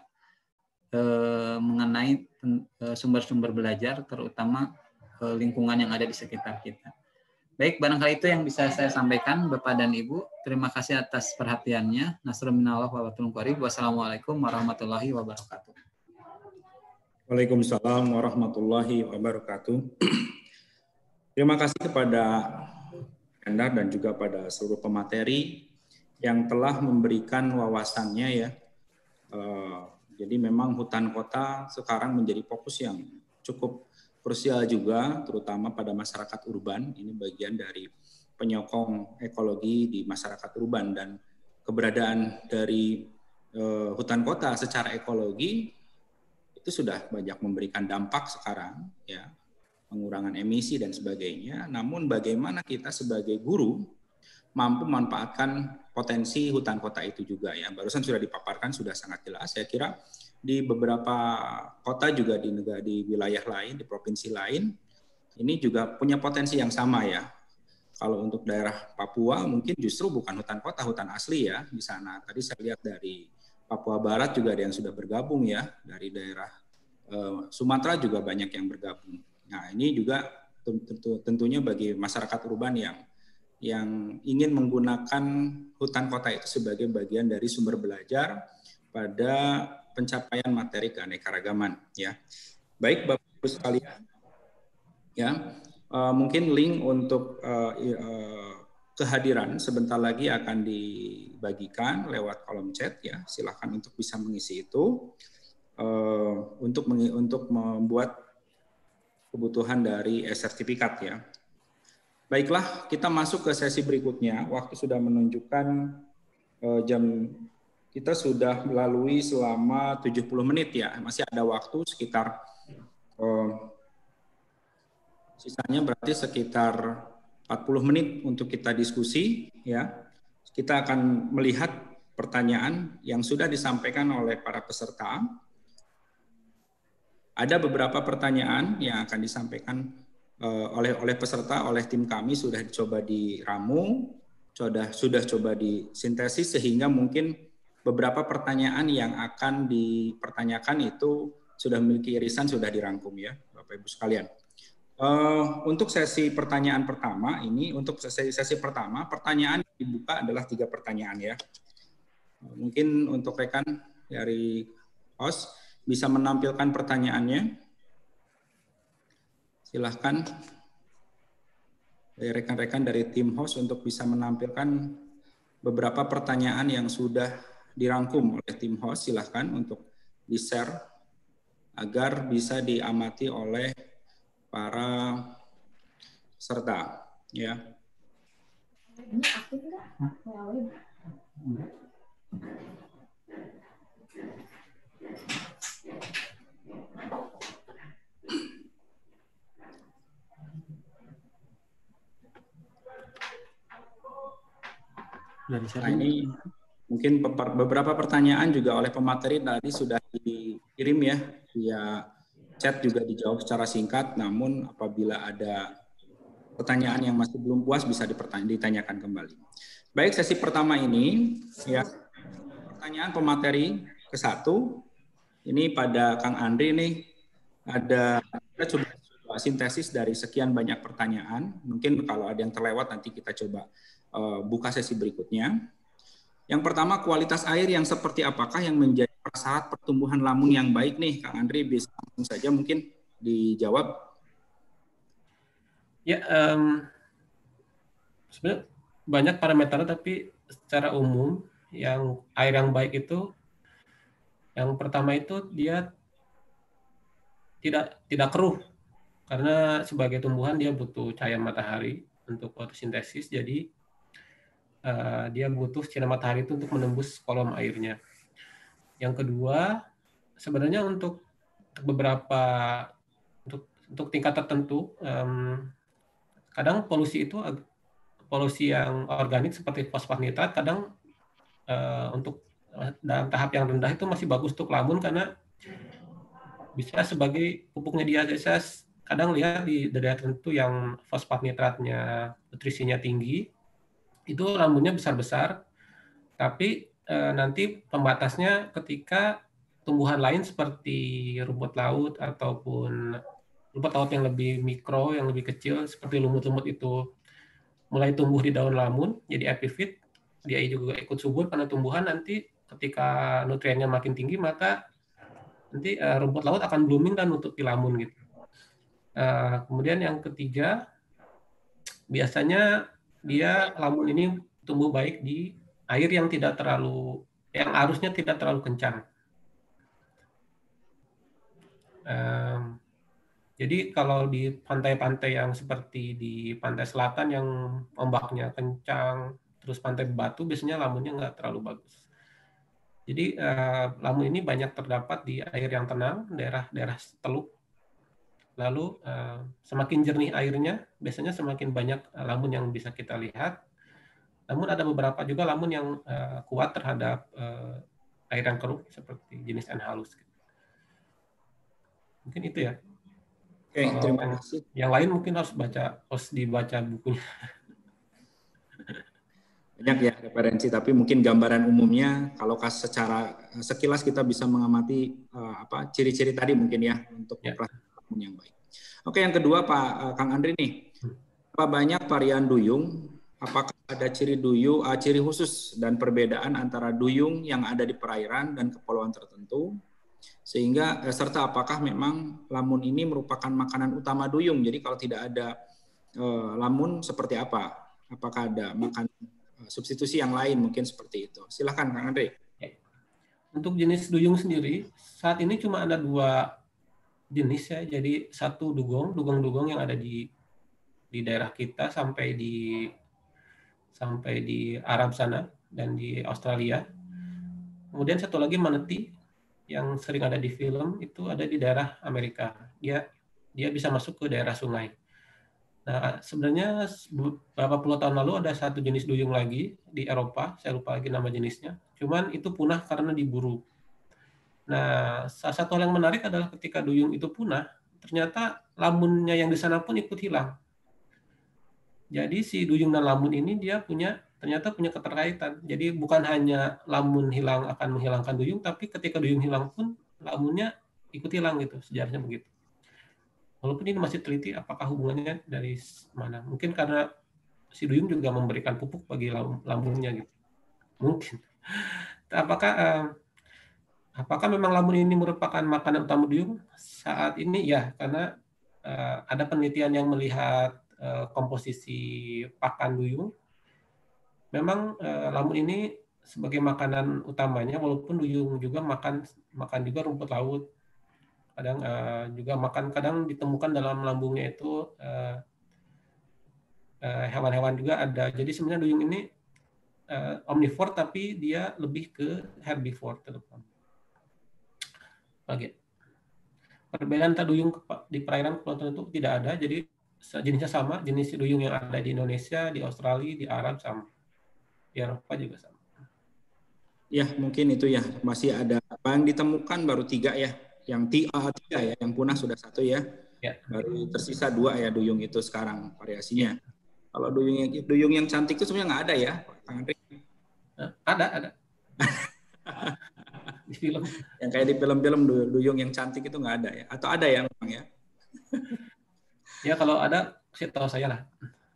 mengenai sumber-sumber belajar, terutama lingkungan yang ada di sekitar kita. Baik, barangkali itu yang bisa saya sampaikan Bapak dan Ibu. Terima kasih atas perhatiannya. Nasrul minallah wa barakatuh. Wassalamualaikum warahmatullahi wabarakatuh. Waalaikumsalam warahmatullahi wabarakatuh. Terima kasih kepada Anda dan juga pada seluruh pemateri yang telah memberikan wawasannya ya. Jadi memang hutan kota sekarang menjadi fokus yang cukup krusial juga, terutama pada masyarakat urban. Ini bagian dari penyokong ekologi di masyarakat urban, dan keberadaan dari hutan kota secara ekologi itu sudah banyak memberikan dampak sekarang, ya, pengurangan emisi dan sebagainya. Namun bagaimana kita sebagai guru mampu memanfaatkan potensi hutan kota itu juga ya. Barusan sudah dipaparkan, sudah sangat jelas. Saya kira di beberapa kota juga di wilayah lain, di provinsi lain, ini juga punya potensi yang sama ya. Kalau untuk daerah Papua mungkin justru bukan hutan kota, hutan asli ya di sana. Tadi saya lihat dari Papua Barat juga ada yang sudah bergabung ya, dari daerah Sumatera juga banyak yang bergabung. Nah ini juga tentunya bagi masyarakat urban yang ingin menggunakan hutan kota itu sebagai bagian dari sumber belajar pada pencapaian materi keanekaragaman ya. Baik Bapak Ibu sekalian, ya mungkin link untuk kehadiran sebentar lagi akan dibagikan lewat kolom chat ya. Silakan untuk bisa mengisi itu untuk membuat kebutuhan dari sertifikat ya. Baiklah, kita masuk ke sesi berikutnya. Waktu sudah menunjukkan jam kita sudah melalui selama 70 menit ya. Masih ada waktu sekitar sisanya berarti sekitar 40 menit untuk kita diskusi ya. Kita akan melihat pertanyaan yang sudah disampaikan oleh para peserta. Ada beberapa pertanyaan yang akan disampaikan oleh peserta, oleh tim kami sudah coba diramu, sudah coba disintesis sehingga mungkin beberapa pertanyaan yang akan dipertanyakan itu sudah memiliki irisan, sudah dirangkum ya Bapak Ibu sekalian. Untuk sesi pertanyaan pertama ini, untuk sesi pertama, pertanyaan yang dibuka adalah 3 pertanyaan ya. Mungkin untuk rekan dari host bisa menampilkan pertanyaannya. Silahkan rekan-rekan dari tim host untuk bisa menampilkan beberapa pertanyaan yang sudah dirangkum oleh tim host. Silahkan untuk di-share agar bisa diamati oleh para peserta ya. Ini aktif nggak? Nah, ini mungkin beberapa pertanyaan juga oleh pemateri tadi sudah dikirim ya via chat, juga dijawab secara singkat, namun apabila ada pertanyaan yang masih belum puas bisa ditanyakan kembali. Baik, sesi pertama ini ya, pertanyaan pemateri ke-1 ini pada Kang Andri nih, kita coba sintesis dari sekian banyak pertanyaan. Mungkin kalau ada yang terlewat nanti kita coba buka sesi berikutnya. Yang pertama, kualitas air yang seperti apakah yang menjadi prasyarat pertumbuhan lamun yang baik nih, Kang Andri bisa langsung saja mungkin dijawab. Ya, sebenarnya banyak parameter, tapi secara umum yang air yang baik itu, yang pertama itu dia tidak keruh, karena sebagai tumbuhan dia butuh cahaya matahari untuk fotosintesis, jadi dia butuh sinar matahari itu untuk menembus kolom airnya. Yang kedua, sebenarnya untuk beberapa untuk tingkat tertentu, kadang polusi yang organik seperti fosfat nitrat kadang untuk dalam tahap yang rendah itu masih bagus untuk lamun, karena bisa sebagai pupuk media gaseous. Kadang lihat di daerah tertentu yang fosfat nitratnya nutrisinya tinggi, itu lamunnya besar-besar, tapi nanti pembatasnya ketika tumbuhan lain seperti rumput laut ataupun rumput laut yang lebih mikro, yang lebih kecil seperti lumut-lumut itu mulai tumbuh di daun lamun, jadi epifit, dia juga ikut subur karena tumbuhan. Nanti ketika nutriennya makin tinggi, maka nanti rumput laut akan blooming dan nutupi lamun gitu. Kemudian yang ketiga, biasanya lamun ini tumbuh baik di air yang arusnya tidak terlalu kencang. Jadi kalau di pantai-pantai yang seperti di pantai selatan yang ombaknya kencang, terus pantai batu, biasanya lamunnya nggak terlalu bagus. Jadi lamun ini banyak terdapat di air yang tenang, daerah-daerah teluk. Lalu semakin jernih airnya, biasanya semakin banyak lamun yang bisa kita lihat. Namun ada beberapa juga lamun yang kuat terhadap air yang keruh seperti jenis Enhalus. Mungkin itu ya. Oke, terima kasih. Yang lain mungkin harus dibaca bukunya. Banyak ya referensi, tapi mungkin gambaran umumnya kalau secara sekilas kita bisa mengamati ciri-ciri tadi mungkin ya untuk lamun yang baik. Oke, yang kedua Pak Kang Andri nih, apa banyak varian duyung? Apakah ada ciri khusus dan perbedaan antara duyung yang ada di perairan dan kepulauan tertentu? Sehingga serta apakah memang lamun ini merupakan makanan utama duyung? Jadi kalau tidak ada lamun seperti apa Apakah ada makan substitusi yang lain mungkin seperti itu? Silakan Kang Andre. Untuk jenis duyung sendiri saat ini cuma ada 2 jenis ya. Jadi satu dugong yang ada di daerah kita sampai di Arab sana dan di Australia. Kemudian satu lagi manatee yang sering ada di film itu ada di daerah Amerika. Dia bisa masuk ke daerah sungai. Nah, sebenarnya beberapa puluh tahun lalu ada satu jenis duyung lagi di Eropa, saya lupa lagi nama jenisnya. Cuman itu punah karena diburu. Nah, salah satu hal yang menarik adalah ketika duyung itu punah, ternyata lamunnya yang di sana pun ikut hilang. Jadi si duyung dan lamun ini dia ternyata punya keterkaitan. Jadi bukan hanya lamun hilang akan menghilangkan duyung, tapi ketika duyung hilang pun lamunnya ikut hilang gitu, sejarahnya begitu. Walaupun ini masih teliti apakah hubungannya dari mana. Mungkin karena si duyung juga memberikan pupuk bagi lamunnya gitu. Mungkin. Apakah memang lamun ini merupakan makanan utama duyung? Saat ini ya, karena ada penelitian yang melihat komposisi pakan duyung. Memang lamun ini sebagai makanan utamanya, walaupun duyung juga makan juga rumput laut. Kadang juga kadang ditemukan dalam lambungnya itu hewan-hewan juga ada. Jadi sebenarnya duyung ini omnivore tapi dia lebih ke herbivore terutama. Perbedaan antara duyung di perairan kepulauan tertentu tidak ada. Jadi jenisnya sama, jenis duyung yang ada di Indonesia, di Australia, di Arab sama, di Eropa juga sama. Ya mungkin itu ya, masih ada yang ditemukan baru 3 ya. Yang 3 ya, yang punah sudah 1 ya. Baru tersisa 2 ya duyung itu sekarang variasinya. Kalau duyung yang cantik itu sebenarnya nggak ada ya, Kang Andre? Ada. Di film. Yang kayak di film-film duyung yang cantik itu nggak ada ya? Atau ada ya memang ya? Ya kalau ada, tahu saya lah.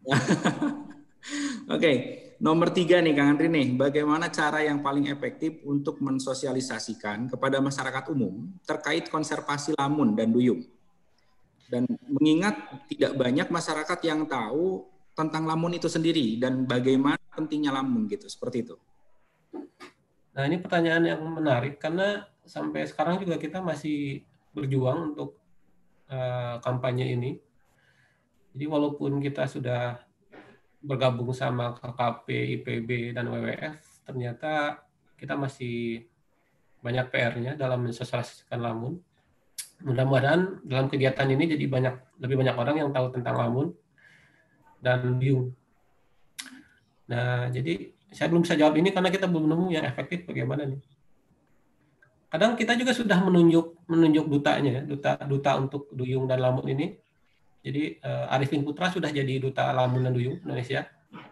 Oke. Nomor 3 nih Kang Andri nih, bagaimana cara yang paling efektif untuk mensosialisasikan kepada masyarakat umum terkait konservasi lamun dan duyung? Dan mengingat tidak banyak masyarakat yang tahu tentang lamun itu sendiri dan bagaimana pentingnya lamun gitu, seperti itu. Nah ini pertanyaan yang menarik karena sampai sekarang juga kita masih berjuang untuk kampanye ini. Jadi walaupun kita sudah bergabung sama KKP, IPB, dan WWF, ternyata kita masih banyak PR-nya dalam mensosialisasikan lamun. Mudah-mudahan dalam kegiatan ini jadi lebih banyak orang yang tahu tentang lamun dan duyung. Nah, jadi saya belum bisa jawab ini karena kita belum nemu yang efektif bagaimana nih. Kadang kita juga sudah menunjuk dutanya, duta untuk duyung dan lamun ini. Jadi Arifin Putra sudah jadi duta lamun dan duyung Indonesia.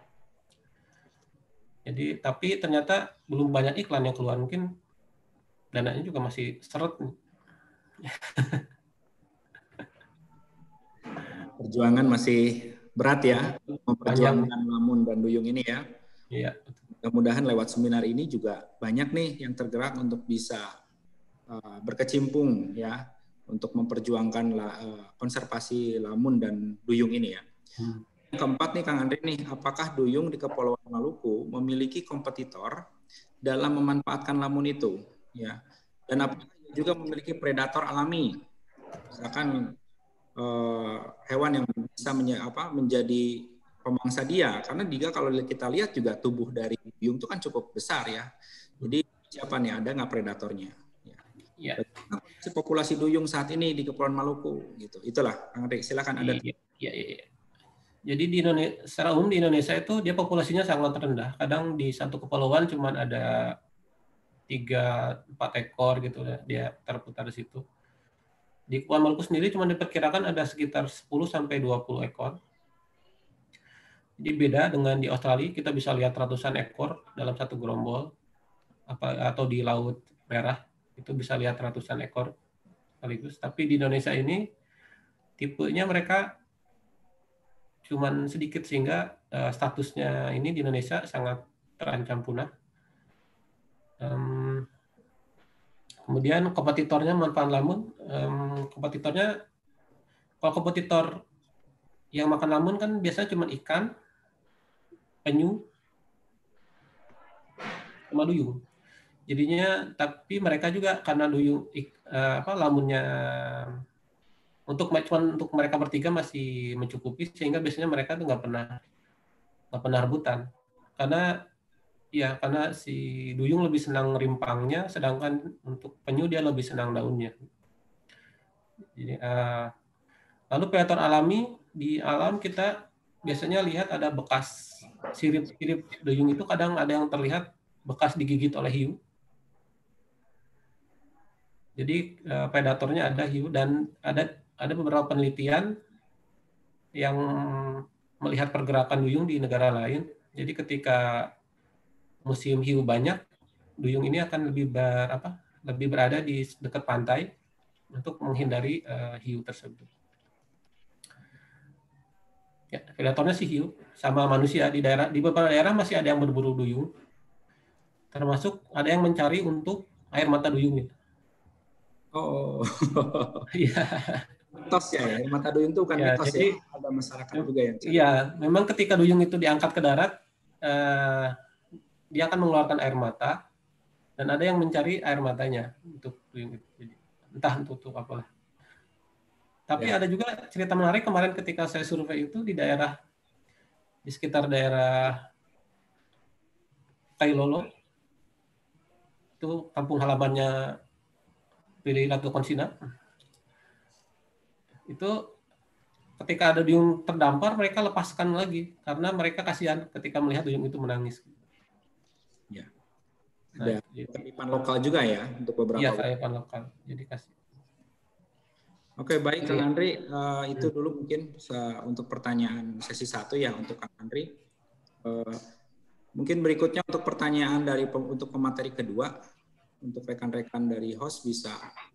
Jadi tapi ternyata belum banyak iklan yang keluar, mungkin dananya juga masih seret. Perjuangan masih berat ya, memperjuangkan lamun dan duyung ini ya. Iya. Mudah-mudahan lewat seminar ini juga banyak nih yang tergerak untuk bisa berkecimpung ya, untuk memperjuangkan konservasi lamun dan duyung ini ya. Yang keempat nih Kang Andre nih, apakah duyung di Kepulauan Maluku memiliki kompetitor dalam memanfaatkan lamun itu ya? Dan apakah juga memiliki predator alami? Misalkan hewan yang bisa menjadi pemangsa dia, karena kalau kita lihat juga tubuh dari duyung itu kan cukup besar ya. Jadi siapa nih, ada nggak predatornya? Ya. Populasi duyung saat ini di Kepulauan Maluku gitu. Itulah Kang Andre, silakan ada. Iya. Jadi di Indonesia, secara umum di Indonesia itu dia populasinya sangat rendah. Kadang di satu kepulauan cuma ada 3-4 ekor gitu ya, dia terputar di situ. Di Kepulauan Maluku sendiri cuma diperkirakan ada sekitar 10-20 ekor. Jadi beda dengan di Australia, kita bisa lihat ratusan ekor dalam satu gerombol, atau di Laut Merah itu bisa lihat ratusan ekor sekaligus. Tapi di Indonesia ini tipenya mereka cuman sedikit, sehingga statusnya ini di Indonesia sangat terancam punah. Kemudian kompetitornya manfaat lamun, kalau kompetitor yang makan lamun kan biasanya cuma ikan, penyu sama duyung. Jadinya tapi mereka juga karena duyung lamunnya untuk mereka bertiga masih mencukupi, sehingga biasanya mereka tuh nggak pernah rebutan, karena si duyung lebih senang rimpangnya, sedangkan untuk penyu dia lebih senang daunnya. Jadi, lalu predator alami di alam kita biasanya lihat ada bekas sirip-sirip duyung itu, kadang ada yang terlihat bekas digigit oleh hiu. Jadi predatornya ada hiu, dan ada beberapa penelitian yang melihat pergerakan duyung di negara lain. Jadi ketika musim hiu banyak, duyung ini akan lebih berada di dekat pantai untuk menghindari hiu tersebut. Ya, predatornya sih hiu sama manusia. Di beberapa daerah masih ada yang berburu duyung, termasuk ada yang mencari untuk air mata duyung gitu. Oh, Iya. mitos ya, air mata duyung itu bukan mitos jadi, ya, ada masyarakat juga yang cari. Iya, memang ketika duyung itu diangkat ke darat, dia akan mengeluarkan air mata, dan ada yang mencari air matanya untuk duyung itu. Jadi, entah untuk apalah. Tapi ada juga cerita menarik kemarin ketika saya survei itu di sekitar daerah Kailolo, itu kampung halamannya Prilly Latukonsina. Itu ketika ada duyung terdampar, mereka lepaskan lagi karena mereka kasihan ketika melihat duyung itu menangis. Ya. Ada kearifan lokal juga ya untuk beberapa. Iya, kearifan lokal. Jadi kasih. Oke, baik Kang Andri, itu dulu mungkin untuk pertanyaan sesi 1 ya untuk Kang Andri. Mungkin berikutnya untuk pertanyaan untuk pemateri kedua, untuk rekan-rekan dari host bisa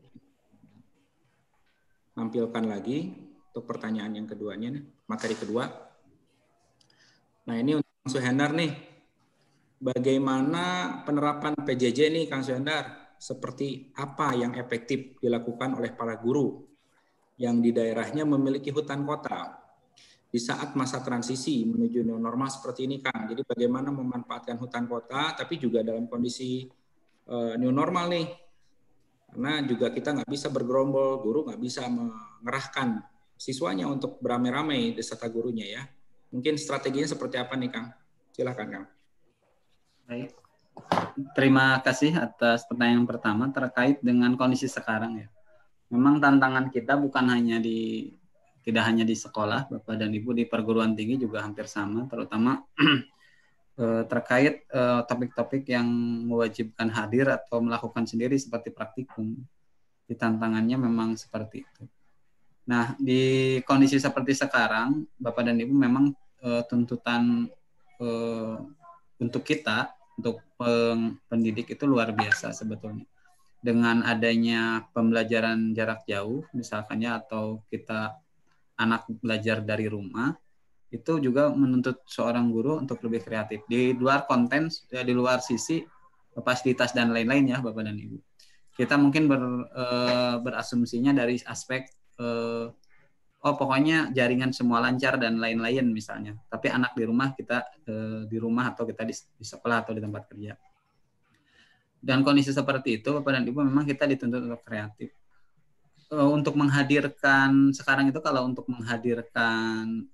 nampilkan lagi untuk pertanyaan yang keduanya, materi kedua. Nah ini untuk Kang Suhendar nih, bagaimana penerapan PJJ nih Kang Suhendar? Seperti apa yang efektif dilakukan oleh para guru yang di daerahnya memiliki hutan kota di saat masa transisi menuju new normal seperti ini Kang? Jadi bagaimana memanfaatkan hutan kota tapi juga dalam kondisi new normal nih? Karena juga kita nggak bisa bergerombol, guru nggak bisa mengerahkan siswanya untuk beramai-ramai beserta gurunya ya. Mungkin strateginya seperti apa nih Kang? Silakan Kang. Baik. Terima kasih atas pertanyaan pertama terkait dengan kondisi sekarang ya. Memang tantangan kita tidak hanya di sekolah, Bapak dan Ibu, di perguruan tinggi juga hampir sama, terutama terkait topik-topik yang mewajibkan hadir atau melakukan sendiri seperti praktikum. Di tantangannya memang seperti itu. Nah, di kondisi seperti sekarang, Bapak dan Ibu, memang tuntutan untuk kita, untuk pendidik itu luar biasa sebetulnya. Dengan adanya pembelajaran jarak jauh, misalkannya, atau kita anak belajar dari rumah, itu juga menuntut seorang guru untuk lebih kreatif. Di luar konten, di luar sisi fasilitas dan lain-lain ya, Bapak dan Ibu. Kita mungkin berasumsinya dari aspek pokoknya jaringan semua lancar dan lain-lain misalnya. Tapi anak di rumah, kita di rumah atau kita di sekolah atau di tempat kerja. Dan kondisi seperti itu, Bapak dan Ibu, memang kita dituntut untuk kreatif. Untuk menghadirkan, sekarang itu kalau untuk menghadirkan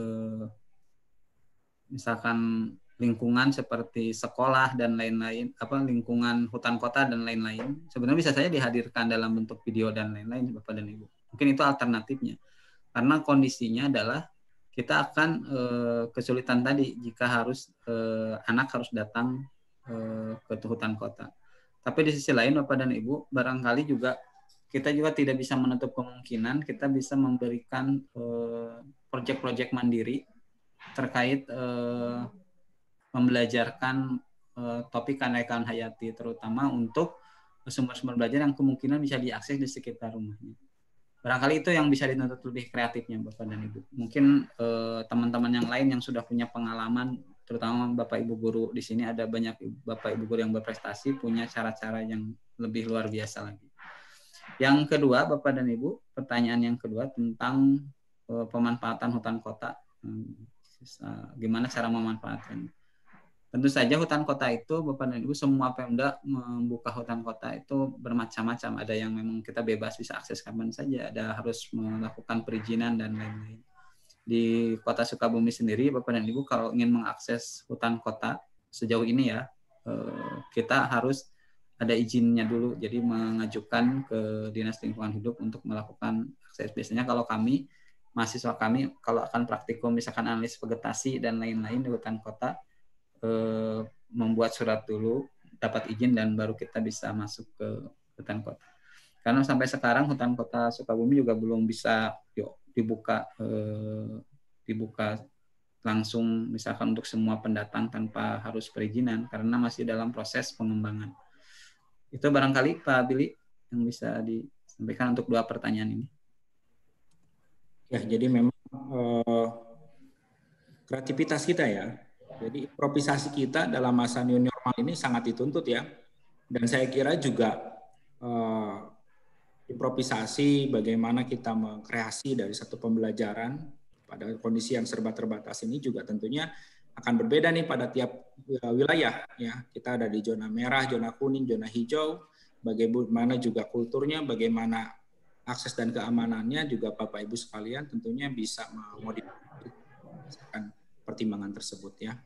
misalkan lingkungan seperti sekolah dan lain-lain, lingkungan hutan kota dan lain-lain, sebenarnya bisa saja dihadirkan dalam bentuk video dan lain-lain, Bapak dan Ibu. Mungkin itu alternatifnya. Karena kondisinya adalah kita akan kesulitan tadi jika anak harus datang ke hutan kota. Tapi di sisi lain, Bapak dan Ibu, barangkali juga kita juga tidak bisa menutup kemungkinan kita bisa memberikan proyek-proyek mandiri terkait membelajarkan topik keanekaragaman hayati, terutama untuk sumber-sumber belajar yang kemungkinan bisa diakses di sekitar rumahnya. Barangkali itu yang bisa dituntut lebih kreatifnya, Bapak dan Ibu. Mungkin teman-teman yang lain yang sudah punya pengalaman, terutama Bapak Ibu guru di sini, ada banyak Bapak Ibu guru yang berprestasi, punya cara-cara yang lebih luar biasa lagi. Yang kedua, Bapak dan Ibu, pertanyaan yang kedua tentang pemanfaatan hutan kota. Gimana cara memanfaatkan? Tentu saja hutan kota itu, Bapak dan Ibu, semua Pemda membuka hutan kota itu bermacam-macam. Ada yang memang kita bebas bisa akses kapan saja, ada harus melakukan perizinan dan lain-lain. Di Kota Sukabumi sendiri, Bapak dan Ibu, kalau ingin mengakses hutan kota sejauh ini ya, kita harus ada izinnya dulu. Jadi mengajukan ke Dinas Lingkungan Hidup untuk melakukan akses. Biasanya kalau kami, mahasiswa kami, kalau akan praktikum misalkan analisis vegetasi dan lain-lain di hutan kota, membuat surat dulu, dapat izin, dan baru kita bisa masuk ke hutan kota. Karena sampai sekarang hutan kota Sukabumi juga belum bisa dibuka langsung misalkan untuk semua pendatang tanpa harus perizinan, karena masih dalam proses pengembangan. Itu barangkali Pak Billy yang bisa disampaikan untuk 2 pertanyaan ini. Ya, jadi memang kreativitas kita ya. Jadi improvisasi kita dalam masa new normal ini sangat dituntut ya. Dan saya kira juga improvisasi bagaimana kita mengkreasi dari satu pembelajaran pada kondisi yang serba terbatas ini juga tentunya akan berbeda nih pada tiap wilayah ya. Kita ada di zona merah, zona kuning, zona hijau. Bagaimana juga kulturnya, bagaimana akses dan keamanannya juga Bapak Ibu sekalian tentunya bisa memodifikasi pertimbangan tersebut ya.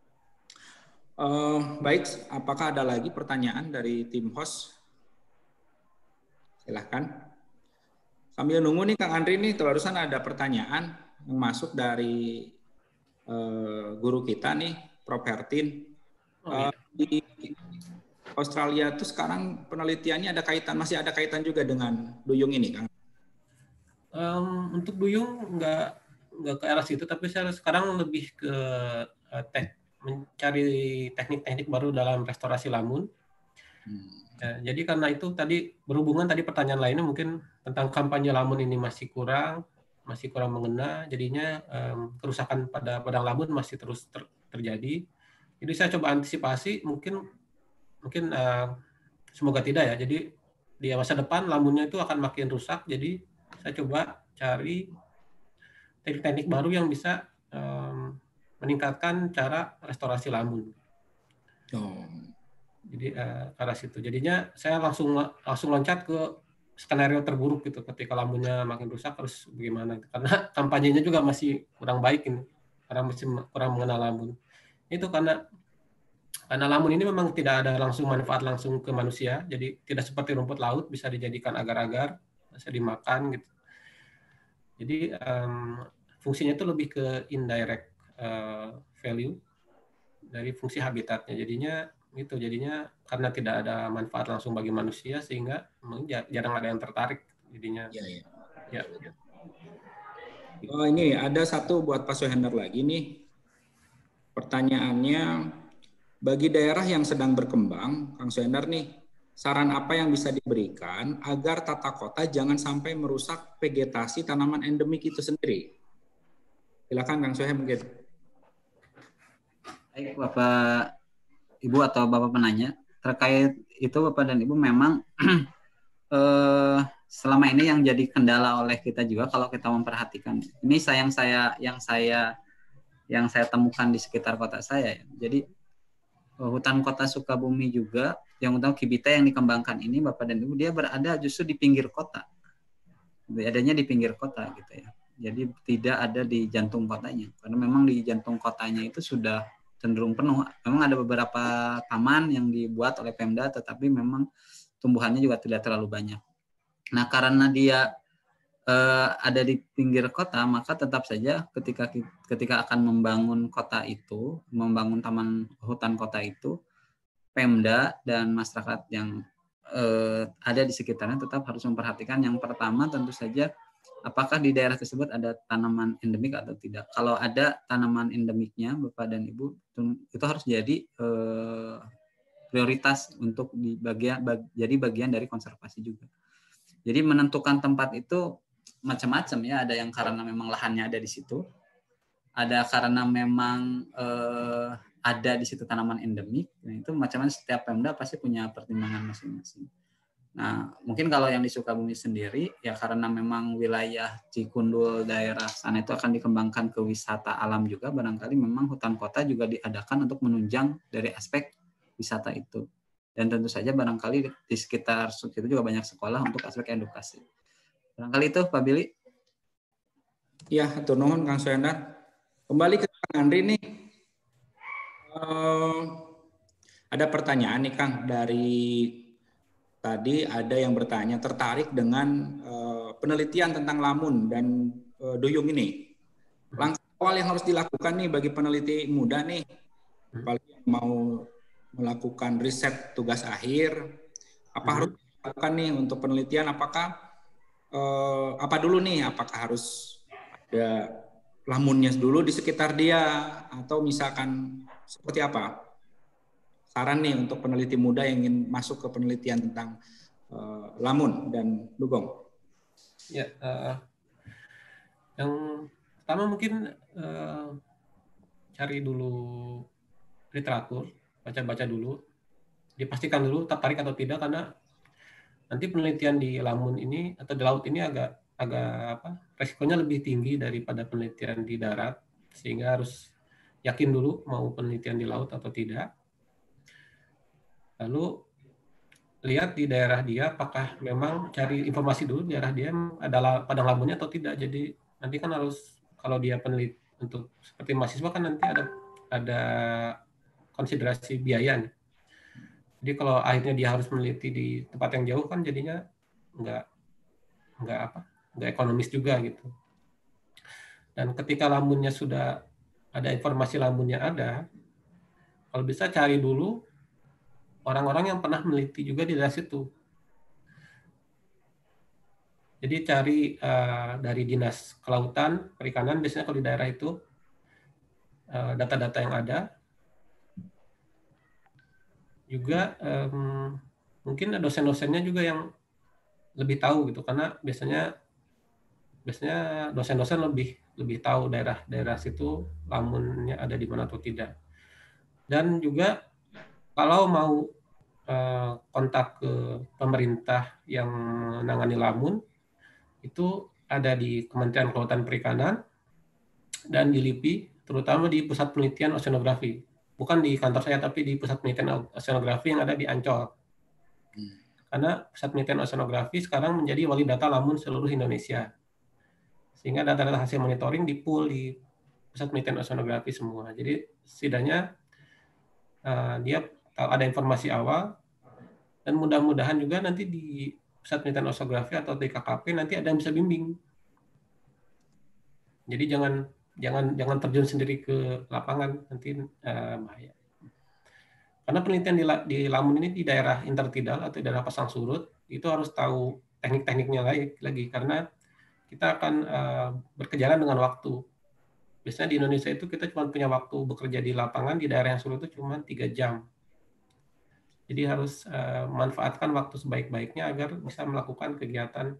Baik, apakah ada lagi pertanyaan dari tim host? Silahkan. Sambil nunggu nih Kang Andri nih, barusan ada pertanyaan yang masuk dari guru kita nih, Prof. Hertin. Di Australia itu sekarang penelitiannya masih ada kaitan juga dengan duyung ini, Kang? Untuk duyung nggak ke arah situ, tapi saya sekarang lebih ke mencari teknik-teknik baru dalam restorasi lamun. Jadi karena itu tadi berhubungan tadi pertanyaan lainnya mungkin tentang kampanye lamun ini masih kurang mengena, jadinya kerusakan pada padang lamun masih terus terjadi. Jadi saya coba antisipasi, mungkin semoga tidak ya. Jadi di masa depan lamunnya itu akan makin rusak. Jadi saya coba cari teknik-teknik baru yang bisa meningkatkan cara restorasi lamun. Jadi ke arah situ. Jadinya saya langsung loncat ke skenario terburuk gitu, ketika lamunnya makin rusak harus bagaimana. Karena kampanyenya juga masih kurang baik ini, karena masih kurang mengenal lamun. Itu karena lamun ini memang tidak ada langsung manfaat langsung ke manusia, jadi tidak seperti rumput laut bisa dijadikan agar-agar, bisa dimakan gitu. Jadi fungsinya itu lebih ke indirect value dari fungsi habitatnya. Jadinya karena tidak ada manfaat langsung bagi manusia sehingga jarang ada yang tertarik jadinya. Ya. Oh, ini ada satu buat Pak Soehender lagi nih. Pertanyaannya, bagi daerah yang sedang berkembang, Kang Soehender nih, saran apa yang bisa diberikan agar tata kota jangan sampai merusak vegetasi tanaman endemik itu sendiri? Silakan Kang Soehender mungkin. Baik Bapak Ibu atau Bapak penanya, terkait itu Bapak dan Ibu memang selama ini yang jadi kendala oleh kita juga kalau kita memperhatikan. Ini yang saya temukan di sekitar kota saya. Jadi hutan kota Sukabumi juga, yang utama Kibita yang dikembangkan ini Bapak dan Ibu, dia berada justru di pinggir kota. Adanya di pinggir kota gitu ya. Jadi tidak ada di jantung kotanya. Karena memang di jantung kotanya itu sudah cenderung penuh. Memang ada beberapa taman yang dibuat oleh Pemda, tetapi memang tumbuhannya juga tidak terlalu banyak. Nah, karena dia ada di pinggir kota, maka tetap saja ketika akan membangun kota itu, membangun taman hutan kota itu, Pemda dan masyarakat yang ada di sekitarnya tetap harus memperhatikan. Yang pertama tentu saja, apakah di daerah tersebut ada tanaman endemik atau tidak. Kalau ada tanaman endemiknya, Bapak dan Ibu, itu harus jadi prioritas untuk jadi bagian dari konservasi juga. Jadi menentukan tempat itu macam-macam ya. Ada yang karena memang lahannya ada di situ, ada karena memang ada di situ tanaman endemik. Nah, itu macam-macam, setiap Pemda pasti punya pertimbangan masing-masing. Nah, mungkin kalau yang di Sukabumi sendiri, ya karena memang wilayah Cikundul daerah sana itu akan dikembangkan ke wisata alam juga, barangkali memang hutan kota juga diadakan untuk menunjang dari aspek wisata itu. Dan tentu saja barangkali di sekitar situ juga banyak sekolah untuk aspek edukasi. Barangkali itu, Pak Billy. Ya, hatur nuhun Kang Soendat. Kembali ke Kang Andri nih. Ada pertanyaan nih Kang, dari tadi ada yang bertanya tertarik dengan penelitian tentang lamun dan duyung ini. Langkah awal yang harus dilakukan nih bagi peneliti muda nih, apalagi yang mau melakukan riset tugas akhir, apa harus dilakukan nih untuk penelitian? Apakah apa dulu nih? Apakah harus ada lamunnya dulu di sekitar dia, atau misalkan seperti apa? Saran nih untuk peneliti muda yang ingin masuk ke penelitian tentang lamun dan dugong. Ya, yang pertama mungkin cari dulu literatur, baca-baca dulu, dipastikan dulu tertarik atau tidak, karena nanti penelitian di lamun ini atau di laut ini agak resikonya lebih tinggi daripada penelitian di darat, sehingga harus yakin dulu mau penelitian di laut atau tidak. Lalu lihat di daerah dia apakah memang cari informasi dulu di daerah dia adalah padang lamunnya atau tidak. Jadi nanti kan harus, kalau dia peneliti untuk seperti mahasiswa kan nanti ada konsiderasi biaya nih. Jadi kalau akhirnya dia harus meneliti di tempat yang jauh kan jadinya nggak ekonomis juga gitu. Dan ketika lamunnya sudah ada informasi lamunnya ada, kalau bisa cari dulu orang-orang yang pernah meneliti juga di daerah situ. Jadi cari dari Dinas Kelautan, Perikanan, biasanya kalau di daerah itu data-data yang ada. Juga mungkin dosen-dosennya juga yang lebih tahu gitu, karena biasanya dosen-dosen lebih tahu daerah situ lamunnya ada di mana atau tidak. Dan juga kalau mau kontak ke pemerintah yang menangani lamun, itu ada di Kementerian Kelautan Perikanan dan di LIPI, terutama di Pusat Penelitian Oceanografi. Bukan di kantor saya, tapi di Pusat Penelitian Oceanografi yang ada di Ancol. Karena Pusat Penelitian Oceanografi sekarang menjadi wali data lamun seluruh Indonesia. Sehingga data-data hasil monitoring di-pool di Pusat Penelitian Oceanografi semua. Jadi setidaknya dia tahu ada informasi awal, dan mudah-mudahan juga nanti di Pusat Penelitian Oceanografi atau di KKP nanti ada yang bisa bimbing. Jadi jangan terjun sendiri ke lapangan, nanti bahaya. Karena penelitian di lamun ini di daerah intertidal atau daerah pasang surut itu harus tahu teknik-tekniknya lagi karena kita akan berkejaran dengan waktu. Biasanya di Indonesia itu kita cuma punya waktu bekerja di lapangan di daerah yang surut itu cuma 3 jam. Jadi harus manfaatkan waktu sebaik-baiknya agar bisa melakukan kegiatan.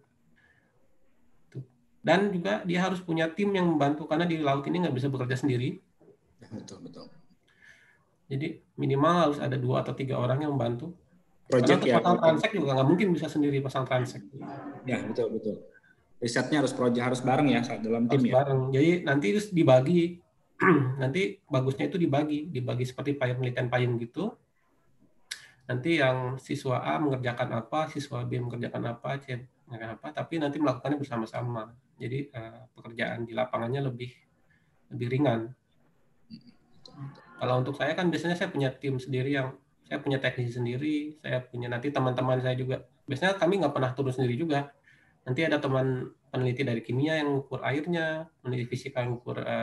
Dan juga dia harus punya tim yang membantu, karena di laut ini nggak bisa bekerja sendiri. Betul. Jadi minimal harus ada 2 atau 3 orang yang membantu. Project karena untuk pasang transek juga nggak mungkin bisa sendiri pasang transek. Ya, betul. Risetnya harus bareng ya dalam tim ya. Bareng. Jadi nanti terus dibagi. Nanti bagusnya itu dibagi seperti penelitian payung gitu. Nanti yang siswa A mengerjakan apa, siswa B mengerjakan apa, C mengerjakan apa, tapi nanti melakukannya bersama-sama. Jadi pekerjaan di lapangannya lebih ringan. Kalau untuk saya kan biasanya saya punya tim sendiri, saya punya teknisi sendiri, saya punya nanti teman-teman saya juga. Biasanya kami nggak pernah turun sendiri juga. Nanti ada teman peneliti dari kimia yang mengukur airnya, peneliti fisika yang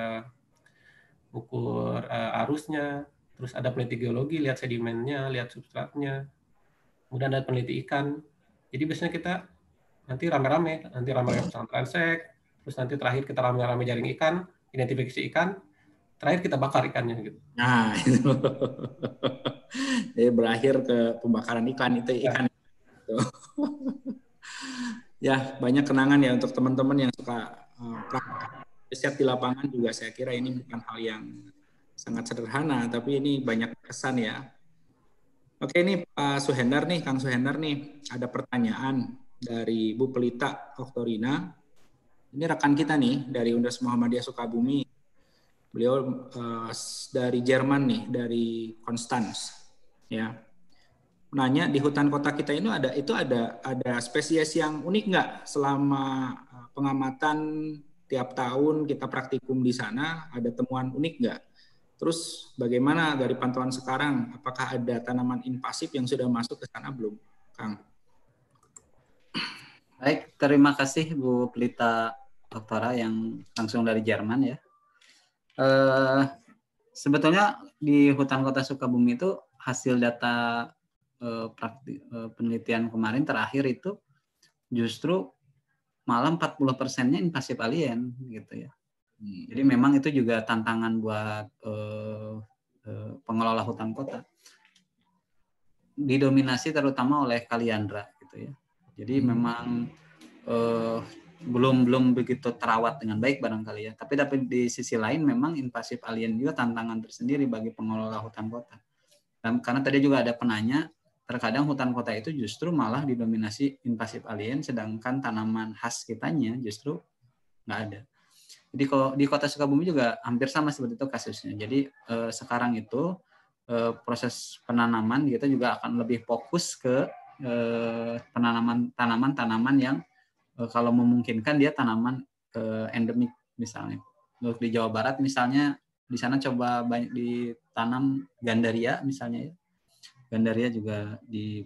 mengukur arusnya, terus ada peneliti geologi, lihat sedimennya, lihat substratnya, kemudian ada peneliti ikan. Jadi biasanya kita nanti rame-rame pasang transek, terus nanti terakhir kita rame-rame jaring ikan, identifikasi ikan, terakhir kita bakar ikannya gitu. Nah, itu. Jadi berakhir ke pembakaran ikan itu ikan. Ya. Ya, banyak kenangan ya untuk teman-teman yang suka riset di lapangan juga. Saya kira ini bukan hal yang sangat sederhana, tapi ini banyak kesan ya. Oke, ini Pak Suhendar nih, Kang Suhendar nih, ada pertanyaan dari Bu Pelita Oktorina. Ini rekan kita nih dari Universitas Muhammadiyah Sukabumi. Beliau dari Jerman nih, dari Konstanz. Ya, nanya di hutan kota kita ini ada spesies yang unik nggak selama pengamatan tiap tahun kita praktikum di sana, ada temuan unik nggak? Terus bagaimana dari pantauan sekarang? Apakah ada tanaman invasif yang sudah masuk ke sana belum, Kang? Baik, terima kasih Bu Pelita Doktora yang langsung dari Jerman ya. Sebetulnya di hutan kota Sukabumi itu hasil data penelitian kemarin terakhir itu justru malah 40%-nya invasif alien gitu ya. Jadi memang itu juga tantangan buat pengelola hutan kota. Didominasi terutama oleh kaliandra gitu ya. Jadi memang belum begitu terawat dengan baik barangkali ya. Tapi di sisi lain memang invasif alien juga tantangan tersendiri bagi pengelola hutan kota. Dan karena tadi juga ada penanya, terkadang hutan kota itu justru malah didominasi invasif alien, sedangkan tanaman khas kitanya justru nggak ada. Jadi kalau di kota Sukabumi juga hampir sama seperti itu kasusnya. Jadi sekarang itu proses penanaman kita juga akan lebih fokus ke tanaman-tanaman yang kalau memungkinkan dia tanaman endemik misalnya. Untuk di Jawa Barat misalnya di sana coba banyak ditanam gandaria misalnya ya. Gandaria juga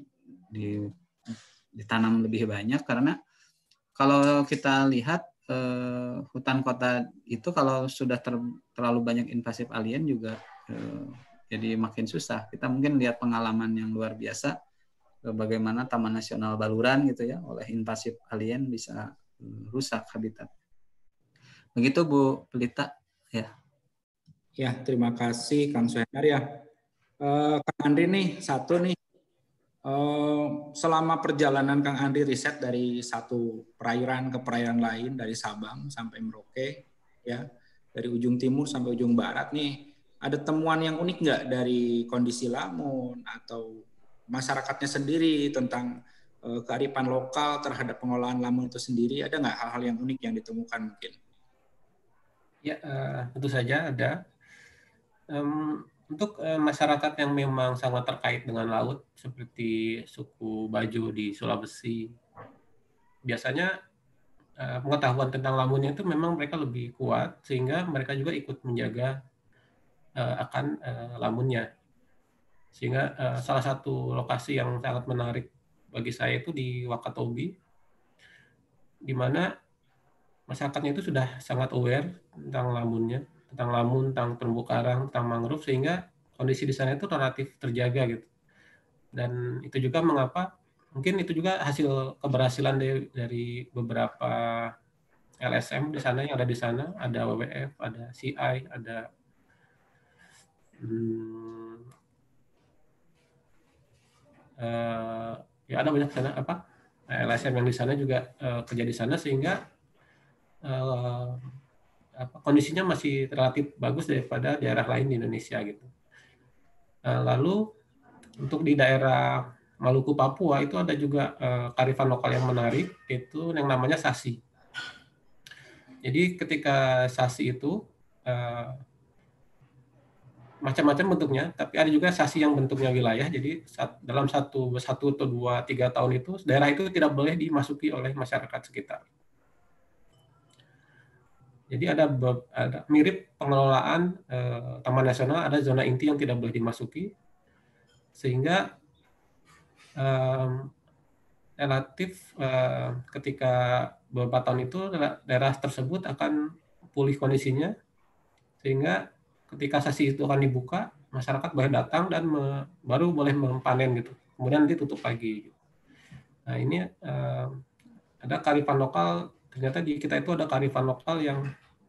ditanam lebih banyak karena kalau kita lihat hutan kota itu kalau sudah terlalu banyak invasif alien juga jadi makin susah. Kita mungkin lihat pengalaman yang luar biasa bagaimana Taman Nasional Baluran gitu ya oleh invasif alien bisa rusak habitat. Begitu Bu Pelita ya. Ya, terima kasih Kang Suhendar ya. Kang Andri nih, satu nih. Selama perjalanan Kang Andri riset dari satu perairan ke perairan lain, dari Sabang sampai Merauke, ya, dari ujung timur sampai ujung barat nih, ada temuan yang unik nggak dari kondisi lamun atau masyarakatnya sendiri tentang kearifan lokal terhadap pengolahan lamun itu sendiri? Ada nggak hal-hal yang unik yang ditemukan mungkin? Ya, tentu saja ada. Untuk masyarakat yang memang sangat terkait dengan laut, seperti suku Bajo di Sulawesi, biasanya pengetahuan tentang lamunnya itu memang mereka lebih kuat, sehingga mereka juga ikut menjaga akan lamunnya. Sehingga salah satu lokasi yang sangat menarik bagi saya itu di Wakatobi, di mana masyarakatnya itu sudah sangat aware tentang lamunnya, tentang lamun, tentang terumbu karang, tentang mangrove, sehingga kondisi di sana itu relatif terjaga gitu. Dan itu juga mengapa, mungkin itu juga hasil keberhasilan dari beberapa LSM di sana yang ada di sana, ada WWF, ada CI, ada ya ada banyak sana LSM yang di sana juga kerja di sana, sehingga kondisinya masih relatif bagus daripada daerah lain di Indonesia gitu. Lalu untuk di daerah Maluku Papua itu ada juga kearifan lokal yang menarik, itu yang namanya sasi. Jadi ketika sasi itu macam-macam bentuknya, tapi ada juga sasi yang bentuknya wilayah. Jadi dalam satu atau 2-3 tahun itu daerah itu tidak boleh dimasuki oleh masyarakat sekitar. Jadi ada mirip pengelolaan Taman Nasional, ada zona inti yang tidak boleh dimasuki, sehingga relatif ketika beberapa tahun itu daerah tersebut akan pulih kondisinya, sehingga ketika sasi itu akan dibuka, masyarakat boleh datang dan baru boleh mempanen gitu. Kemudian nanti tutup lagi. Nah ini ada kearifan lokal. Ternyata di kita itu ada kearifan lokal yang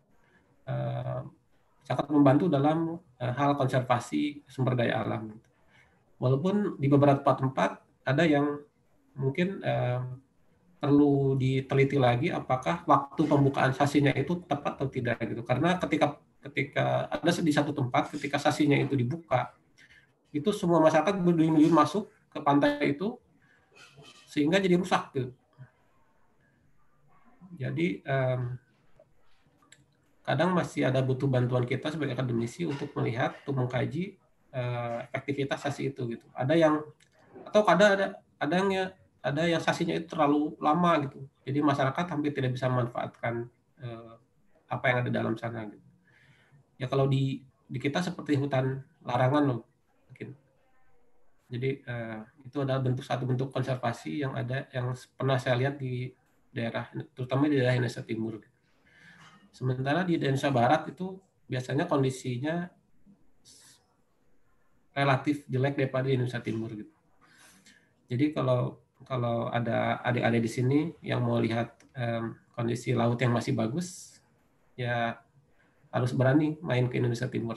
sangat membantu dalam hal konservasi sumber daya alam. Walaupun di beberapa tempat ada yang mungkin perlu diteliti lagi apakah waktu pembukaan sasinya itu tepat atau tidak gitu. Karena ketika ada di satu tempat ketika sasinya itu dibuka, itu semua masyarakat berduyun-duyun masuk ke pantai itu sehingga jadi rusak gitu. Jadi kadang masih ada butuh bantuan kita sebagai akademisi untuk melihat, untuk mengkaji efektivitas sasi itu gitu. Ada yang atau ada yang sasinya itu terlalu lama gitu. Jadi masyarakat hampir tidak bisa memanfaatkan apa yang ada dalam sana gitu. Ya kalau di kita seperti hutan larangan loh mungkin. Jadi itu adalah satu bentuk konservasi yang pernah saya lihat di daerah, terutama di daerah Indonesia Timur. Sementara di Indonesia Barat itu biasanya kondisinya relatif jelek daripada di Indonesia Timur gitu. Jadi kalau ada adik-adik di sini yang mau lihat kondisi laut yang masih bagus, ya harus berani main ke Indonesia Timur.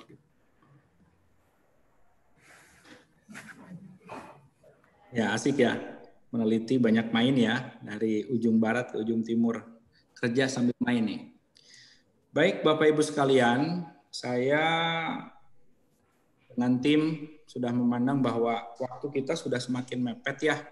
Ya, asik ya. Meneliti banyak main ya, dari ujung barat ke ujung timur. Kerja sambil main nih. Baik Bapak Ibu sekalian, saya dengan tim sudah memandang bahwa waktu kita sudah semakin mepet ya.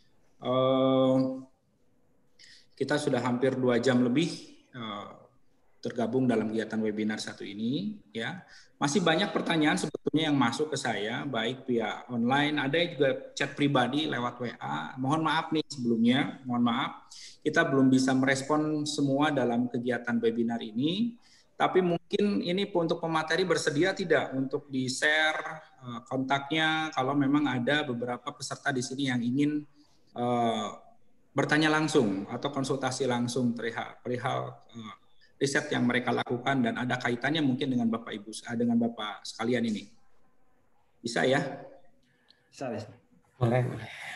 Kita sudah hampir 2 jam lebih tergabung dalam kegiatan webinar satu ini ya. Masih banyak pertanyaan sebetulnya yang masuk ke saya baik via online, ada juga chat pribadi lewat WA. Mohon maaf nih sebelumnya, mohon maaf kita belum bisa merespon semua dalam kegiatan webinar ini. Tapi mungkin ini untuk pemateri bersedia tidak untuk di-share kontaknya kalau memang ada beberapa peserta di sini yang ingin bertanya langsung atau konsultasi langsung perihal riset yang mereka lakukan dan ada kaitannya mungkin dengan Bapak Ibu dengan Bapak sekalian ini. Bisa ya? Bisa. Boleh.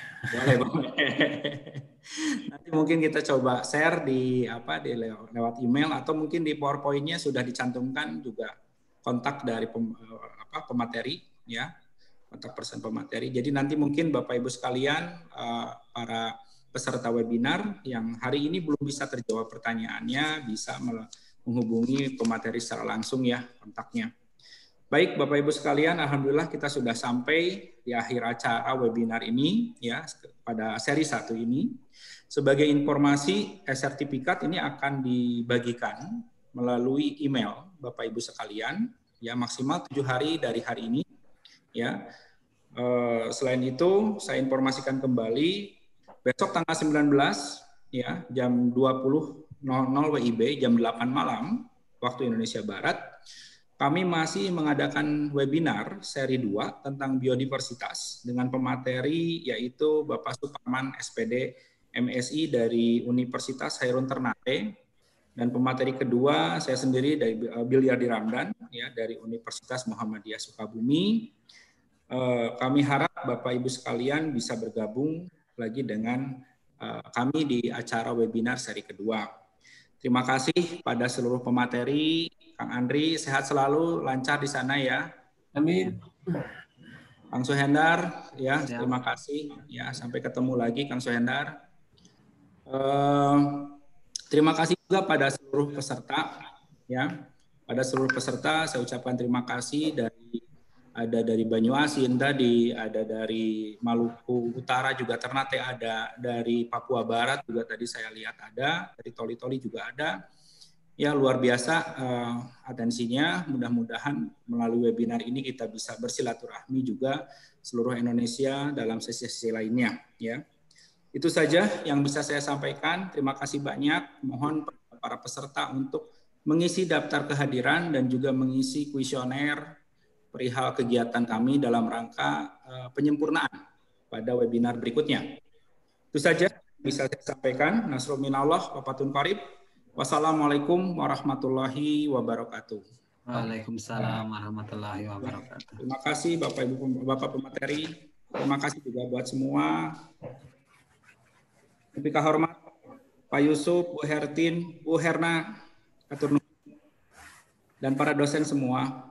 Nanti mungkin kita coba share di lewat email atau mungkin di PowerPoint-nya sudah dicantumkan juga kontak dari pemateri ya. Kontak person pemateri. Jadi nanti mungkin Bapak Ibu sekalian para peserta webinar yang hari ini belum bisa terjawab pertanyaannya bisa menghubungi pemateri secara langsung ya kontaknya. Baik Bapak Ibu sekalian, alhamdulillah kita sudah sampai di akhir acara webinar ini ya pada seri 1 ini. Sebagai informasi, sertifikat ini akan dibagikan melalui email Bapak Ibu sekalian ya maksimal 7 hari dari hari ini ya. Selain itu saya informasikan kembali besok tanggal 19 ya jam 20.00 WIB jam 8 malam waktu Indonesia Barat kami masih mengadakan webinar seri 2 tentang biodiversitas dengan pemateri yaitu Bapak Suparman SPD MSI dari Universitas Hairun Ternate dan pemateri kedua saya sendiri dari Bilyardi Ramdan ya dari Universitas Muhammadiyah Sukabumi. Kami harap Bapak Ibu sekalian bisa bergabung lagi dengan kami di acara webinar seri kedua. Terima kasih pada seluruh pemateri. Kang Andri, sehat selalu, lancar di sana ya. Amin. Kang Suhendar, ya terima kasih. Ya sampai ketemu lagi Kang Suhendar. Terima kasih juga pada seluruh peserta. Ya, pada seluruh peserta saya ucapkan terima kasih ada dari Banyuasin tadi, ada dari Maluku Utara juga Ternate ada, dari Papua Barat juga tadi saya lihat ada, dari Toli-Toli juga ada. Ya luar biasa atensinya, mudah-mudahan melalui webinar ini kita bisa bersilaturahmi juga seluruh Indonesia dalam sesi-sesi lainnya. Ya, itu saja yang bisa saya sampaikan. Terima kasih banyak. Mohon para peserta untuk mengisi daftar kehadiran dan juga mengisi kuesioner perihal kegiatan kami dalam rangka penyempurnaan pada webinar berikutnya. Itu saja bisa saya sampaikan. Nasrul minallah wa fatun qarib. Wassalamualaikum warahmatullahi wabarakatuh. Waalaikumsalam warahmatullahi wabarakatuh. Terima kasih Bapak Ibu Bapak pemateri. Terima kasih juga buat semua. Lebih hormat Pak Yusuf, Bu Hertin, Bu Herna, dan para dosen semua.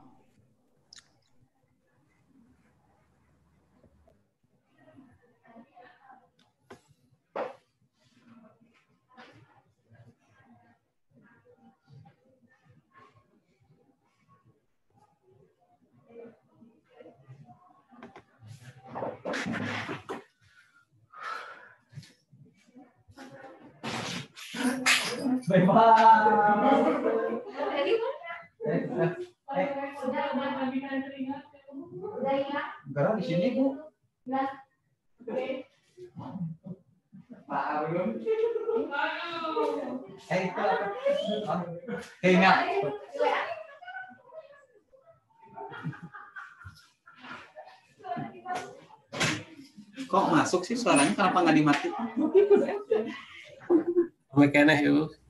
Karena di sini Bu. Ingat. Kok masuk sih suaranya? Kenapa nggak dimatiin? Mekeneh yuk.